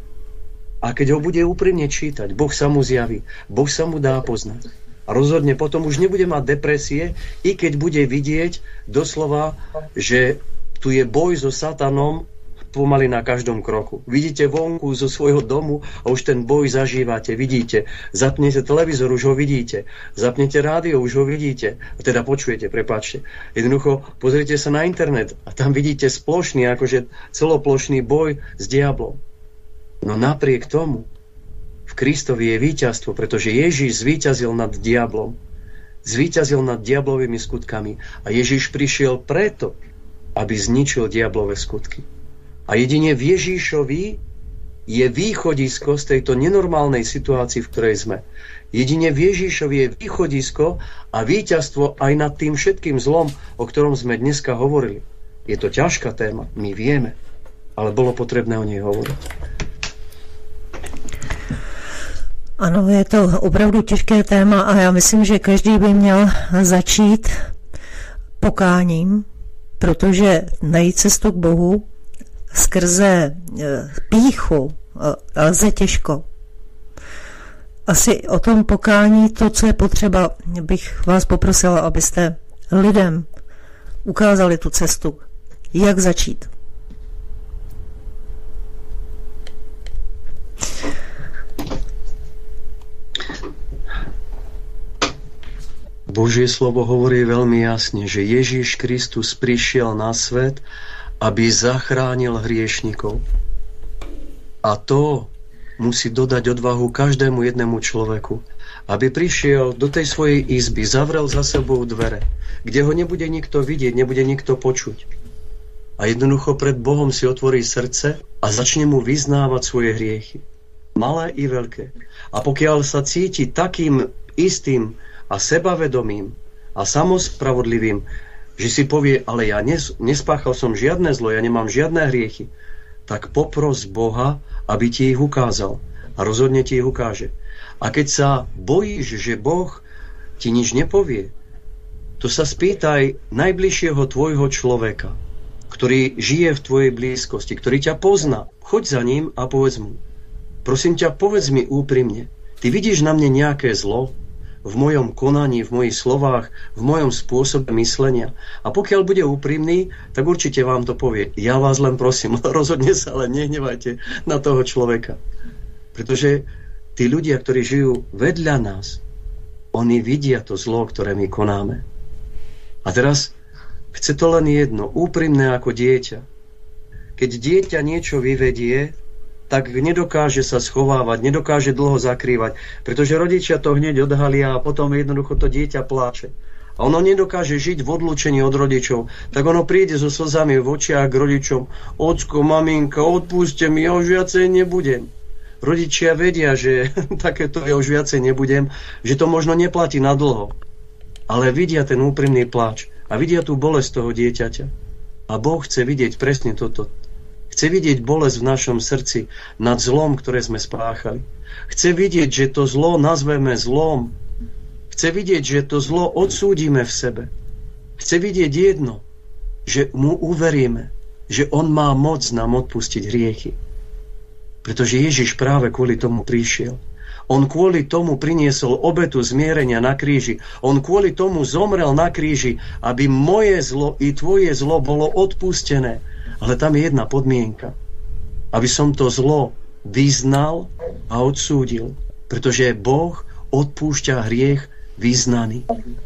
A keď ho bude úprimne čítať, Boh sa mu zjaví, Boh sa mu dá poznať. A rozhodne potom už nebude mať depresie, i keď bude vidieť doslova, že tu je boj so satanom pomaly na každom kroku. Vidíte vonku zo svojho domu a už ten boj zažívate, vidíte. Zapnete televízor, už ho vidíte. Zapnete rádio, už ho vidíte. A teda počujete, prepáčte. Jednoducho pozrite sa na internet a tam vidíte spoločný, akože celoplošný boj s diablom. No napriek tomu v Kristovi je víťazstvo, pretože Ježiš zvíťazil nad diablom. Zvíťazil nad diablovými skutkami. A Ježiš prišiel preto, aby zničil diablové skutky. A jedine v Ježišovi je východisko z tejto nenormálnej situácii, v ktorej sme. Jedine v Ježišovi je východisko a víťazstvo aj nad tým všetkým zlom, o ktorom sme dneska hovorili. Je to ťažká téma, my vieme, ale bolo potrebné o nej hovoriť. Ano, je to opravdu těžké téma a já myslím, že každý by měl začít pokáním, protože najít cestu k Bohu skrze pýchu lze těžko. Asi o tom pokání, to, co je potřeba, bych vás poprosila, abyste lidem ukázali tu cestu, jak začít. Božie slovo hovorí veľmi jasne, že Ježiš Kristus prišiel na svet, aby zachránil hriešnikov. A to musí dodať odvahu každému jednému človeku, aby prišiel do tej svojej izby, zavrel za sebou dvere, kde ho nebude nikto vidieť, nebude nikto počuť. A jednoducho pred Bohom si otvorí srdce a začne mu vyznávať svoje hriechy. Malé i veľké. A pokiaľ sa cíti takým istým a sebavedomým a samospravodlivým, že si povie, ale ja nes, nespáchal som žiadne zlo, ja nemám žiadne hriechy, tak popros Boha, aby ti ich ukázal. A rozhodne ti ich ukáže. A keď sa bojíš, že Boh ti nič nepovie, to sa spýtaj najbližšieho tvojho človeka, ktorý žije v tvojej blízkosti, ktorý ťa pozná. Choď za ním a povedz mu, prosím ťa, povedz mi úprimne, ty vidíš na mne nejaké zlo? V mojom konaní, v mojich slovách, v mojom spôsobe myslenia. A pokiaľ bude úprimný, tak určite vám to povie. Ja vás len prosím, rozhodne sa, ale nehnevajte na toho človeka. Pretože tí ľudia, ktorí žijú vedľa nás, oni vidia to zlo, ktoré my konáme. A teraz chce to len jedno, úprimné ako dieťa. Keď dieťa niečo vyvedie, tak nedokáže sa schovávať, nedokáže dlho zakrývať, pretože rodičia to hneď odhalia a potom jednoducho to dieťa pláče. A ono nedokáže žiť v odlúčení od rodičov, tak ono príde so slzami v očiach k rodičom. Ocko, maminka, odpúšte mi, ja už viacej nebudem. Rodičia vedia, že takéto ja už viacej nebudem, že to možno neplatí na dlho. Ale vidia ten úprimný pláč a vidia tú bolesť toho dieťaťa. A Boh chce vidieť presne toto. Chce vidieť bolesť v našom srdci nad zlom, ktoré sme spáchali. Chce vidieť, že to zlo nazveme zlom. Chce vidieť, že to zlo odsúdime v sebe. Chce vidieť jedno, že mu uveríme, že on má moc nám odpustiť hriechy. Pretože Ježiš práve kvôli tomu prišiel. On kvôli tomu priniesol obetu zmierenia na kríži. On kvôli tomu zomrel na kríži, aby moje zlo i tvoje zlo bolo odpustené. Ale tam je jedna podmienka. Aby som to zlo vyznal a odsúdil. Pretože Boh odpúšťa hriech vyznaný.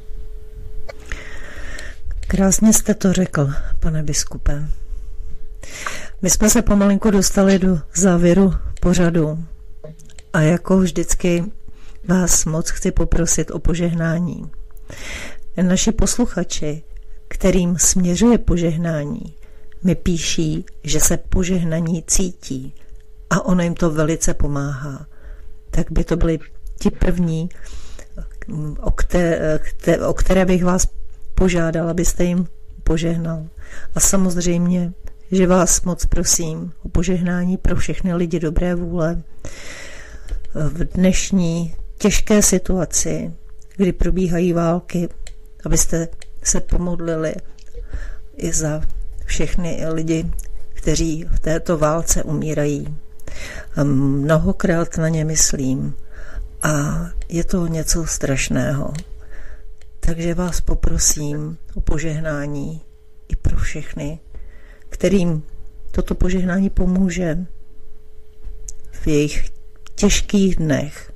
Krásně jste to řekl, pane biskupe. My jsme se pomalinku dostali do závěru pořadu. A jako vždycky vás moc chci poprosit o požehnání. Naši posluchači, kterým směřuje požehnání, mi píší, že se požehnaní cítí a ono jim to velice pomáhá. Tak by to byli ti první, o které, o které bych vás požádal, abyste jim požehnal. A samozřejmě, že vás moc prosím o požehnání pro všechny lidi dobré vůle v dnešní těžké situaci, kdy probíhají války, abyste se pomodlili i za všechny lidi, kteří v této válce umírají. Mnohokrát na ně myslím a je to něco strašného. Takže vás poprosím o požehnání i pro všechny, kterým toto požehnání pomůže v jejich těžkých dnech.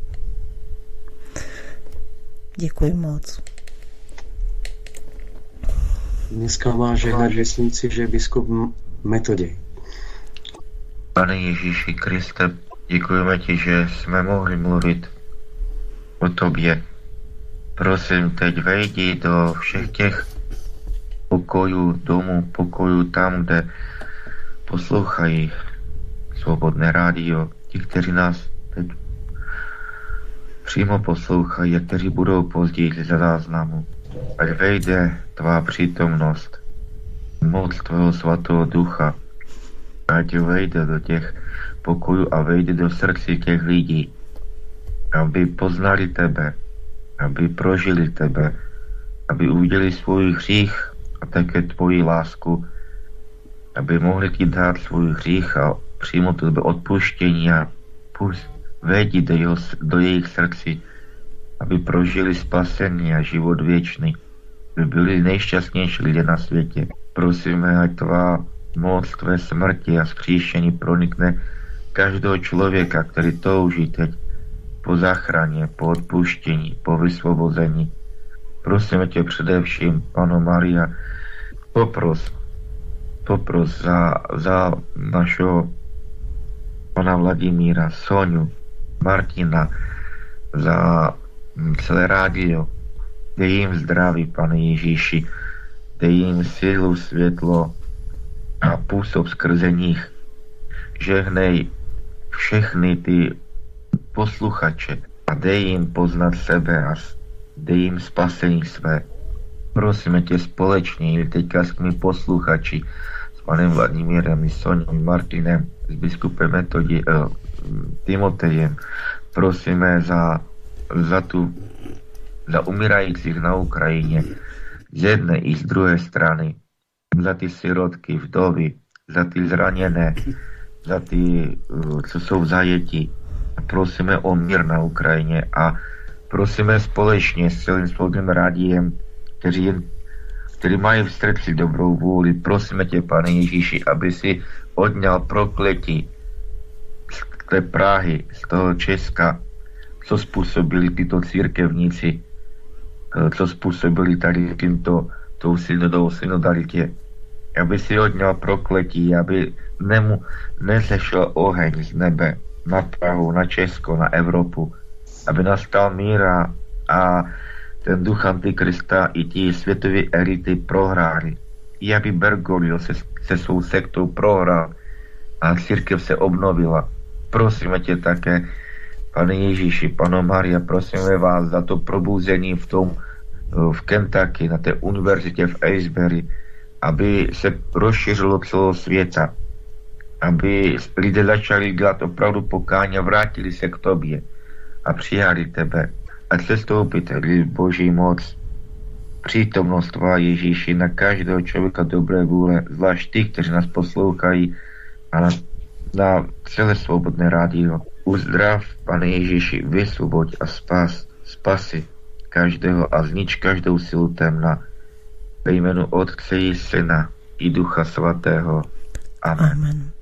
Děkuji moc. Dneska má žehnat vesnici, že biskup Metoděj. Pane Ježíši Kriste, děkujeme ti, že jsme mohli mluvit o tobě. Prosím, teď vejdi do všech těch pokojů, domů, pokojů tam, kde poslouchají Svobodné rádio. Ti, kteří nás teď přímo poslouchají a kteří budou později za záznamu. Ať vejde tvá přítomnost, moc tvého svatého ducha, ať vejde do těch pokojů a vejde do srdcí těch lidí, aby poznali tebe, aby prožili tebe, aby uviděli svůj hřích a také tvoji lásku, aby mohli ti dát svůj hřích a přijmout tebe odpuštění a pust vejdi do, jeho, do jejich srdcí, aby prožili spasení a život věčný, aby byli nejšťastnější lidé na světě. Prosíme, ať tvá moc tvé smrti a vzkříšení pronikne každého člověka, který touží teď po záchraně, po odpuštění, po vysvobození. Prosíme tě především, Panno Maria, popros, popros za, za našeho pana Vladimíra, Soňu, Martina, za celé rádio. Dej jim zdraví, Pane Ježíši, dej jim sílu, světlo a působ skrze nich. Žehnej všechny ty posluchače a dej jim poznat sebe a dej jim spasení své. Prosíme tě společně, teďka s těmi posluchači, s panem Vladimírem, s Soňou, Martinem, s biskupem Metodí, eh, Timotejem. Prosíme za, za tu, za umírajících na Ukrajině, z jedné i z druhé strany, za ty sirotky, vdovy, za ty zraněné, za ty, co jsou v zajetí. Prosíme o mír na Ukrajině a prosíme společně s celým Svobodným rádiem, kteří, kteří mají v srdci dobrou vůli. Prosíme tě, Pane Ježíši, aby si odňal prokletí z té Prahy, z toho Česka, co způsobili tyto církevníci, co způsobili tady tímto tou synodou, synodalitě. Aby si odňal prokletí, aby nemu nezešel oheň z nebe na Prahu, na Česko, na Evropu, aby nastal mír a ten duch Antikrista i ti světové elity prohráli. I aby Bergoglio se, se svou sektou prohrál a církev se obnovila. Prosíme tě také, Pane Ježíši, Panno Maria, prosíme vás za to probuzení v tom, v Kentucky, na té univerzitě v Asbury, aby se rozšířilo celého světa, aby lidé začali dělat opravdu pokání a vrátili se k tobě a přijali tebe. A cestoupit tedy Boží moc, přítomnost tvá Ježíši na každého člověka dobré vůle, zvlášť ty, kteří nás poslouchají a na, na celé Svobodné rádio. Uzdrav, Pane Ježíši, vysvoboď a spas, spasi každého a znič každou silu temna. Ve jménu Otce i Syna i Ducha Svatého. Amen. Amen.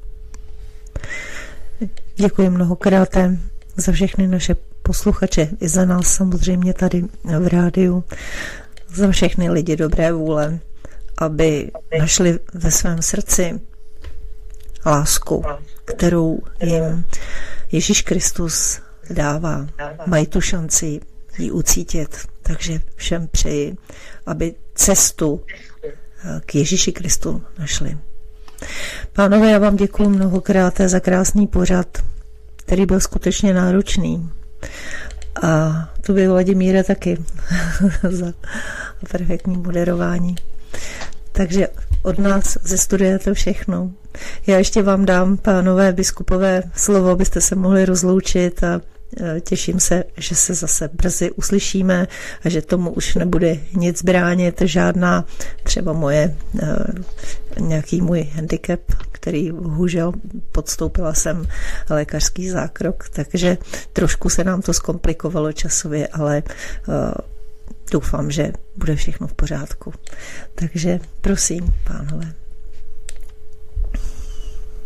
Děkuji mnohokrát za všechny naše posluchače, i za nás samozřejmě tady v rádiu, za všechny lidi dobré vůle, aby našli ve svém srdci lásku, kterou jim Ježíš Kristus dává. Mají tu šanci ji ucítit. Takže všem přeji, aby cestu k Ježíši Kristu našli. Pánové, já vám děkuji mnohokrát za krásný pořad, který byl skutečně náročný. A tu by Vladimíra taky za perfektní moderování. Takže od nás ze studia to všechno. Já ještě vám dám, pánové biskupové, slovo, abyste se mohli rozloučit a těším se, že se zase brzy uslyšíme a že tomu už nebude nic bránit, žádná třeba moje, nějaký můj handicap, který bohužel podstoupila jsem lékařský zákrok, takže trošku se nám to zkomplikovalo časově, ale doufám, že bude všechno v pořádku. Takže prosím, pánové.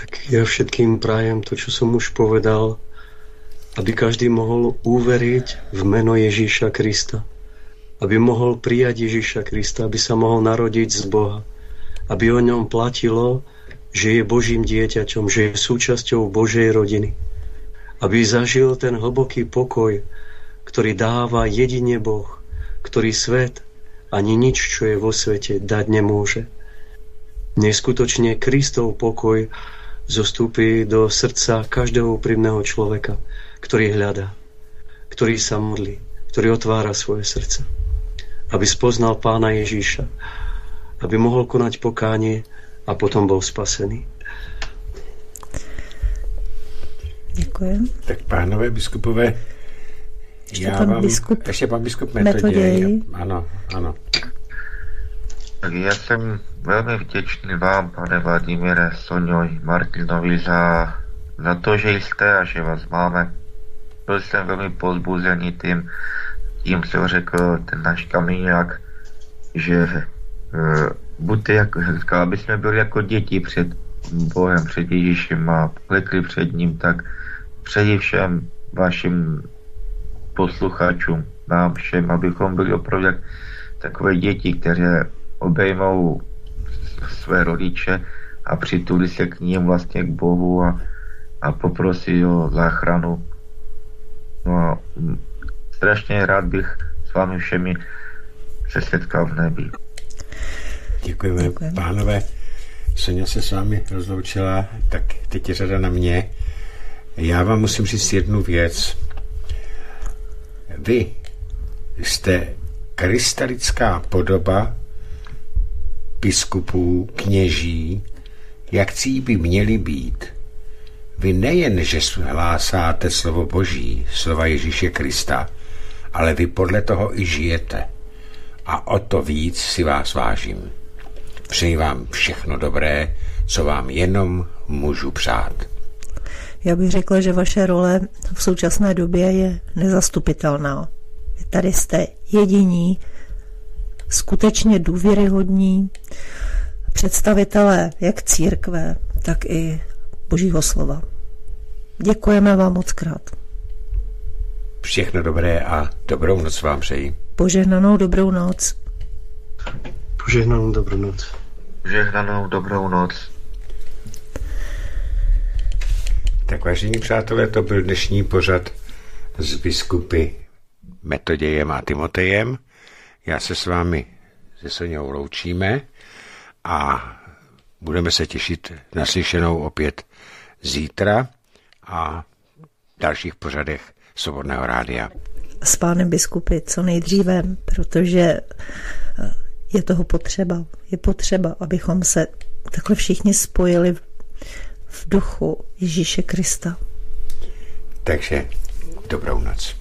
Tak ja všetkým prajem to, čo som už povedal, aby každý mohol uveriť v meno Ježíša Krista. Aby mohol prijať Ježíša Krista, aby sa mohol narodiť z Boha. Aby o ňom platilo, že je Božím dieťaťom, že je súčasťou Božej rodiny. Aby zažil ten hlboký pokoj, ktorý dáva jedine Boh, ktorý svet ani nič, čo je vo svete, dať nemôže. Neskutočne Kristov pokoj zostúpi do srdca každého úprimného človeka, ktorý hľadá, ktorý sa modlí, ktorý otvára svoje srdce. Aby spoznal Pána Ježíša, aby mohol konať pokánie a potom bol spasený. Děkuji. Tak pánové biskupové, ještě já pan vám, biskup ještě pan biskup Metoděj. Metoděj. Ano, ano. Tak já jsem velmi vděčný vám, pane Vladimíre, Soňoj, Martinovi za, za to, že jste a že vás máme. Byl jsem velmi pozbuzený tím, tím, co řekl ten náš Kamíňák, že uh, buďte, jako, říkal, aby jsme byli jako děti před Bohem, před Ježíšem a klekli před ním, tak přeji všem vašim posluchačům, nám všem, abychom byli opravdu jak takové děti, které obejmou své rodiče a přitulí se k ním vlastně k Bohu a, a poprosí o záchranu. No a strašně rád bych s vámi všemi se setkal v nebi. Děkujeme, Děkujeme. Pánové. Soňa se s vámi rozloučila, tak teď je řada na mě. Já vám musím říct jednu věc. Vy jste krystalická podoba biskupů, kněží, jak cí by měli být. Vy nejen, že hlásáte slovo Boží, slova Ježíše Krista, ale vy podle toho i žijete. A o to víc si vás vážím. Přeji vám všechno dobré, co vám jenom můžu přát. Já bych řekla, že vaše role v současné době je nezastupitelná. Vy tady jste jediní, skutečně důvěryhodní představitelé jak církve, tak i Božího slova. Děkujeme vám moc krát. Všechno dobré a dobrou noc vám přeji. Požehnanou dobrou noc. Požehnanou dobrou noc. Požehnanou dobrou noc. Tak vážení přátelé, to byl dnešní pořad s biskupy Metodějem a Timotejem. Já se s vámi se Soňou loučíme a budeme se těšit na slyšenou opět zítra a v dalších pořadech Svobodného rádia. S pánem biskupy co nejdříve, protože je toho potřeba. Je potřeba, abychom se takhle všichni spojili v duchu Ježíše Krista. Takže dobrou noc.